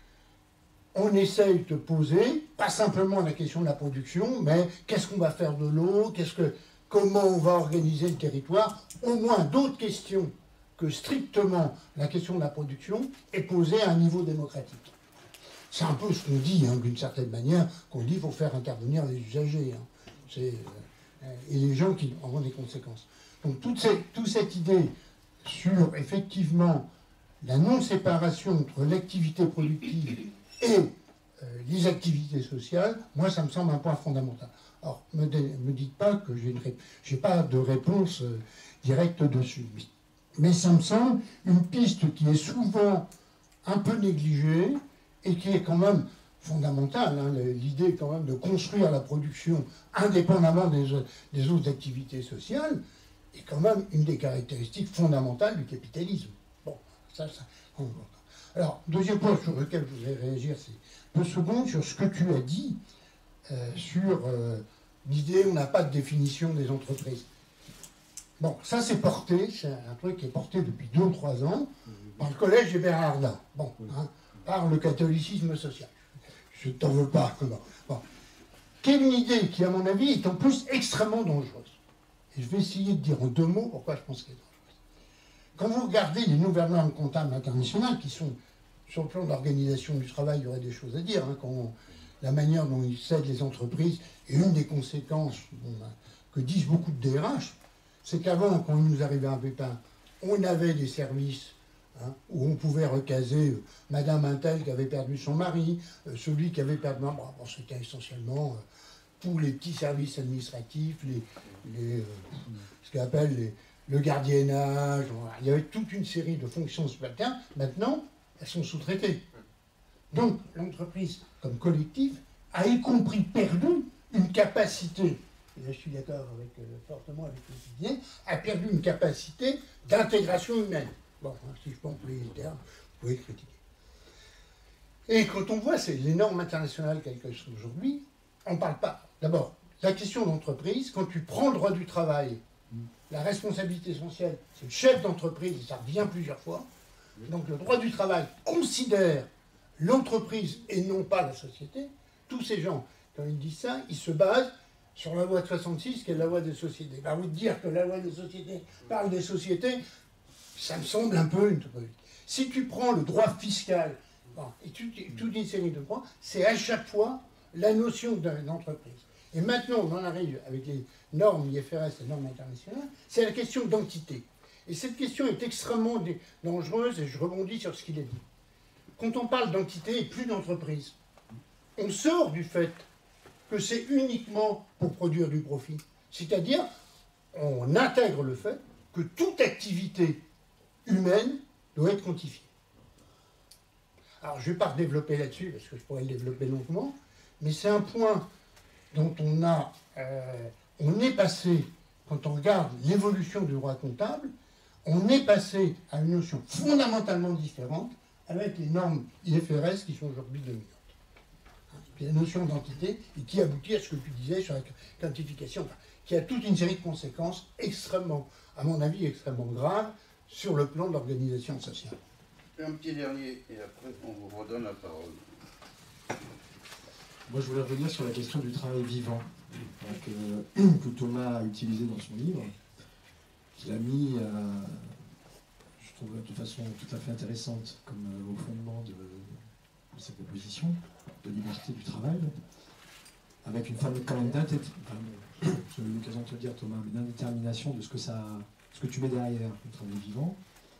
on essaye de poser, pas simplement la question de la production, mais qu'est-ce qu'on va faire de l'eau, comment on va organiser le territoire, au moins d'autres questions que strictement la question de la production est posée à un niveau démocratique. C'est un peu ce qu'on dit, hein, d'une certaine manière, qu'on dit qu'il faut faire intervenir les usagers. Hein. Et les gens qui en ont des conséquences. Donc toute cette idée sur, effectivement, la non-séparation entre l'activité productive et les activités sociales, moi, ça me semble un point fondamental. Alors, ne me dites pas que j'ai pas de réponse directe dessus. Mais ça me semble une piste qui est souvent un peu négligée et qui est quand même fondamentale. Hein. L'idée, quand même, de construire la production indépendamment des autres activités sociales est quand même une des caractéristiques fondamentales du capitalisme. Bon, ça on voit. Alors, deuxième point sur lequel je voudrais réagir, c'est 2 secondes sur ce que tu as dit sur l'idée on n'a pas de définition des entreprises. Bon, ça c'est porté, c'est un truc qui est porté depuis 2 ou 3 ans par le collège des Bernardins, bon, hein, par le catholicisme social. Je ne t'en veux pas. Bon. Qui est une idée qui, à mon avis, est en plus extrêmement dangereuse. Et je vais essayer de dire en 2 mots pourquoi je pense qu'elle est dangereuse. Quand vous regardez les nouvelles normes comptables internationales, qui sont, sur le plan de l'organisation du travail, il y aurait des choses à dire, hein, la manière dont ils cèdent les entreprises, et une des conséquences que disent beaucoup de DRH, c'est qu'avant, quand il nous arrivait un pépin, on avait des services hein, où on pouvait recaser Madame Intel qui avait perdu son mari, celui qui avait perdu... Bon, c'était essentiellement tous les petits services administratifs, ce qu'on appelle le gardiennage. Il y avait toute une série de fonctions subalternes. Maintenant, elles sont sous-traitées. Donc, l'entreprise, comme collectif, a y compris perdu une capacité, et là je suis d'accord fortement avec le Didier, a perdu une capacité d'intégration humaine. Bon, si je peux employer le terme, vous pouvez critiquer. Et quand on voit les normes internationales qu'elles sont aujourd'hui, on ne parle pas. D'abord, la question d'entreprise, quand tu prends le droit du travail, la responsabilité essentielle, c'est le chef d'entreprise, et ça revient plusieurs fois. Donc le droit du travail considère l'entreprise et non pas la société. Tous ces gens, quand ils disent ça, ils se basent sur la loi de 66, qui est la loi des sociétés. Ben, vous dire que la loi des sociétés parle des sociétés, ça me semble un peu une topographie. Si tu prends le droit fiscal, bon, et toute une série de droits, c'est à chaque fois la notion d'entreprise. Et maintenant, on en arrive avec les normes IFRS, les normes internationales, c'est la question d'entité. Et cette question est extrêmement dangereuse, et je rebondis sur ce qu'il a dit. Quand on parle d'entité et plus d'entreprise, on sort du fait que c'est uniquement pour produire du profit. C'est-à-dire, on intègre le fait que toute activité humaine doit être quantifiée. Alors, je ne vais pas redévelopper là-dessus, parce que je pourrais le développer longuement, mais c'est un point dont on est passé, quand on regarde l'évolution du droit comptable, on est passé à une notion fondamentalement différente avec les normes IFRS qui sont aujourd'hui dominantes. La notion d'entité et qui aboutit à ce que tu disais sur la quantification, qui a toute une série de conséquences extrêmement, à mon avis, extrêmement graves sur le plan de l'organisation sociale. Un petit dernier, et après on vous redonne la parole. Moi, je voulais revenir sur la question du travail vivant, que Thomas a utilisé dans son livre, qu'il a mis, je trouve, de façon tout à fait intéressante, comme au fondement de cette proposition de liberté du travail, avec une forme quand même j'ai eu l'occasion de te le dire, Thomas, mais d'indétermination de ce que tu mets derrière le travail vivant.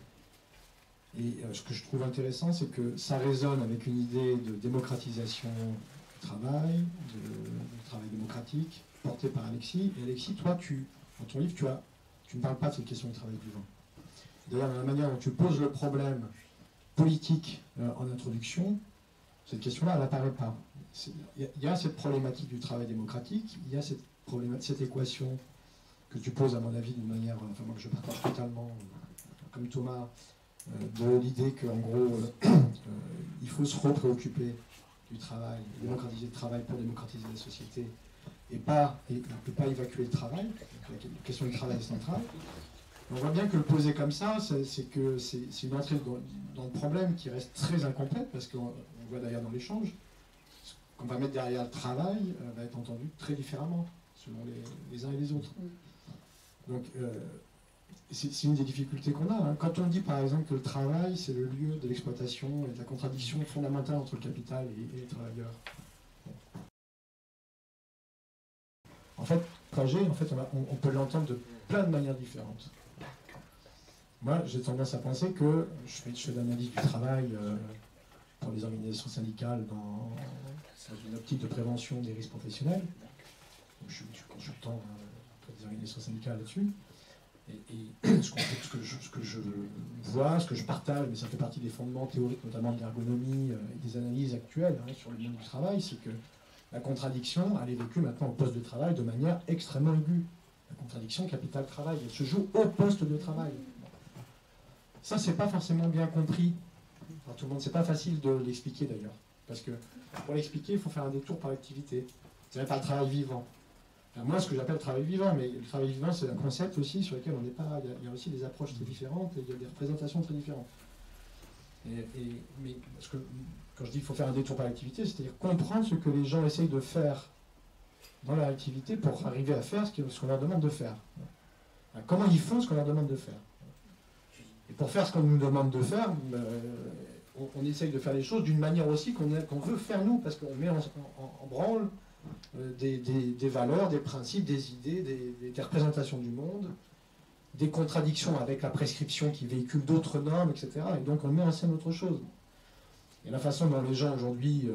Et ce que je trouve intéressant, c'est que ça résonne avec une idée de démocratisation du travail, de travail démocratique, portée par Alexis. Et Alexis, toi, dans ton livre, tu ne parles pas de cette question du travail vivant. D'ailleurs, dans la manière dont tu poses le problème politique en introduction, cette question-là, elle n'apparaît pas. Il y a cette problématique du travail démocratique, il y a cette équation que tu poses, à mon avis, d'une manière, moi que je partage totalement, comme Thomas, de l'idée qu'en gros, il faut se repréoccuper du travail, démocratiser le travail pour démocratiser la société, et pas évacuer le travail. Donc, la question du travail est centrale. On voit bien que le poser comme ça, c'est une entrée dans le problème qui reste très incomplète, parce qu'on voit d'ailleurs dans l'échange, ce qu'on va mettre derrière le travail va être entendu très différemment, selon les uns et les autres. Donc, c'est une des difficultés qu'on a. Hein. Quand on dit par exemple que le travail, c'est le lieu de l'exploitation et de la contradiction fondamentale entre le capital et les travailleurs. Bon. En fait, trajet, on peut l'entendre de plein de manières différentes. Moi, j'ai tendance à penser que je fais de l'analyse du travail pour les organisations syndicales dans une optique de prévention des risques professionnels. Je suis consultant pour des organisations syndicales là-dessus. Et ce que je vois, ce que je partage, mais ça fait partie des fondements théoriques, notamment de l'ergonomie et des analyses actuelles sur le monde du travail, c'est que la contradiction, elle est vécue maintenant au poste de travail de manière extrêmement aiguë. La contradiction capital-travail, elle se joue au poste de travail. Ça, c'est pas forcément bien compris par tout le monde. C'est pas facile de l'expliquer d'ailleurs. Parce que pour l'expliquer, il faut faire un détour par l'activité. C'est par le travail vivant. Alors moi, ce que j'appelle travail vivant, mais le travail vivant, c'est un concept aussi sur lequel on n'est pas. Il y a aussi des approches très différentes et il y a des représentations très différentes. Mais parce que quand je dis qu'il faut faire un détour par l'activité, c'est-à-dire comprendre ce que les gens essayent de faire dans leur activité pour arriver à faire ce qu'on leur demande de faire. Comment ils font ce qu'on leur demande de faire. Et pour faire ce qu'on nous demande de faire, on essaye de faire les choses d'une manière aussi qu'on veut faire nous, parce qu'on met en branle des valeurs, des principes, des idées, des représentations du monde, des contradictions avec la prescription qui véhicule d'autres normes, etc. Et donc on met en scène autre chose. Et la façon dont les gens aujourd'hui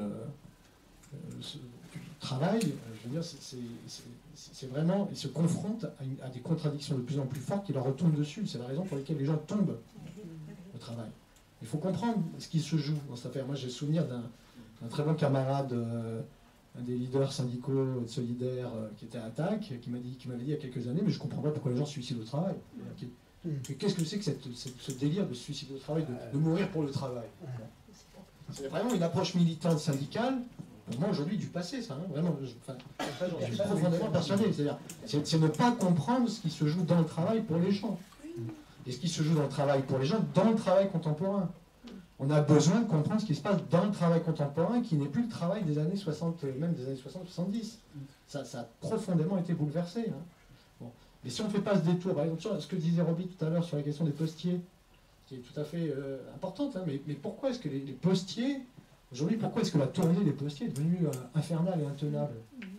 travaillent, je veux dire, c'est vraiment, ils se confrontent à des contradictions de plus en plus fortes qui leur retombent dessus. C'est la raison pour laquelle les gens tombent au travail. Il faut comprendre ce qui se joue dans cette affaire. Moi, j'ai le souvenir d'un très bon camarade, un des leaders syndicaux de Solidaires qui était à ATTAC, qui m'avait dit il y a quelques années, mais je ne comprends pas pourquoi les gens se suicident au travail. Qu'est-ce que c'est que ce délire de se suicider au travail, de mourir pour le travail? C'est vraiment une approche militante syndicale, pour moi aujourd'hui, du passé, ça. Hein, vraiment, j'en suis profondément persuadé. C'est ne pas comprendre ce qui se joue dans le travail pour les gens. Et ce qui se joue dans le travail pour les gens, dans le travail contemporain. On a besoin de comprendre ce qui se passe dans le travail contemporain, qui n'est plus le travail des années 60, même des années 60-70. Ça a profondément été bouleversé. Hein. Bon. Mais si on ne fait pas ce détour, par exemple, sur ce que disait Roby tout à l'heure sur la question des postiers, qui est tout à fait importante, hein, mais pourquoi est-ce que les postiers, aujourd'hui, pourquoi est-ce que la tournée des postiers est devenue infernale et intenable?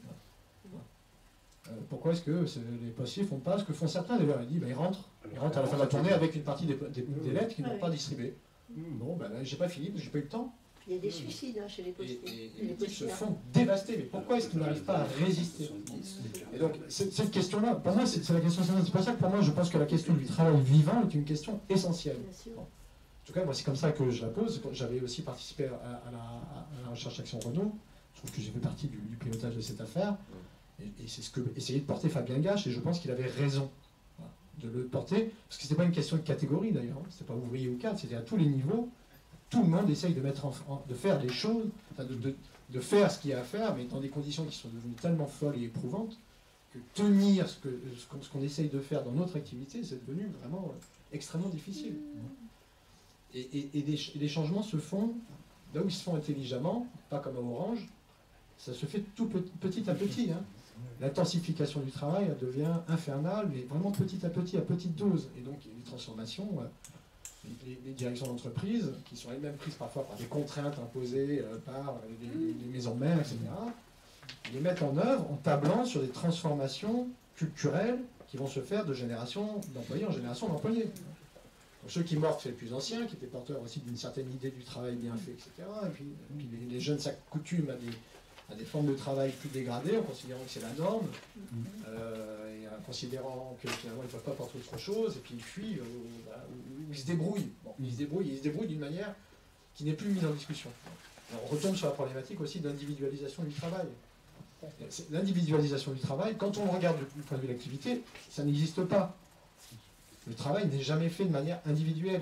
Pourquoi est-ce que les postiers font pas ce que font certains d'ailleurs? Ils rentrent à la fin de la tournée avec une partie des lettres qu'ils n'ont pas distribuées. Bon, ben j'ai pas fini, j'ai pas eu le temps. Il y a des suicides hein, chez les postiers. Et les postiers se font dévaster. Mais pourquoi est-ce qu'ils n'arrivent pas à résister? Et donc, cette question-là, pour moi, c'est la question essentielle. C'est pour ça que pour moi, je pense que la question du travail vivant est une question essentielle. Bon. En tout cas, moi, c'est comme ça que je la pose. J'avais aussi participé à la recherche Action Renault. Je trouve que j'ai fait partie du pilotage de cette affaire. Et c'est ce que essayait de porter Fabien Gache, et je pense qu'il avait raison de le porter, parce que ce n'était pas une question de catégorie d'ailleurs, hein. C'était pas ouvrier ou cadre, c'était à tous les niveaux. Tout le monde essaye de de faire des choses, enfin de faire ce qu'il y a à faire, mais dans des conditions qui sont devenues tellement folles et éprouvantes, que tenir ce qu'on essaye de faire dans notre activité, c'est devenu vraiment extrêmement difficile. Et les changements se font, là où ils se font intelligemment, pas comme à Orange, ça se fait tout petit à petit. Hein. L'intensification du travail elle devient infernale, mais vraiment petit à petite dose. Et donc les transformations, les directions d'entreprise, qui sont elles-mêmes prises parfois par des contraintes imposées par les maisons mères, etc., les mettent en œuvre en tablant sur des transformations culturelles qui vont se faire de génération d'employés en génération d'employés. Donc ceux qui mortent, c'est les plus anciens, qui étaient porteurs aussi d'une certaine idée du travail bien fait, etc. Et puis les jeunes s'accoutument à des formes de travail plus dégradées, en considérant que c'est la norme, et en considérant que finalement ils ne peuvent pas porter autre chose, et puis ils fuient, ou ils se débrouillent. Bon, ils se débrouillent d'une manière qui n'est plus mise en discussion. Alors, on retombe sur la problématique aussi d'individualisation du travail. L'individualisation du travail, quand on regarde du point de vue de l'activité, ça n'existe pas. Le travail n'est jamais fait de manière individuelle. Il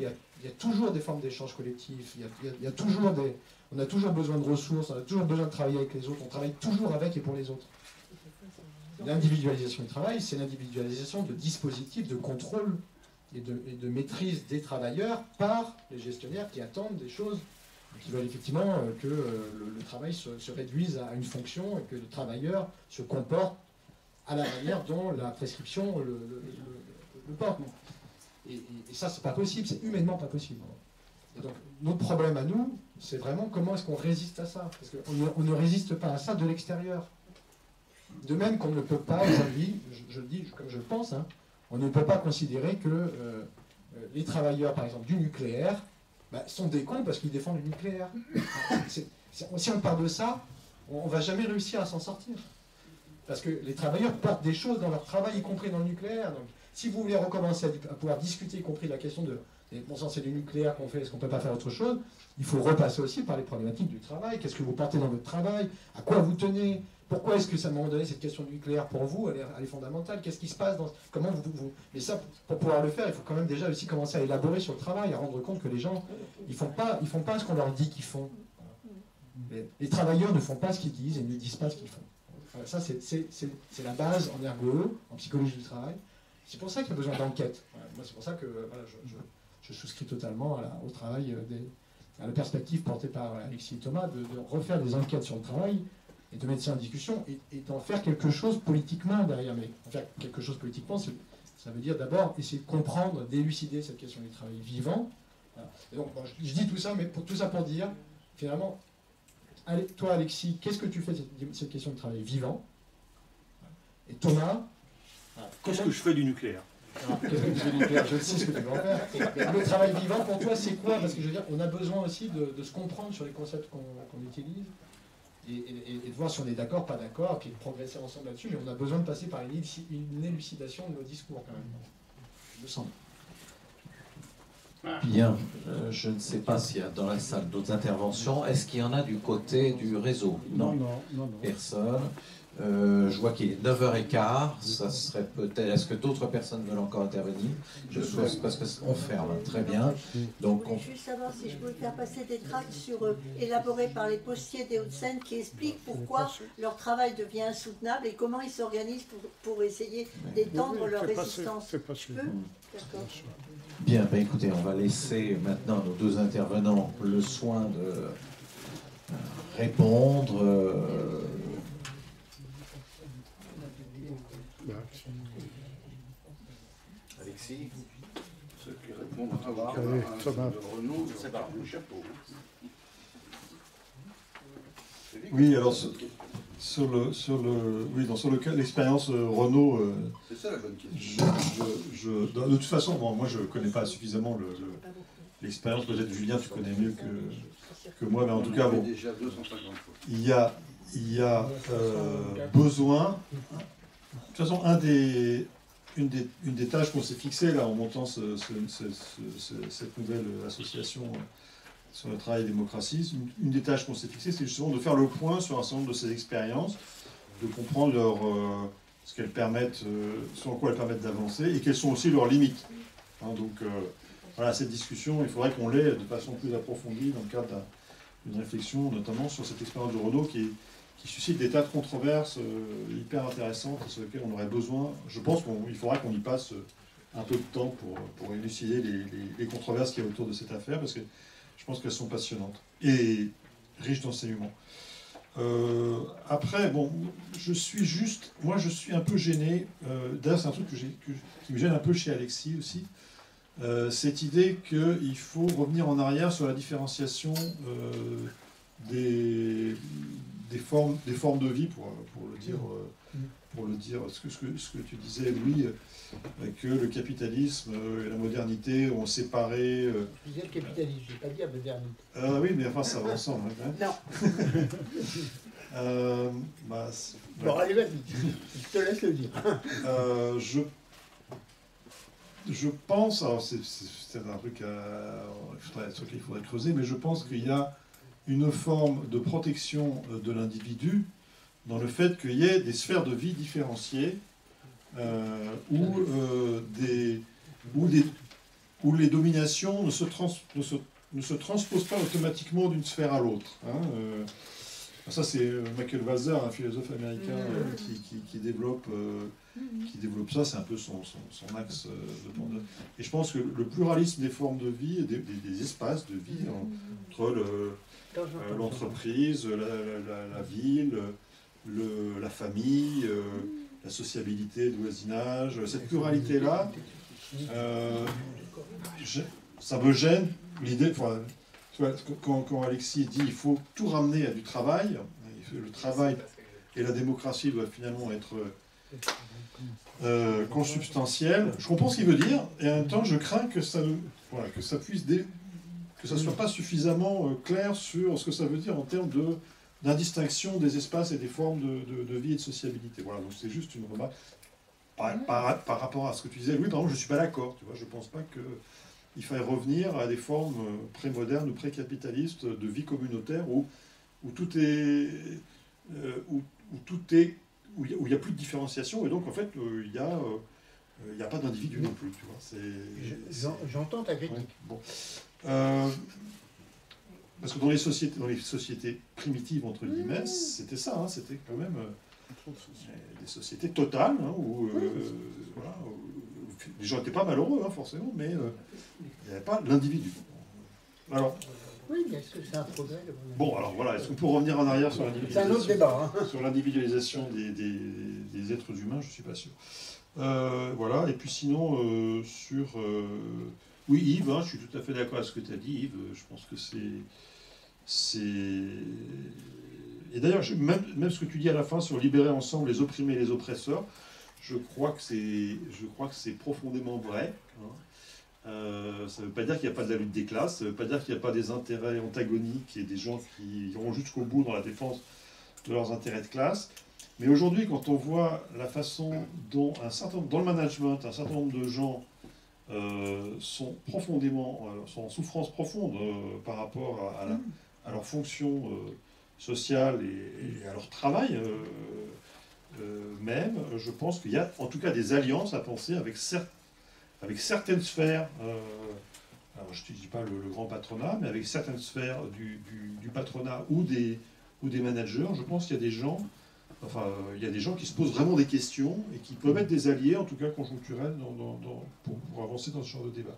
il y a toujours des formes d'échange collectif, il y a toujours on a toujours besoin de ressources, on a toujours besoin de travailler avec les autres, on travaille toujours avec et pour les autres. L'individualisation du travail, c'est l'individualisation de dispositifs de contrôle et de maîtrise des travailleurs par les gestionnaires qui attendent des choses, qui veulent effectivement que le travail se réduise à une fonction et que le travailleur se comporte à la manière dont la prescription le porte. Et ça, c'est pas possible, c'est humainement pas possible. Et donc, notre problème à nous, c'est vraiment comment est-ce qu'on résiste à ça. Parce qu'on ne résiste pas à ça de l'extérieur. De même qu'on ne peut pas, aujourd'hui, je le dis comme je le pense, hein, on ne peut pas considérer que les travailleurs, par exemple, du nucléaire, sont des cons parce qu'ils défendent le nucléaire. Si on part de ça, on ne va jamais réussir à s'en sortir. Parce que les travailleurs portent des choses dans leur travail, y compris dans le nucléaire. Donc, si vous voulez recommencer à pouvoir discuter, y compris la question de bon sang, c'est du nucléaire qu'on fait, est-ce qu'on ne peut pas faire autre chose, il faut repasser aussi par les problématiques du travail. Qu'est-ce que vous portez dans votre travail? À quoi vous tenez? Pourquoi est-ce que, à un moment donné, cette question du nucléaire, pour vous, elle est fondamentale? Qu'est-ce qui se passe comment vous... Mais ça, pour pouvoir le faire, il faut quand même déjà aussi commencer à élaborer sur le travail, à rendre compte que les gens, ils font pas ce qu'on leur dit qu'ils font. Les travailleurs ne font pas ce qu'ils disent et ne disent pas ce qu'ils font. Voilà, ça, c'est la base en ergo, en psychologie du travail. C'est pour ça qu'il y a besoin d'enquête. Voilà, moi, c'est pour ça que voilà, je souscris totalement au travail, à la perspective portée par Alexis et Thomas de refaire des enquêtes sur le travail et de mettre ça en discussion et d'en faire quelque chose politiquement derrière. Mais en faire quelque chose politiquement, ça veut dire d'abord essayer de comprendre, d'élucider cette question du travail vivant. Voilà. Et donc, bon, je dis tout ça, mais tout ça pour dire, finalement, toi, Alexis, qu'est-ce que tu fais de cette question du travail vivant? Et Thomas, qu'est-ce que je fais du nucléaire? Qu'est-ce que tu fais du nucléaire? Je sais ce que tu veux en faire. Le travail vivant, pour toi, c'est quoi? Parce que je veux dire, on a besoin aussi de se comprendre sur les concepts qu'on utilise et de voir si on est d'accord, pas d'accord, et puis de progresser ensemble là-dessus. Mais on a besoin de passer par une élucidation de nos discours, quand même. Il me semble. Bien, je ne sais pas s'il y a dans la salle d'autres interventions. Est-ce qu'il y en a du côté du réseau? Non. Personne. Je vois qu'il est 9h15. Ça serait peut-être. Est-ce que d'autres personnes veulent encore intervenir? Je souhaite parce qu'on ferme. Très bien. Donc, je voulais juste savoir si je pouvais faire passer des tracts élaborés par les postiers des Hauts-de-Seine qui expliquent pourquoi leur travail devient insoutenable et comment ils s'organisent pour essayer d'étendre leur résistance. Je peux? D'accord. Bien, ben écoutez, on va laisser maintenant nos deux intervenants le soin de répondre. Alexis, ceux qui répondent à Renaud, c'est par le chapeau. Oui, alors sur le cas l'expérience Renault, c'est ça la bonne question. De toute façon, bon, moi je ne connais pas suffisamment l'expérience. Peut-être Julien, tu connais mieux que moi, mais en tout cas, bon, déjà 250 fois. Il y a besoin. De toute façon, une des tâches qu'on s'est fixées là en montant cette nouvelle association sur le travail et démocratie, une des tâches qu'on s'est fixées, c'est justement de faire le point sur un certain nombre de ces expériences, de comprendre ce qu'elles permettent, sur quoi elles permettent d'avancer et quelles sont aussi leurs limites. Hein, donc voilà, cette discussion, il faudrait qu'on l'ait de façon plus approfondie dans le cadre d'une réflexion, notamment sur cette expérience de Renault qui suscite des tas de controverses hyper intéressantes sur lesquelles on aurait besoin. Je pense qu'il faudra qu'on y passe un peu de temps pour élucider les controverses qu'il y a autour de cette affaire, parce que je pense qu'elles sont passionnantes et riches d'enseignements. Après, bon, je suis un peu gêné. D'ailleurs, c'est un truc qui me gêne un peu chez Alexis aussi. Cette idée qu'il faut revenir en arrière sur la différenciation des formes de vie, pour le dire, ce que tu disais, Louis, que le capitalisme et la modernité ont séparé. Je disais le capitalisme, je ne vais pas dire modernité. Oui, mais enfin, ça va ensemble. Hein, non. Bon, allez, vas-y, je te laisse le dire. Je pense, alors c'est un truc sur lequel il faudrait creuser, mais je pense qu'il y a une forme de protection de l'individu dans le fait qu'il y ait des sphères de vie différenciées où où les dominations ne se transposent pas automatiquement d'une sphère à l'autre. Hein. Ça, c'est Michael Walzer, un philosophe américain qui développe ça, c'est un peu son axe de pensée. Et je pense que le pluralisme des formes de vie, et des espaces de vie, entre l'entreprise, la ville, la famille, la sociabilité, le voisinage, cette pluralité-là, ça me gêne l'idée. Quand Alexis dit il faut tout ramener à du travail, le travail et la démocratie doivent finalement être consubstantiels, je comprends ce qu'il veut dire, et en même temps je crains que ça puisse que ça ne soit pas suffisamment clair sur ce que ça veut dire en termes d'indistinction des espaces et des formes de vie et de sociabilité. Voilà, donc c'est juste une remarque. Par rapport à ce que tu disais, Louis, par exemple, je ne suis pas d'accord. Tu vois, je ne pense pas qu'il faille revenir à des formes pré-modernes ou pré-capitalistes de vie communautaire où tout est... où il n'y a plus de différenciation, et donc en fait il n'y a pas d'individu non plus. Tu vois, j'entends ta critique. Bon. Parce que dans les sociétés primitives, entre guillemets, c'était ça, hein, c'était quand même des sociétés totales, hein, où les gens n'étaient pas malheureux, hein, forcément, mais il n'y avait pas l'individu. Alors, oui, mais est-ce que c'est un progrès? Bon, alors voilà, est-ce qu'on peut revenir en arrière sur l'individualisation? C'est un autre débat. Hein. Sur l'individualisation des êtres humains, je ne suis pas sûr. Voilà, et puis sinon, oui, Yves, hein, je suis tout à fait d'accord avec ce que tu as dit, Yves, je pense que c'est... Et d'ailleurs, même ce que tu dis à la fin sur libérer ensemble les opprimés et les oppresseurs, je crois que c'est profondément vrai. Hein. Ça ne veut pas dire qu'il n'y a pas de la lutte des classes, ça ne veut pas dire qu'il n'y a pas des intérêts antagoniques et des gens qui iront jusqu'au bout dans la défense de leurs intérêts de classe. Mais aujourd'hui, quand on voit la façon dont dans le management, un certain nombre de gens sont en souffrance profonde par rapport à leur fonction sociale et à leur travail même, je pense qu'il y a en tout cas des alliances à penser avec certaines sphères, alors je ne dis pas le grand patronat, mais avec certaines sphères du patronat ou des managers. Je pense qu'il y a des gens, qui se posent vraiment des questions et qui peuvent être des alliés, en tout cas conjoncturels, pour avancer dans ce genre de débat.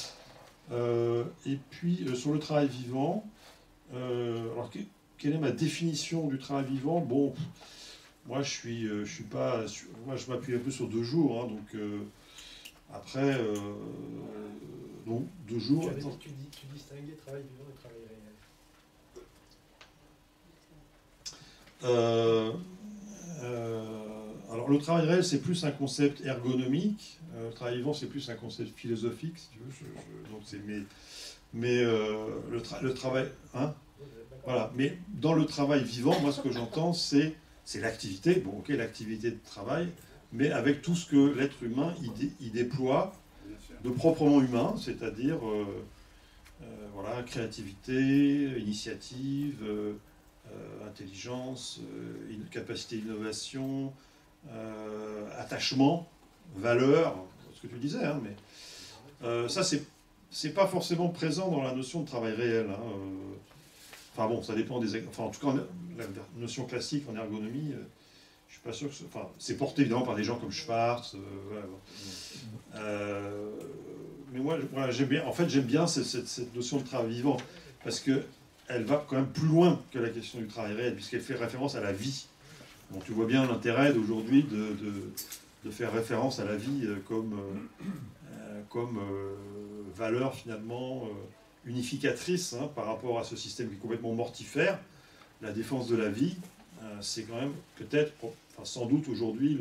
Et puis sur le travail vivant, alors quelle est ma définition du travail vivant? Bon, moi je suis pas, moi je m'appuie un peu sur 2 jours, hein, donc après, donc 2 jours. Tu distinguais travail vivant et travail réel. Alors le travail réel, c'est plus un concept ergonomique. Le travail vivant, c'est plus un concept philosophique, si tu veux. Donc c'est le travail, hein, voilà. Mais dans le travail vivant, moi, ce que j'entends, c'est l'activité. Bon, ok, l'activité de travail, mais avec tout ce que l'être humain il déploie de proprement humain, c'est-à-dire voilà, créativité, initiative, intelligence, capacité d'innovation, attachement, valeur, ce que tu disais, hein, mais ça c'est pas forcément présent dans la notion de travail réel. Hein, enfin bon, ça dépend des... Enfin en tout cas, la notion classique en ergonomie, je suis pas sûr que... Enfin, c'est porté évidemment par des gens comme Schwartz, voilà, bon. Mais moi, voilà, j'aime bien cette notion de travail vivant, parce que elle va quand même plus loin que la question du travail réel, puisqu'elle fait référence à la vie. Bon, tu vois bien l'intérêt d'aujourd'hui de faire référence à la vie comme valeur finalement unificatrice, hein, par rapport à ce système qui est complètement mortifère. La défense de la vie, c'est quand même peut-être, enfin, sans doute aujourd'hui,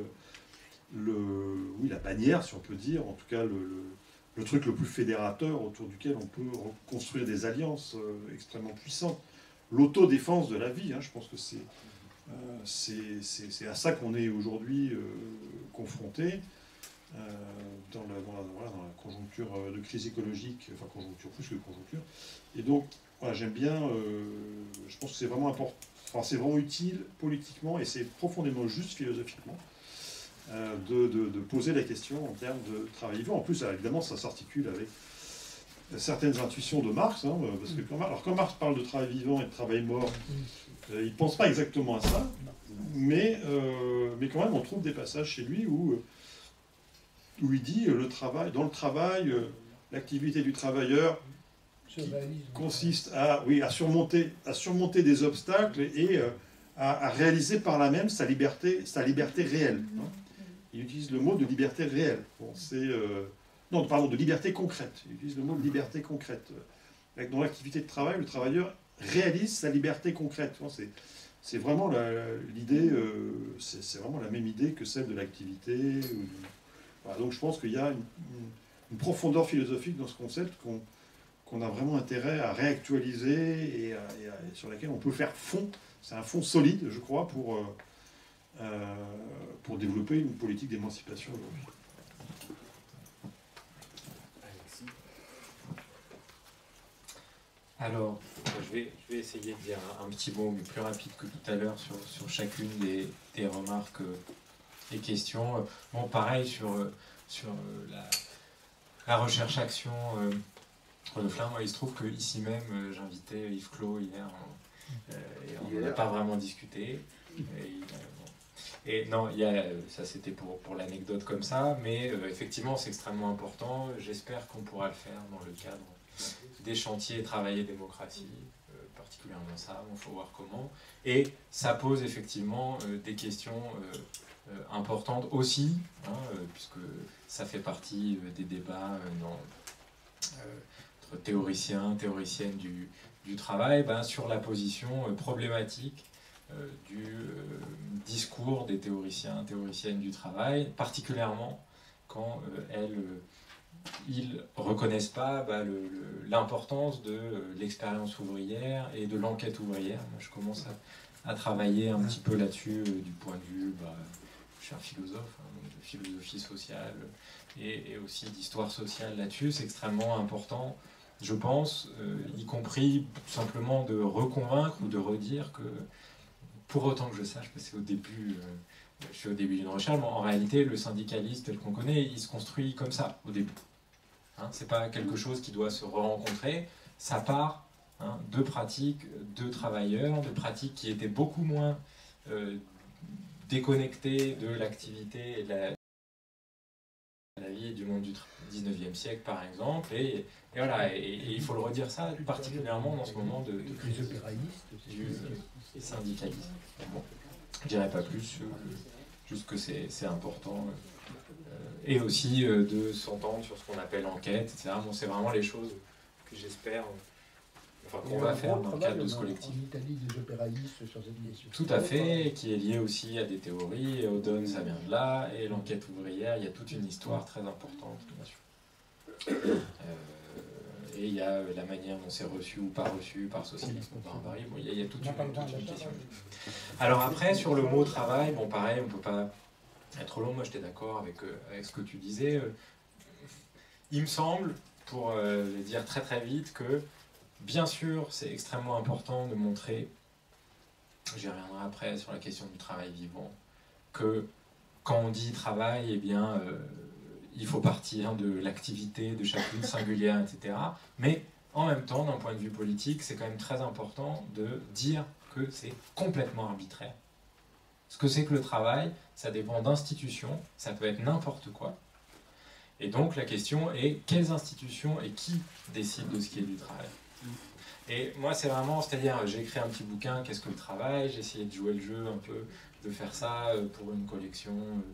oui, la bannière, si on peut dire, en tout cas le truc le plus fédérateur autour duquel on peut construire des alliances extrêmement puissantes. L'autodéfense de la vie, hein, je pense que c'est à ça qu'on est aujourd'hui confronté dans la conjoncture de crise écologique, enfin conjoncture plus que conjoncture. Et donc, voilà, j'aime bien, je pense que c'est vraiment important, enfin, c'est vraiment utile politiquement et c'est profondément juste philosophiquement de poser la question en termes de travail vivant. En plus, évidemment, ça s'articule avec certaines intuitions de Marx, hein, parce que quand Marx parle de travail vivant et de travail mort, il ne pense pas exactement à ça, mais quand même, on trouve des passages chez lui où il dit dans le travail, l'activité du travailleur consiste à surmonter des obstacles et à réaliser par là même sa liberté réelle. Hein. Il utilise le mot de liberté réelle. Bon, de liberté concrète. Il utilise le mot de liberté concrète. Dans l'activité de travail, le travailleur réalise sa liberté concrète. C'est vraiment l'idée, c'est vraiment la même idée que celle de l'activité. Voilà, donc je pense qu'il y a une profondeur philosophique dans ce concept qu'on a vraiment intérêt à réactualiser et sur laquelle on peut faire fond. C'est un fond solide, je crois, pour développer une politique d'émancipation aujourd'hui. Alors, je vais essayer de dire un petit mot, mais plus rapide que tout à l'heure, sur chacune des remarques et questions. Bon, pareil, sur la recherche-action de Flin, moi, il se trouve qu'ici même, j'invitais Yves Clos hier, et on n'en a pas vraiment discuté. Et non, ça c'était pour l'anecdote comme ça, mais effectivement, c'est extrêmement important. J'espère qu'on pourra le faire dans le cadre des chantiers Travail et démocratie, particulièrement ça, il faut voir comment. Et ça pose effectivement des questions importantes aussi, hein, puisque ça fait partie des débats entre théoriciennes du travail, sur la position problématique du discours des théoriciennes du travail, particulièrement quand ils ne reconnaissent pas l'importance de l'expérience ouvrière et de l'enquête ouvrière. Moi, je commence à travailler un petit peu là-dessus, du point de vue, je suis un philosophe, donc de philosophie sociale et aussi d'histoire sociale là-dessus. C'est extrêmement important, je pense, y compris simplement de reconvaincre ou de redire que, pour autant que je sache, parce que c'est au début... je suis au début d'une recherche, mais en réalité, le syndicalisme tel qu'on connaît, il se construit comme ça, au début. Hein, c'est pas quelque chose qui doit se re-rencontrer, ça part de pratiques de travailleurs, de pratiques qui étaient beaucoup moins déconnectées de l'activité et de la vie du monde du 19e siècle, par exemple, et voilà, et il faut le redire ça, particulièrement dans ce moment de crise du syndicalisme. Bon, je ne dirais pas plus, juste que c'est important. Et aussi de s'entendre sur ce qu'on appelle enquête, etc. Bon, c'est vraiment les choses que j'espère, qu'on va faire dans le cadre de ce collectif. En Italie, des opéralistes sur cette question. Tout à fait, qui est lié aussi à des théories, et Odon, ça vient de là, et l'enquête ouvrière, il y a toute une histoire très importante, bien sûr. Et il y a la manière dont c'est reçu ou pas reçu par socialisme ou par barbarie, bon, il y a toute une question. Alors après, sur le mot travail, bon pareil, on ne peut pas être trop long, moi j'étais d'accord avec ce que tu disais. Il me semble, pour le dire très très vite, que bien sûr c'est extrêmement important de montrer, j'y reviendrai après sur la question du travail vivant, que quand on dit travail, eh bien il faut partir de l'activité de chacune singulière, etc. Mais en même temps, d'un point de vue politique, c'est quand même très important de dire que c'est complètement arbitraire. Ce que c'est que le travail, ça dépend d'institutions, ça peut être n'importe quoi. Et donc la question est, quelles institutions et qui décident de ce qui est du travail? Et moi c'est vraiment, c'est-à-dire j'ai écrit un petit bouquin, qu'est-ce que le travail? J'ai essayé de jouer le jeu un peu, de faire ça pour une collection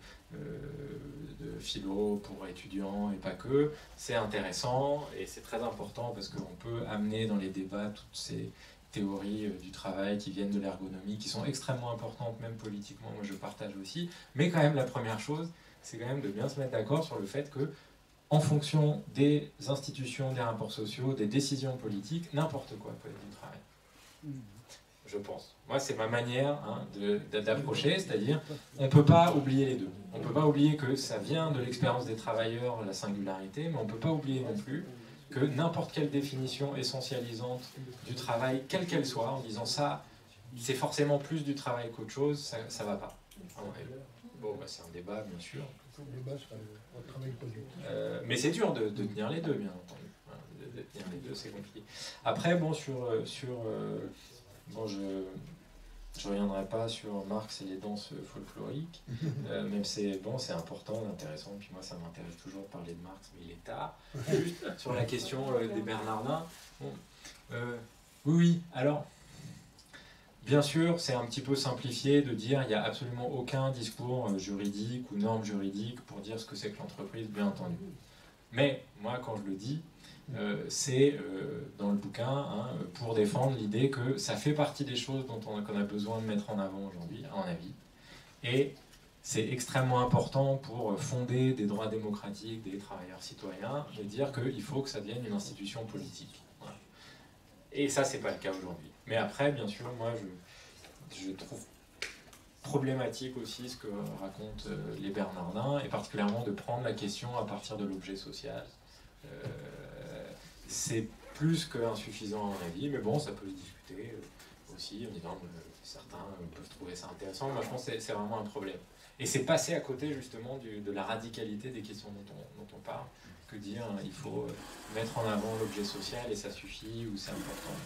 de philo pour étudiants et pas que. C'est intéressant et c'est très important parce qu'on peut amener dans les débats toutes ces théories du travail qui viennent de l'ergonomie, qui sont extrêmement importantes, même politiquement, moi je partage aussi. Mais quand même, la première chose, c'est quand même de bien se mettre d'accord sur le fait que, en fonction des institutions, des rapports sociaux, des décisions politiques, n'importe quoi peut être du travail. Je pense. Moi, c'est ma manière d'approcher, c'est-à-dire, on ne peut pas oublier les deux. On ne peut pas oublier que ça vient de l'expérience des travailleurs, la singularité, mais on ne peut pas oublier non plus que n'importe quelle définition essentialisante du travail, quelle qu'elle soit, en disant ça, c'est forcément plus du travail qu'autre chose, ça ne va pas. Bon, bah, c'est un débat, bien sûr. Le débat sur le travail productif. Mais c'est dur de tenir les deux, bien entendu. Voilà, de tenir les deux, c'est compliqué. Après, bon, bon, je reviendrai pas sur Marx et les danses folkloriques, même c'est bon, c'est important, intéressant, puis moi ça m'intéresse toujours de parler de Marx, mais il est tard. Juste sur la question des Bernardins, bon, oui, alors, bien sûr, c'est un petit peu simplifié de dire qu'il n'y a absolument aucun discours juridique ou norme juridique pour dire ce que c'est que l'entreprise, bien entendu. Mais moi, quand je le dis, c'est dans le bouquin pour défendre l'idée que ça fait partie des choses qu'on a besoin de mettre en avant aujourd'hui, à mon avis. Et c'est extrêmement important pour fonder des droits démocratiques des travailleurs citoyens de dire qu'il faut que ça devienne une institution politique. Voilà. Et ça, c'est pas le cas aujourd'hui. Mais après, bien sûr, moi, je trouve problématique aussi ce que racontent les Bernardins, et particulièrement de prendre la question à partir de l'objet social. C'est plus qu'insuffisant à mon avis, mais bon, ça peut se discuter aussi en disant certains peuvent trouver ça intéressant. Moi, je pense que c'est vraiment un problème. Et c'est passer à côté justement de la radicalité des questions dont on parle, que dire il faut mettre en avant l'objet social et ça suffit ou c'est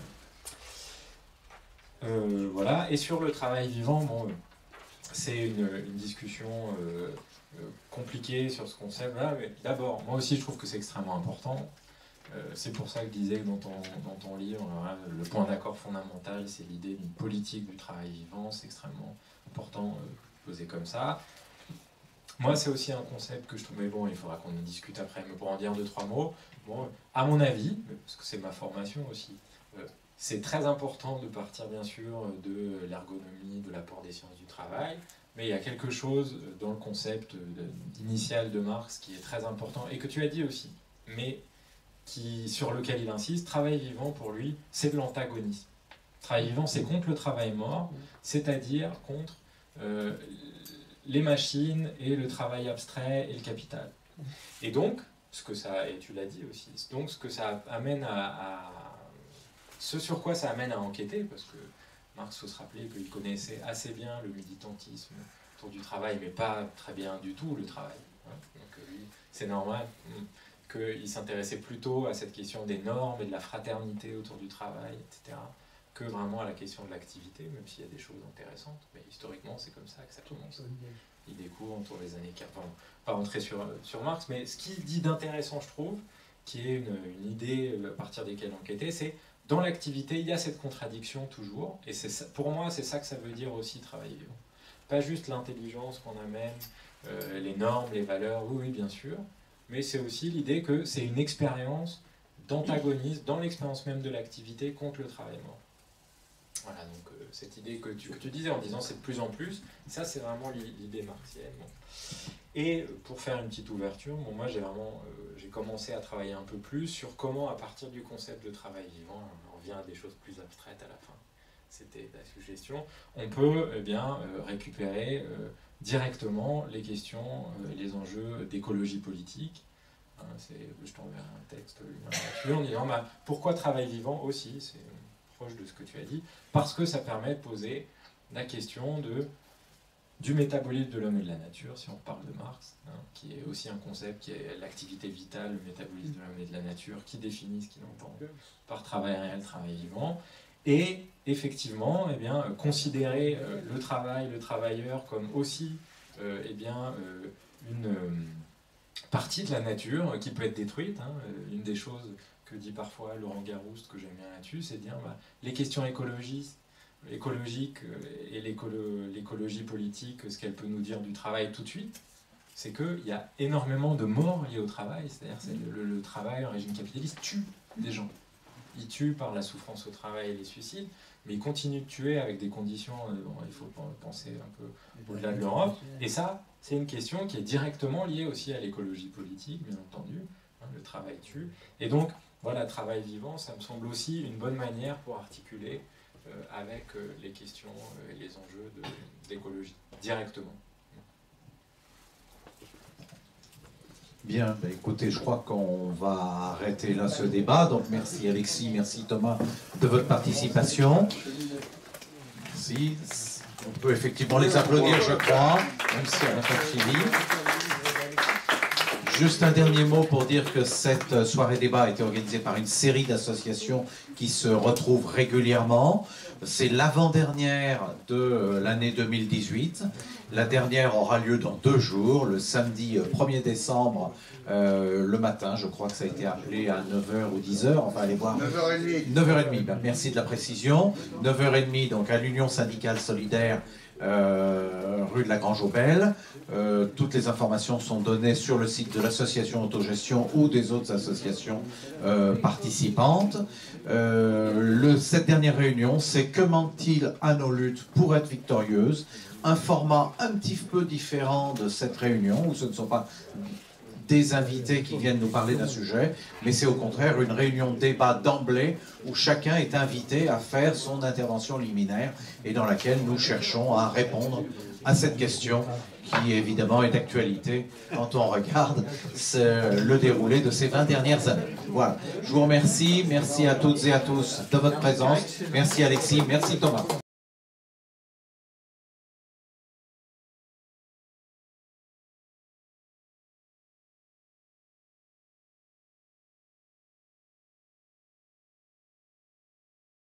important. Voilà. Et sur le travail vivant, bon, c'est une discussion compliquée sur ce concept-là, mais d'abord, moi aussi je trouve que c'est extrêmement important. C'est pour ça que je disais que dans ton livre, le point d'accord fondamental, c'est l'idée d'une politique du travail vivant, c'est extrêmement important posé comme ça. Moi, c'est aussi un concept que je trouve, mais bon, il faudra qu'on en discute après, mais pour en dire 2-3 mots, bon, à mon avis, parce que c'est ma formation aussi, c'est très important de partir bien sûr de l'ergonomie, de l'apport des sciences du travail, mais il y a quelque chose dans le concept initial de Marx qui est très important, et que tu as dit aussi, mais sur lequel il insiste. Travail vivant, pour lui, c'est de l'antagonisme. Travail vivant, c'est contre le travail mort, c'est-à-dire contre les machines et le travail abstrait et le capital. Et donc, et tu l'as dit aussi, donc ce que ça amène ce sur quoi ça amène à enquêter, parce que Marx, il faut se rappeler qu'il connaissait assez bien le militantisme autour du travail, mais pas très bien du tout le travail. Donc lui, c'est normal qu'il s'intéressait plutôt à cette question des normes et de la fraternité autour du travail, etc., que vraiment à la question de l'activité, même s'il y a des choses intéressantes. Mais historiquement, c'est comme ça que ça commence. Il découvre autour des années 40. Enfin, pas rentrer sur Marx, mais ce qu'il dit d'intéressant, je trouve, qui est une idée à partir desquelles enquêter, c'est dans l'activité, il y a cette contradiction toujours, et pour moi, c'est ça que ça veut dire aussi travailler vivant. Pas juste l'intelligence qu'on amène, les normes, les valeurs, oui, bien sûr, mais c'est aussi l'idée que c'est une expérience d'antagonisme dans l'expérience même de l'activité contre le travail mort. Voilà, donc cette idée que tu disais en disant c'est de plus en plus, ça c'est vraiment l'idée marxienne. Bon. Et pour faire une petite ouverture, bon, moi j'ai commencé à travailler un peu plus sur comment, à partir du concept de travail vivant, on revient à des choses plus abstraites à la fin, c'était la suggestion, on peut récupérer directement les questions, les enjeux d'écologie politique. Je t'enverrai un texte là-dessus en disant pourquoi travail vivant aussi, c'est proche de ce que tu as dit, parce que ça permet de poser la question du métabolisme de l'homme et de la nature, si on parle de Marx, qui est aussi un concept qui est l'activité vitale, le métabolisme de l'homme et de la nature, qui définit ce qu'il entend par travail réel, travail vivant, et effectivement, considérer le travail, le travailleur comme aussi une partie de la nature qui peut être détruite. Une des choses que dit parfois Laurent Garouste, que j'aime bien là-dessus, c'est de dire les questions écologiques et l'écologie politique, ce qu'elle peut nous dire du travail tout de suite, c'est qu'il y a énormément de morts liées au travail, c'est-à-dire le travail, le régime capitaliste tue des gens. Il tue par la souffrance au travail et les suicides, mais il continue de tuer avec des conditions, il faut penser un peu au-delà de l'Europe, et ça, c'est une question qui est directement liée aussi à l'écologie politique, bien entendu, le travail tue, et donc, voilà, travail vivant, ça me semble aussi une bonne manière pour articuler avec les questions et les enjeux d'écologie, directement. Bien, écoutez, je crois qu'on va arrêter là ce débat. Donc merci Alexis, merci Thomas de votre participation. Merci. On peut effectivement les applaudir, je crois, même si on n'a pas fini. Juste un dernier mot pour dire que cette soirée débat a été organisée par une série d'associations qui se retrouvent régulièrement. C'est l'avant-dernière de l'année 2018. La dernière aura lieu dans 2 jours, le samedi 1er décembre, le matin. Je crois que ça a été appelé à 9h ou 10h. On va aller voir. 9h30. 9h30, ben, merci de la précision. 9h30, donc à l'Union syndicale solidaire, rue de la Grange-aux-Belles. Toutes les informations sont données sur le site de l'association Autogestion ou des autres associations participantes. Cette dernière réunion, c'est que manque-t-il à nos luttes pour être victorieuses? Un format un petit peu différent de cette réunion, où ce ne sont pas des invités qui viennent nous parler d'un sujet, mais c'est au contraire une réunion de débat d'emblée où chacun est invité à faire son intervention liminaire et dans laquelle nous cherchons à répondre à cette question qui évidemment est d'actualité quand on regarde le déroulé de ces 20 dernières années. Voilà, je vous remercie, merci à toutes et à tous de votre présence, merci Alexis, merci Thomas.